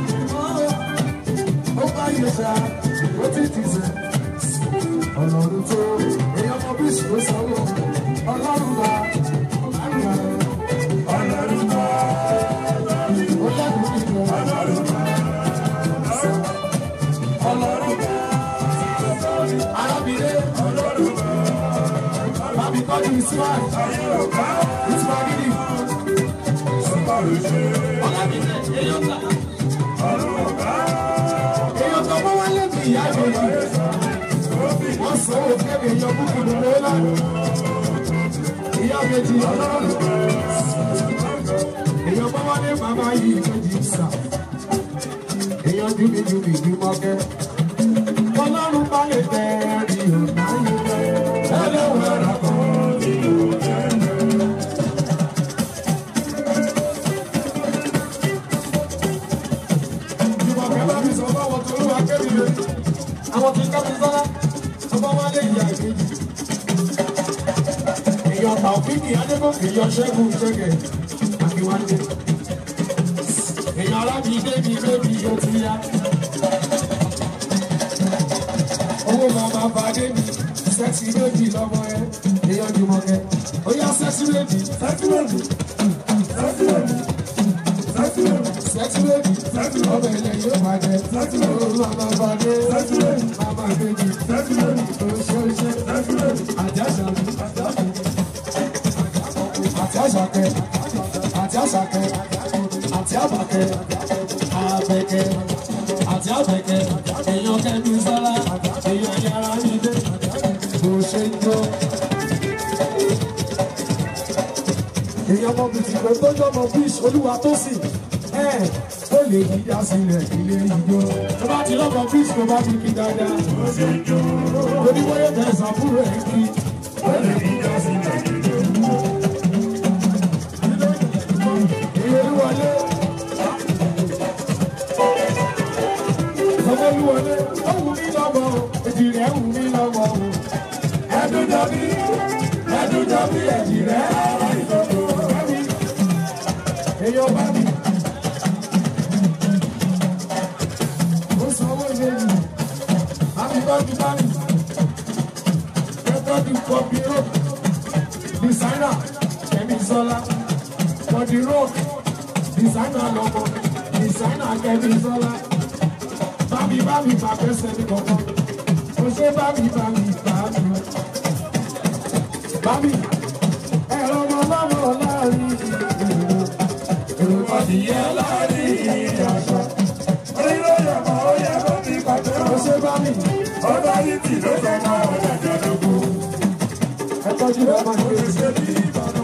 ó bá yẹ ṣá ó ti ti sẹ́ ọlọ́run tó èèyàn mọ bí ìṣòro sanwó ọlọ́run bá ọlọ́run bá ọlọ́run bá arábìnrin bàbí kọ́ni ìsúwàì ìsúwàgídì ọ̀làbìnrin èèyàn tó mọ́ wálé ní ìyá ìbejì wọ́n sọ òkè èèyàn búkú lóore lánàá ìyá ìbejì ọlọ́run èèyàn mọ́ wálé bàbá yìí ìbejì sà èèyàn jùmíjùmí ní mọ́kẹ́ ọlọ́run bá lè tẹ̀rí ọ̀nà ìwé ẹlẹ́wọ̀n ẹ̀rọ kan ní òjẹ́ ìwọ̀kẹ́ bá mi sọ fáwọn tó lówà kébìlé àwọn tí ká mi sọ́lá ọba wá lè yà ìbejì èèyàn Taofiki Adégòkè èèyàn Ṣẹ́gun Ṣẹ́gẹ̀ Akínwándé èèyàn arábìdé mi bébí yóò ti yá owó bàbá fàdé mi sẹ́ksì méjì lọ́mọ ẹ èèyàn Jùmọ̀kẹ́ ó yá sẹ́ksì méjì ọbẹ̀ ilẹ̀ yóò bàjẹ́ owó bàbá fàdé bàbá méjì oṣooṣe àjàṣàkẹ́ àti àbàkẹ́ àbẹ̀kẹ́ àti àbẹ̀kẹ́ èèyàn Kẹ́mi Sọ́lá èèyàn yàrá nílé bó ṣe ń jó. èèyàn ọmọ bìtìkọ̀ tó jọmọ bíṣ olúwa tó sì ó lè yíyá sílẹ̀ ilé ìjó. tó bá ti lọ́kọ̀ bíṣ tó bá ti kí dáadáa oníwọ́yé tẹ̀sán fúnra ẹ̀ kí ó lè yíyá sílẹ̀ ilé ìjó. ìyẹ̀lúwọlé ọmọlúwọlé ó wù mí lọ́mọ èjì rẹ̀ wù mí lọ́mọ ẹ̀dùjọ́bí èjì rẹ̀ ara ìdọ́dọ̀ èyàn bá mi ó sanwó ìlẹ́yìn àmì bọ́ọ̀dù bá mi kẹ́tọ́dù kọ́bí road designer Kẹ́mi Sọ́lá kọ́bí road designer lọ́mọ designer Kẹ́mi Sọ́lá bámi bàbá sẹ́ni kọ̀ọ̀kan ó ṣe bámi ẹ̀rọ ọmọ láàrin èrò ọdìyẹ láàrin àṣà orílẹ̀-èdè ọmọ ó yẹ kó fi pàtó ó ṣe bámi ọba yìí ló fẹ́ máa ọ̀dà jọ̀dọ̀gbò ẹ̀tọ́jú rẹ̀ máa ń gbé ṣe bí ìbàdàn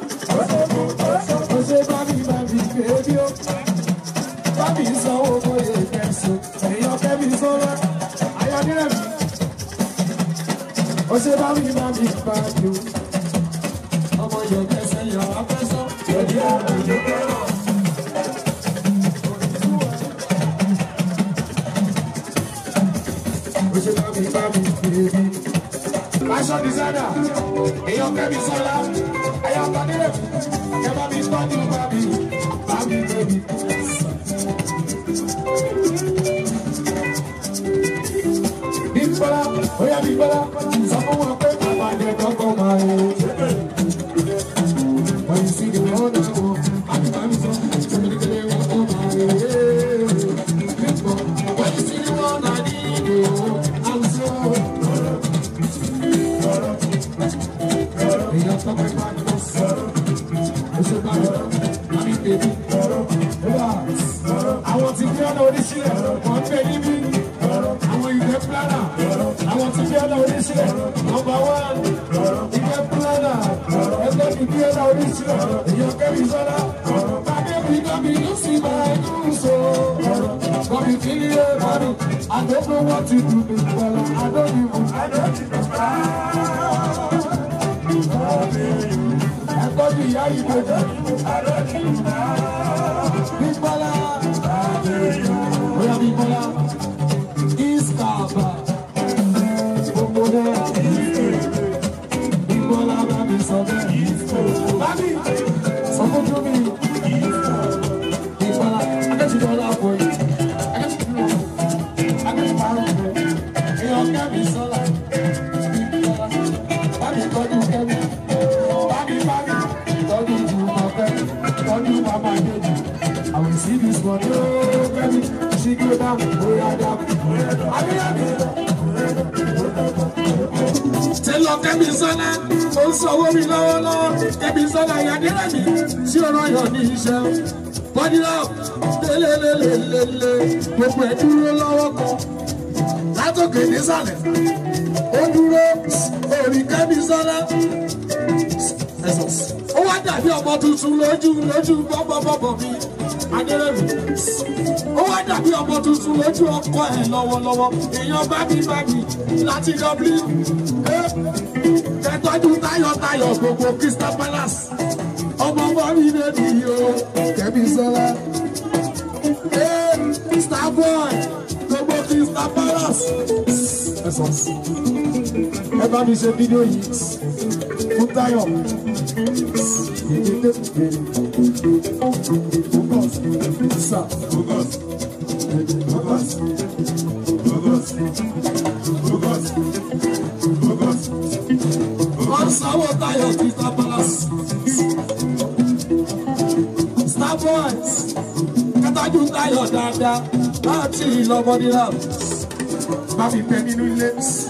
ó ṣe bámi bèbí ó bámi sanwó bóyá ìfẹ̀sùn èèyàn Kẹ́mi Sọ́lá ayọ̀dẹ́rẹ́ mi ó ṣe bámi pàjù ọmọ yòókè sẹ́yìn àwọn afẹ́sọ́ yòókè òjò kẹ́rọ̀. ó ṣe bámi bèbí fashion designer èèyàn Kẹ́mi Sọ́lá ayọ̀dẹ́rẹ́ mi kẹ́ bámi pàjù bámi bèbí. Bímbọ́lá, oya Bímbọ́lá, sọ fún wọn pé àbàjẹ́ kọ́kọ́ máa ń ṣe. When you see the world now, àbí bá mi sọ, ṣèlérí wọn kọ́ máa ń ṣe. When you see the world now, oríṣi ọ̀rọ̀ nọmba wán ìgbẹ́ pílánà ẹgbẹ́ bíbí ẹ̀dá oríṣi ọ̀rọ̀ èèyàn kẹ́mi sọ́lá bàdé bí gọ́bí ló sì máa ń dùn so gọ́bí kí ni ẹ bá mi I don't know what to do with Bola I don't even ẹ̀kọ́ bí ìyá yìí bẹ̀rẹ̀ bí Bola bóyá bí Bola ìsàbà gbogbo náà bí Bola bá mi sọ bẹ́ẹ̀ bá mi sọ fún tó mi bí Bola akẹ́tù Bola bọ̀ yìí akẹ́tù bá rọ̀ bọ̀ èèyàn kẹ́mi sọ́la bí Bola bá mi tọ́jú kẹ́mi bá mi tọ́jú ju ọ̀fẹ́ tọ́jú mama yẹn I will see this one oh baby she go down oya down tẹ́lọ̀ kẹ́mi sọ́lá ó ń sanwó mi lọ́wọ́lọ́wọ́ kẹ́mi sọ́lá ìyàdẹ́rẹ́ mi tí ó rán yọ ní iṣẹ́ bọ́dílọ́ lélelélelele gbogbo ẹ̀ dúró lọ́wọ́ kan látòkè nísàlẹ̀ ó dúró orí kẹ́mi sọ́lá ó wá dàbí ọmọ tuntun lójú bọ́bọ́bọ́bọ́ mi adẹ́rẹ́mì ó wá dàbí ọmọ tuntun lójú ọkọ ẹ̀ lọ́wọ́lọ́wọ́ èèyàn bábí láti w tẹ́tọ́jú tayọ̀tayọ̀ gbogbo Crystal Palace ọmọ bọ́ọ̀lì lẹ́nu o kẹ́mi sọ́lá Starboy gbogbo Crystal Palace ẹ bá mi ṣe fídíò yìí fún Táyọ̀. Wọ́n sanwó Táyọ̀ Crystal Palace. Starboys kẹ́tàjú Táyọ̀ dáadáa láti ìlọ́mọdé náà. Bá mi bẹ nínú ilé.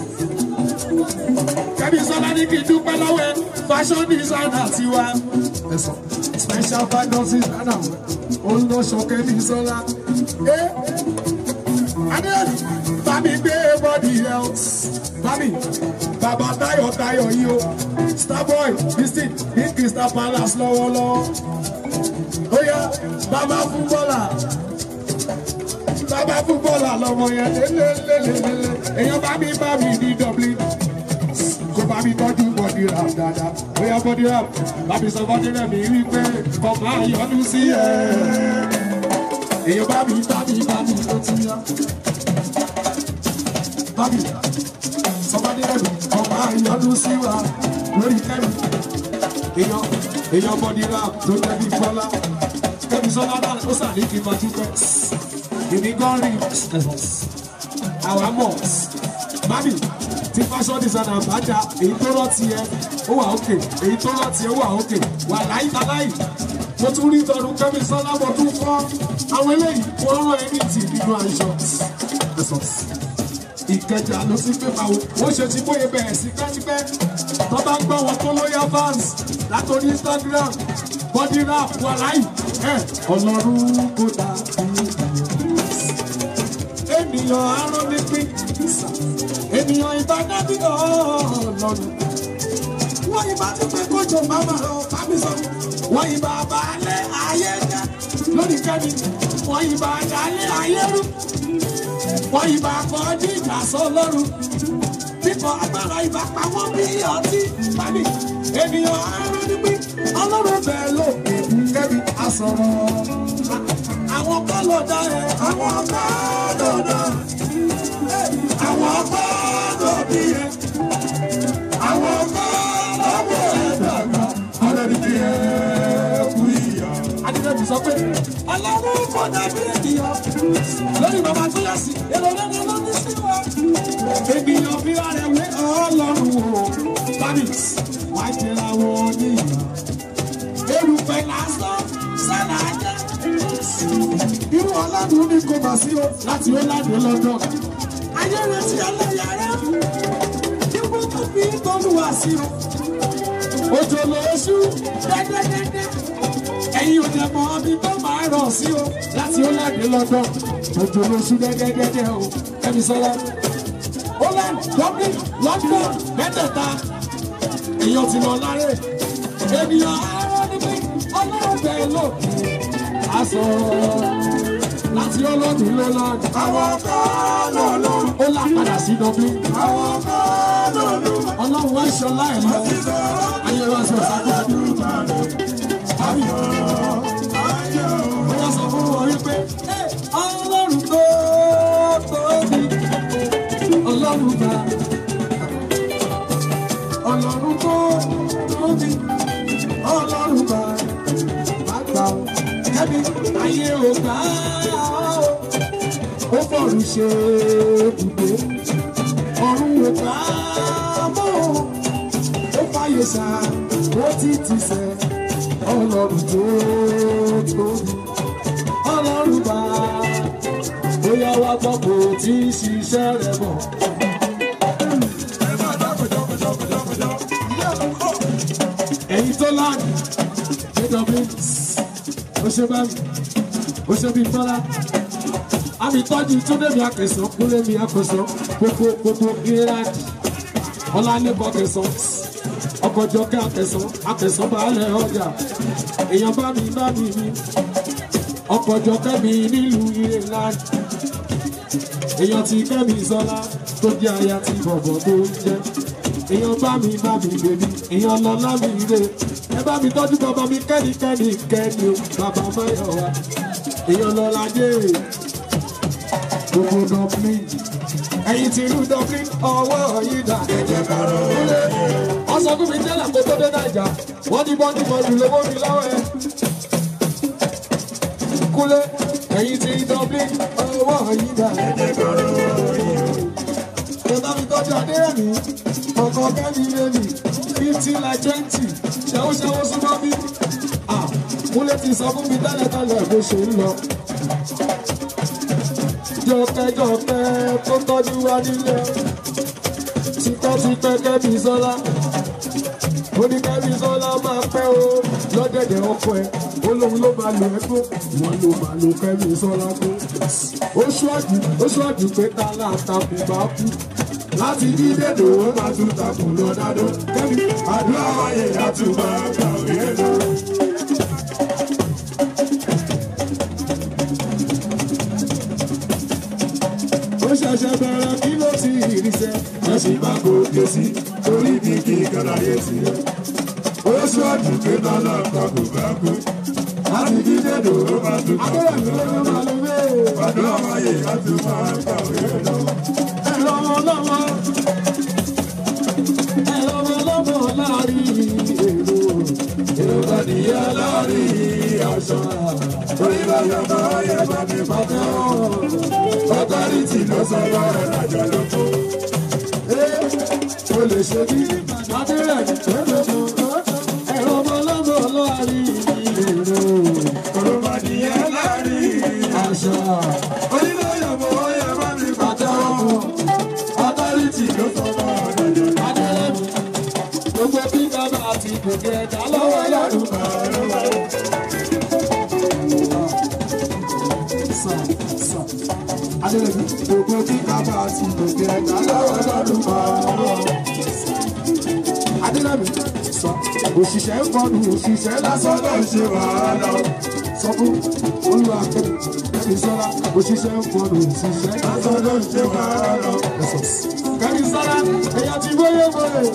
Kẹ́mi sọ́lá ní kí n dúpẹ́ lọ́wọ́ ẹ fashion designer tiwa. Special fashion designer olùdóṣọ Kẹ́mi sọ́lá. Adéyẹ̀lì bá mi gbé body health. Bámi bàbá Táyọ̀ yìí o. Starboy visit ní Crystal Palace lọ́wọ́lọ́wọ́. Ó yá bàbá fútbọ́là lọ́mọ yẹn lélelélelele. Èèyàn bá mi ní Dublin. Kó bá mi tọ́jú body rap dáadáa. Ó yá body rap bàbí sọ body rap mi rí pé kò máa yọdún sí ẹ̀. Èèyàn bá mi ló ti yá. Bábí sọ body rap kò máa yọdún sí wa lórí Kẹ́mi. Èèyàn body rap tó jẹ́ bí Bọ́lá. Kẹ́mi sọ́lá náà ó sàní kí n máa dúpẹ́. Èmi gan rí àwa mọ̀. Bábí tí fashion designer bá dá èyí tó rántí ẹ ó wà òkè èyí tó rántí ẹ ó wà òkè wà láyìí. Mo tún rí tọdún Kẹ́mi sọ́lá mo tún fọ́ àwọn eléyìí wọ́n rán ẹni tì nínú aṣọ. Ìkẹjà ló sì pé báwo wọ́n ṣe ti bóyá bẹ̀rẹ̀ sí pẹ́ẹ́pẹ́ tó bá ń gbọ́ wọn tó lóyá fans látòrí Instagram body rap wà láyìí Ọlọ́run kò dá ènìyàn arán ní pín ènìyàn ìbàdàn bí Ọlọ́run wọ́n ìbá ti pé kójò máma lọ bámi sọ wọ́n ìbá balẹ̀ ayé jẹ́ lórí Kẹ́mi wọ́n ìbá dalẹ̀ ayé rú wọ́n ìbá kọjú ìjà sọ́lọ́run nípa agbára ìbá pa wọ́n bí ọtí bámi ènìyàn arán ní pín Ọlọ́run bẹ́ẹ̀ ló Kẹ́mi asọ̀rọ̀ àwọn kọ́ ló dá ẹ àwọn kọ́ ló dá àwọn kọ́ ló bí ẹ àwọn kọ́ ló bí ẹ dàgbà ọlọ́dún bí ẹ kú ìyá. Adébẹ̀bí sọ pé Ọlọ́run kò dàbí ènìyàn lórí bàbá tó yà sí èrò lẹ́nu lórí sí wa. Ènìyàn fi ara ẹ̀ wé Ọlọ́run o bábí wàá jẹ́ àwọn oníyàn erùpẹ̀ lásán sẹ́nà ajá. Irú ọlọ́dún ní kò bá sí o láti ó ládùn lọ́dọ̀. Ayé rẹ̀ ti ẹlẹ́yà rẹ̀ kíkú tó fi tọ́lúwà sí o. Òjò lóṣù dẹ́dẹ́dẹ́dẹ́. Ẹ̀yin ò dẹ̀ mọ ọbí tó máa rọ̀ sí o láti ó ládùn lọ́dọ̀. Òjò lóṣù dẹ́dẹ́dẹ́dẹ́ o. Kẹ́mi sọ́lá. Holland, Dublin, London mẹ́tẹ̀ẹ̀ta èèyàn ti lọ láre ènìyàn ara níbi ọlọ́run bẹ́ẹ̀ lò aṣọ láti ọlọ́dún ló lọ. Àwọn kan lòlù. Ó là padà sí Dublin. Àwọn kan lòlù. Ọlọ́run wá ṣọlá ẹ̀ lọ. Ayé wa sọ sábàdú. Ayọ̀ ayọ̀. Ó yà sọ fún wọn wípé ọlọ́run tó tóbi. Ọlọ́run bá. Ọlọ́run tó tóbi. Ọlọ́run bá. Má gbà ó. Kẹ́mi ayé ò gbà á. Ó fọ̀rùn ṣe ibùdó. Ọ̀run ò gbà á mọ́. Ó fàyè sá. Ó ti ti sẹ́. Ọlọ́run tó tóbi. Ọlọ́run bá. Bóyá wá gbọ́ kò tí ì ṣiṣẹ́ rẹ̀ bọ̀. Ẹ̀yin tó láàyè. Ó ṣe bá mi, ó ṣe bí tọ́lá. Àmì tọ́jú túndé mi àkẹsàn, kúlé mi àkọsàn, gbogbo gíràjì. Ọlá níbọ̀ kẹsàn, ọkọ̀jọ́kẹ́ àkẹsàn baálẹ̀ ọjà. Èèyàn bá mi ní. Ọkọ̀jọ́kẹ́ mi nílùú ilé láàyè. Èèyàn ti kẹ́mi sọ́lá tó jẹ́ aya ti bọ̀bọ̀ tó ń jẹ́. Èèyàn bá mi bèbí, èèyàn lọ́lá mi rè. Ẹ bá mi tọ́jú bàbá mi kẹ́ni o, bàbá Máyọ̀ wá. Èèyàn lọ́la dé gbogbo Dublin. Ẹ̀yin ti rú Dublin, ọwọ́ yìí dà. Ẹ̀jẹ̀ kàrọ̀ lé. Wọ́n sọ fún mi tẹ́lẹ̀ kó tó dé Nàìjà. Wọ́n ní bọ́ọ̀dù lówó mi lọ́wọ́ ẹ̀. Kúlé, ẹ̀yin ti Dublin, ọwọ́ yìí dà. Ẹ̀jẹ̀ kàrọ̀ lé. Ẹ bá mi tọ́jú Adéyẹ̀mí, ọkọ̀ kẹ́mi lẹ́mí, 50 like 20. Ṣẹ́wó súnmọ́ bí. Kúlé ti sọ fún mi tẹ́lẹ̀ bó ṣe ń lọ. Jọkẹ́ tó tọ́jú wa nílé. Tipẹ́ Kẹ́mi Sọ́lá. Ó ní Kẹ́mi Sọ́lá máa pẹ́ o. Lọ́dẹ̀dẹ̀ ọkọ ẹ̀. Ó lóun ló máa lò ẹ́ tó. Wọ́n ló máa lo Kẹ́mi Sọ́lá tó. Ó ṣọ́ọ̀jù pé ta látakùn bá kú. Láti bí dèdò ó máa tún takùn lọ dádó. Kẹ́mi àdúrà wáyé àtúbà kàwé lọ. Ó ṣẹ̀ṣẹ̀ bẹ̀rẹ̀ kí ló ti ìrìnsẹ̀. Wọ́n sì máa gòkè sí torí bí kí kàlàyé sí ẹ. Ó ṣọ́ọ̀jù pé ta látakùn bá kú. Láti bí dèdò ó máa tún takùn lọ dádó. Àdúrà wáyé àtúbà kàwé lọ. Ẹ̀rọ láàrin èrò bàdìyà láàrin aṣọ. Orílẹ̀-èdè máa yẹ bá mi pàtẹ́ ọ̀. Ọ̀tọ́rìtì ló sọ̀rọ̀ ẹ̀lájọ́ ló kó. Ó lè ṣe bí Adéyẹ̀ ẹ̀rọ ọmọlọ́mọ láàrin èrò bàdìyà láàrin aṣọ. Orílẹ̀-èdè máa yẹ bá mi pàtẹ́ ọ̀. Ọ̀tọ́rìtì ló sọ̀rọ̀ ẹ̀lájọ́ ló kó. Gbogbo bí bàbá àti gòkè ẹ̀dá lọ́wọ́ lọ́dún Adéyẹ̀mí, gbogbo bí bàbá àti gòkè ẹ̀dá lọ́wọ́ lọ́dún Adéyẹ̀mí, sọ òṣìṣẹ́ ń kọlu òṣìṣẹ́ lásán ló ń ṣe wàhálà. Sọ fún Olúwa Kẹ́mi Sọ́lá, òṣìṣẹ́ ń kọlu òṣìṣẹ́ lásán ló ń ṣe wàhálà. Kẹ́mi Sọ́lá, èèyàn ti bóyè.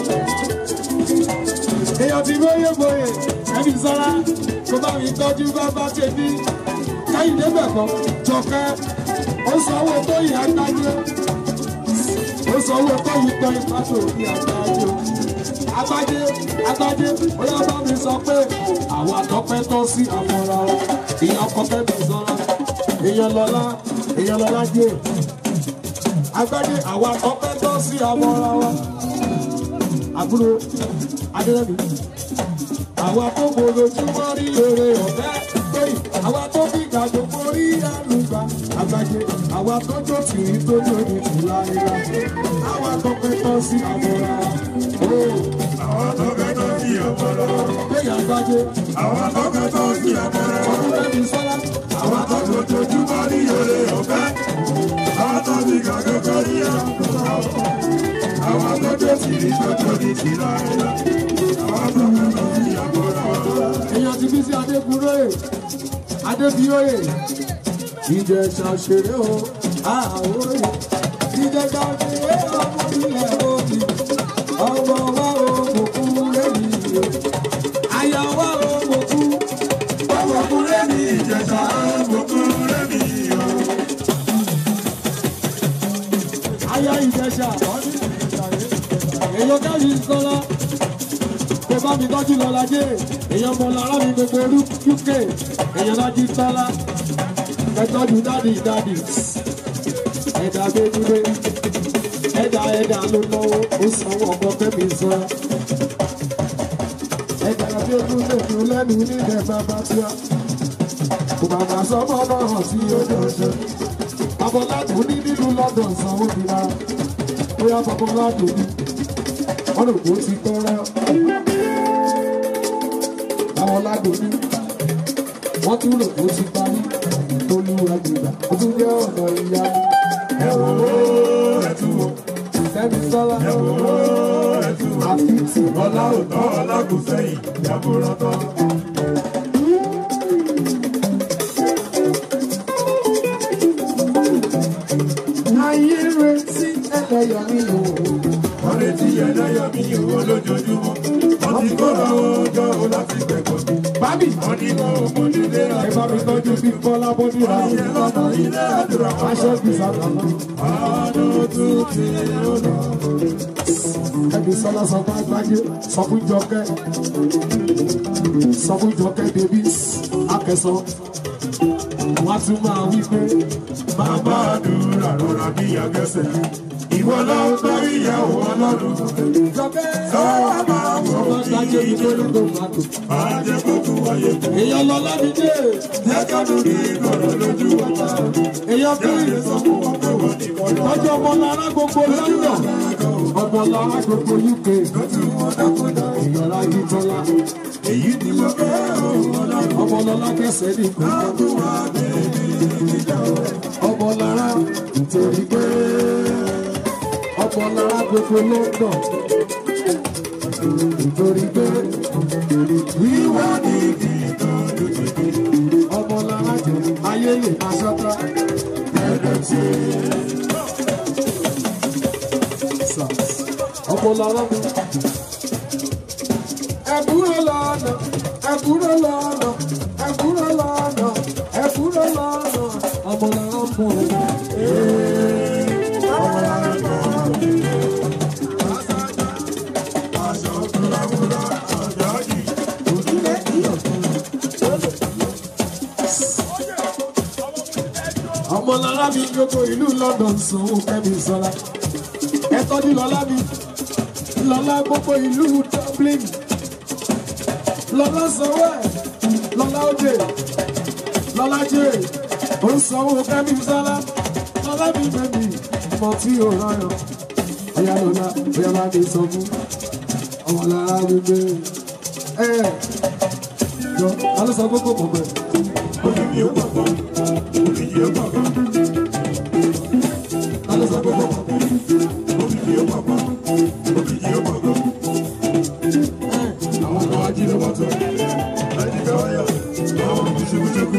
Kẹ́mi Sọ́lá, kó bá mi tọ́jú bàbá tèmi. Kẹ́hìndé bẹ̀kọ́, Jọkẹ́, ó sanwó tó yẹ àgbájé. Ó sanwó tó yí tọ́ ìpàtó ní àgbájé. Àgbájé, ó yá bá mi sọ pé àwọn àtọ́pẹ́ tọ́ sí àfọ̀rà wa. Ìyá ọkọ̀ Kẹ́mi Sọ́lá, èèyàn lọ́lá jẹ́. Àgbájé, àwọn àtọ́pẹ́ tọ́ sí àfọ̀rà wa. Àbúrò Adéyẹ̀mí, àwa tó bolojúmọ́ rí èrè ọ̀fẹ́ péyì, àwa tó fi gàdókò rí àlùbá àgbàjẹ, àwa tó jó tìrí tó jó ní tìlá ìlà, àwa tó pẹ́ tán sí àbọ̀ra. Àwa tó pẹ́ tán sí àbọ̀ra. Péyì àgbàjẹ, àwa tó pẹ́ tán sí àbọ̀ra. Ọdún Kẹ́mi Sọ́lá, àwa tó bolojúmọ́ rí èrè ọ̀fẹ́, àwa tó fi gàdókò rí àlùbá, àwa tó jó èèyàn ti bí sí adékúróyè adébíyóyè ìjẹ̀ṣà ṣeré o àwòrán ìjẹ̀ṣà ṣeré ọmọ ilẹ̀ òbí ọmọ wa o kò kú lẹ́yìn o àyà wa o kò kú ọmọ kú lẹ́yìn ìjẹ̀ṣà kò kú lẹ́yìn o. àyà ìjẹ̀ṣà èèyàn káyì sọlá kò bá mi tọ́jú lọ́la jẹ́ èèyàn mọ̀ lára mi gbogbo uk èèyàn lájú tọ́lá ẹ̀tọ́jú dádì ẹ̀dá gbẹ́gbẹ́ ẹ̀dá ló náwó ó sanwó ọkọ̀ kẹ́mi sọ ẹ̀dá gbẹ́gbẹ́ fún lẹ́nu nílẹ̀ bàbá tíá kò bàbá sọ́mọ́ náà hàn sí ojú ọ̀sẹ̀ abọ́ládùn ní nínú London sanwó nira ó yá babọ́ládùn ní wọ́n lò kó ti tọ́rẹ́ babọ́ládùn ní wọ́n tún lò kó ti parí olúwa gbìgbà ó tún jẹ́ ọ̀nà ìyá ẹ̀wọ̀n ẹ̀túwò sẹ́mi sọ́lá àfíìsì ọlá òtọ́ ọlágùnsẹ́yìn yàgòrọ́tọ́. ayé retí ẹlẹ́yọ̀ mi o. wọ́n retí ẹlẹ́yọ̀ mi o lójoojúmọ́. wọ́n ti kóra ọjọ́ o láti gbẹ̀kọ́ mi. bábí wọ́n ní kó òmòdúlé rà. ẹ bá mi tọ́jú bí kọ́lá bọ́dí rà. ayé lọ́nà ilé àdúrà. aṣọ gbèsè àtàlà. àánú tún ti lọ́nà. ẹbí sọlá sọ fún agbájé sọ fún jọkẹ́ bèbí akẹ́sọ. wọ́n tún máa wí pé bàbá àdúrà rọra bí agẹ́sẹ̀. ìwọ ló ń gbọ́ ìyàwó ọlọ́run. sọ́wọ́ máa wọ̀ ọ́ sí ìjọba tó máa tó. àjẹ kókó wáyé kó. èèyàn lọ lábídé. jẹ́ kánú ní ìkọ̀rọ̀ lójú ọ̀tá. èèyàn bí sọ fún wọn pé wọ́n ní kọ́ lọ. lọ́jọ́ ọmọlára gbogbo London. ọmọlára gbogbo UK. èèyàn rájí tọ́lá. èyí ni mo fẹ́ ọmọlọ́lá kẹsẹ̀ ní kókó. ọmọlára nítorí pé ọmọlára gbogbo London nítorí pé wíwá ní ọmọlára jẹ ayé lè máa ṣọ́tà ẹ̀ẹ́dẹ̀ tí ọmọlára mi ẹ̀bùrọ̀ lọ́nà ẹ̀bùrọ̀ lọ́nà ẹ̀bùrọ̀ lọ́nà ẹ̀bùrọ̀ lọ́nà ọmọlára ń bọ̀ ọmọlára mi gbogbo ìlú London sanwó kẹ́mi sọ́lá ẹ tọ́jú lọ́lá mi lọ́lá gbogbo ìlú Dublin lọ́lá sanwó ẹ̀ lọ́lá òde lọ́lá jẹ́ ó sanwó kẹ́mi sọ́lá lọ́lá mi bẹ̀mí mọ̀ tí ò rọrùn ọ̀yà lọ́lá ọ̀yà bá mi sọ fún ọmọlára mi gbé jọ alẹ́ sọ gbogbo mọ̀ bẹ́ẹ̀. Olùyẹ gbàgbọ́, olùyẹ gbàgbọ́. Alẹ́ sọ gbogbo mọ̀ bẹ́ẹ̀. Olùyẹ gbàgbọ́, olùyẹ gbàgbọ́. Àwọn kan ají ló wọ́n tó. Láti ká wáyà, àwọn ọmọ ṣekúṣekú.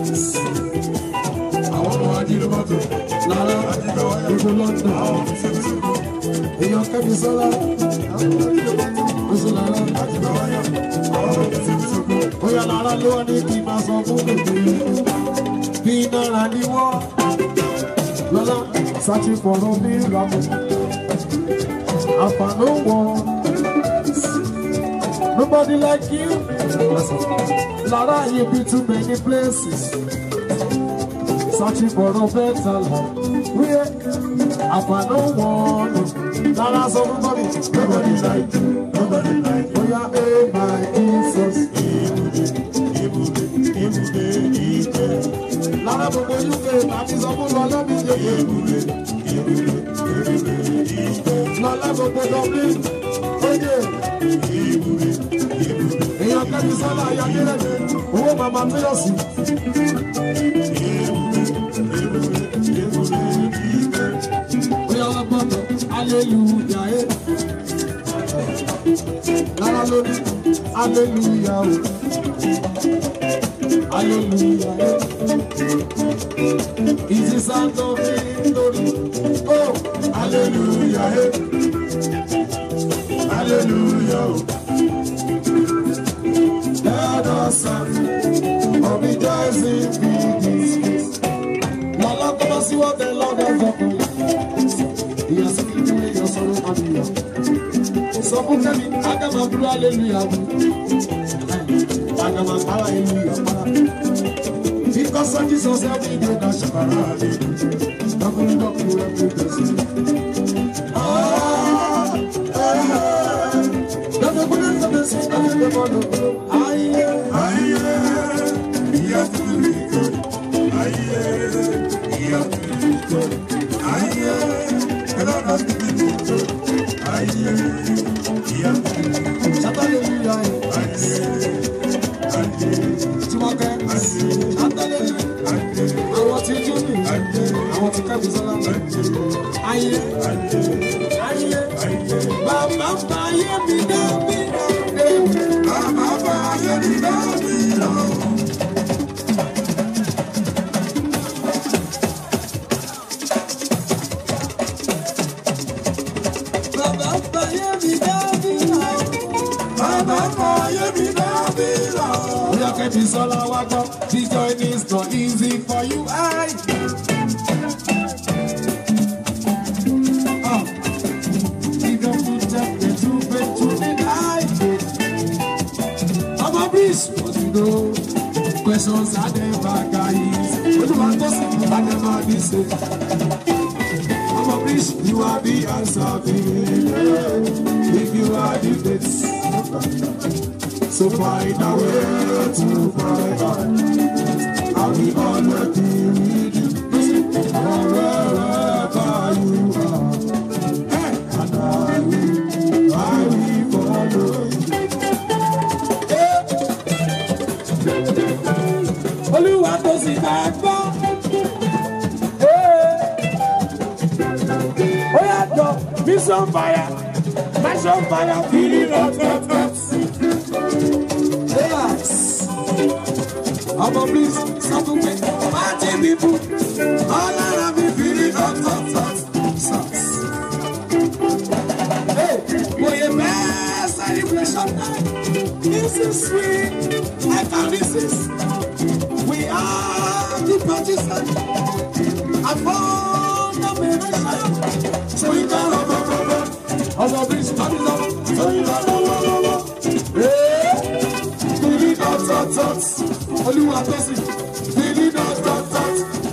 Àwọn kan ají ló wọ́n tó. Lára láti ká wáyà, gbogbo London. Àwọn ọmọ ṣekúṣekú. Èèyàn kẹ́mi sọ́lá. Oṣù lára láti ká wáyà, àwọn ọmọ ṣekúṣekú. Bóyá lára ló wá ní kí n máa sọ fún bèbè. Bí náírà ni wọ́n. Lọ́lá searching for a miracle. Àfààní wọn. Nobody like you. Lára you been to many places. Searching for a better life. Àfààní wọn. Lára sọ fún bọ́bí. Nobody like you. Nobody like you. Bóyá my Jesus. Lára gbogbo UK láti sọ fún lọ́lá mi jẹ́ lọ́lá gbogbo Dublin oye èèyàn kẹ́mi sọ́lá ayájẹ́rẹ́ owó màmá mílíọ̀sì. Oya wá gbọ́dọ̀ hallelujah Lára lórí, hallelujah. Hallelujah. Is the sound of victory. Oh, hallelujah. Hallelujah. Let us sing of rejoicing in this place. Lord, come and see what the Lord has done for you. He has taken away your sorrow and your. So put them in, I come and do hallelujah. I come and hallelujah. Because of Jesus, every day that shall be I'm going to do every day. That's the goodness of the sin and the body. This journey is not easy for you. You don't put up the two bed to the night. I'm a breeze, what you know? Questions are never guys. What do I say? I never listen. I'm a breeze, you are the answer. If you are the best. So find a way to find out. I will always be with you, wherever you are. And I will follow you. Olúwa tó sì máa gbọ́. Ó yàtọ̀, mission fire, feeling hot. I'm a please, stop to wait. Party people, all around me feeling hot. Hey, for your best celebration night. This is sweet, like how this is. We are the participants. I found the mission. So you can love. I'm a please, stop it up. So you can love. Hey, feeling hot. Olúwa tó sì fìlí dọ́tọ̀tọ̀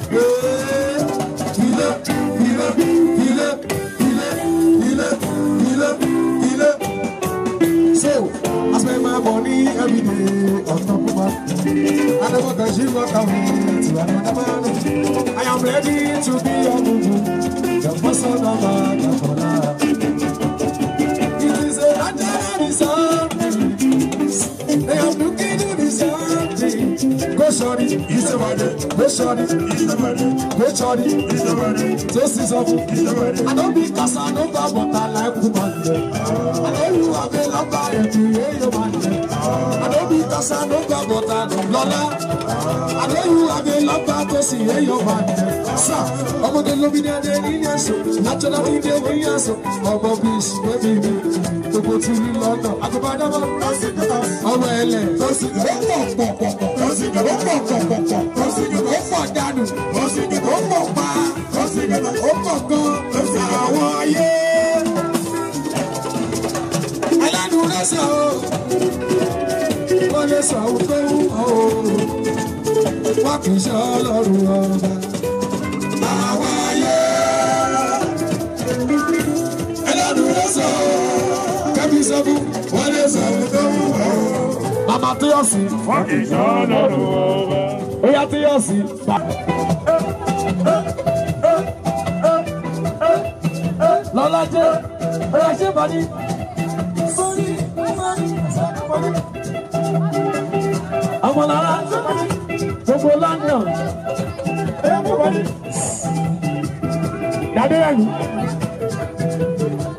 ilé. So I spend my money every day on top of my. I never can shift what I'm to another man. I am ready to be your mugu, the person of my Gafona. It is a hundred something. They are looking to be something. Go shorty, it's the body. Go shorty, it's the body. Go shorty, it's the body. Just is up, it's the body. I don't be Casanova, but I like woman. I know you have a lover and you hear your man. I don't be Casanova, but I don't Lola. I know you have a lover to see your man. Sir, I'm going to love you there in your soul. Naturally, there in your soul. I'm a beast, baby. To go to London. I go by the man. I'm LA. Mama Tiyosi, Oya Tiyosi. Lola J, Oya ṣe bani. Ọmọlára, gbogbo London. Dade ẹ̀yìn.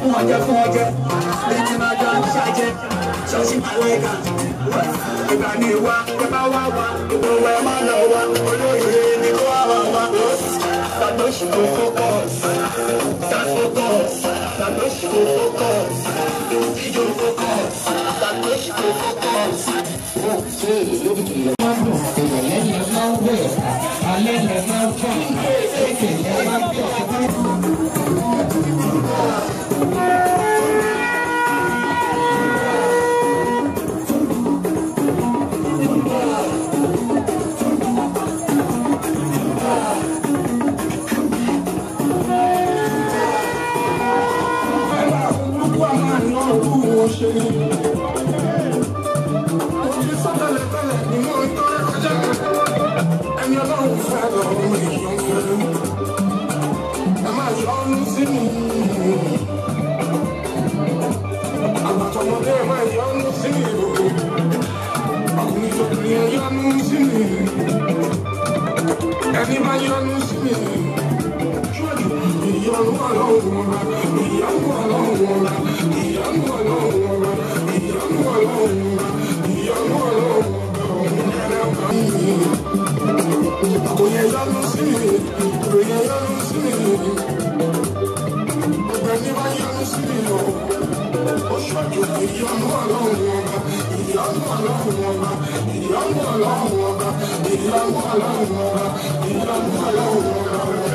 fún ọjọ́ lẹ́yìn máa jọ ń ṣàjẹ́ ṣọ́ọ̀ṣì àlẹ́gà ìgbà ní ìwà ẹ bá wá wá gbogbo ẹ má lọ wá olóyè ní kó wá wá wá Satoshi go focus Satoshi go focus Ijo focus Satoshi go focus Ẹni ọlọ́run fẹ́ lọ́rùn èèyàn fẹ́ ẹ máa yọnu sí mi. Àgbàtọ̀mọdé ẹ máa yọnu sí mi gbogbo. Ọkùnrin tóbìnrin ẹ yọnu sí mi. Ẹni máa yọnu sí mi. Ìyọnu ọlọ́run ọba, ìyọnu ọlọ́run ọba, ìyọnu ọlọ́run ọba, ìyọnu ọlọ́run ọba, ìyọnu ọlọ́run ọba. Oye yọnu sí mi, oye yọnu sí mi. Ọ̀gbẹ́ni bá yọnu sí mi o. Ó ṣọ́jú ìyọnu ọlọ́run ọba, ìyọnu ọlọ́run ọba, ìyọnu ọlọ́run ọba, ìyọnu ọlọ́run ọba, ìyọnu ọlọ́run ọba.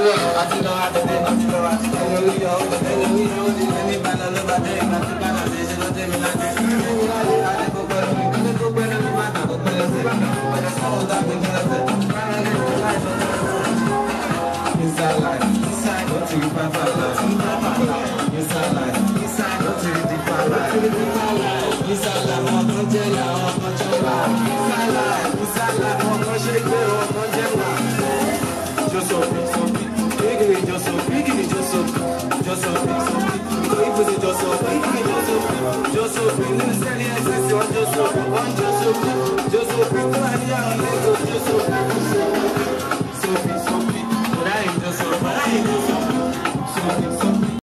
Just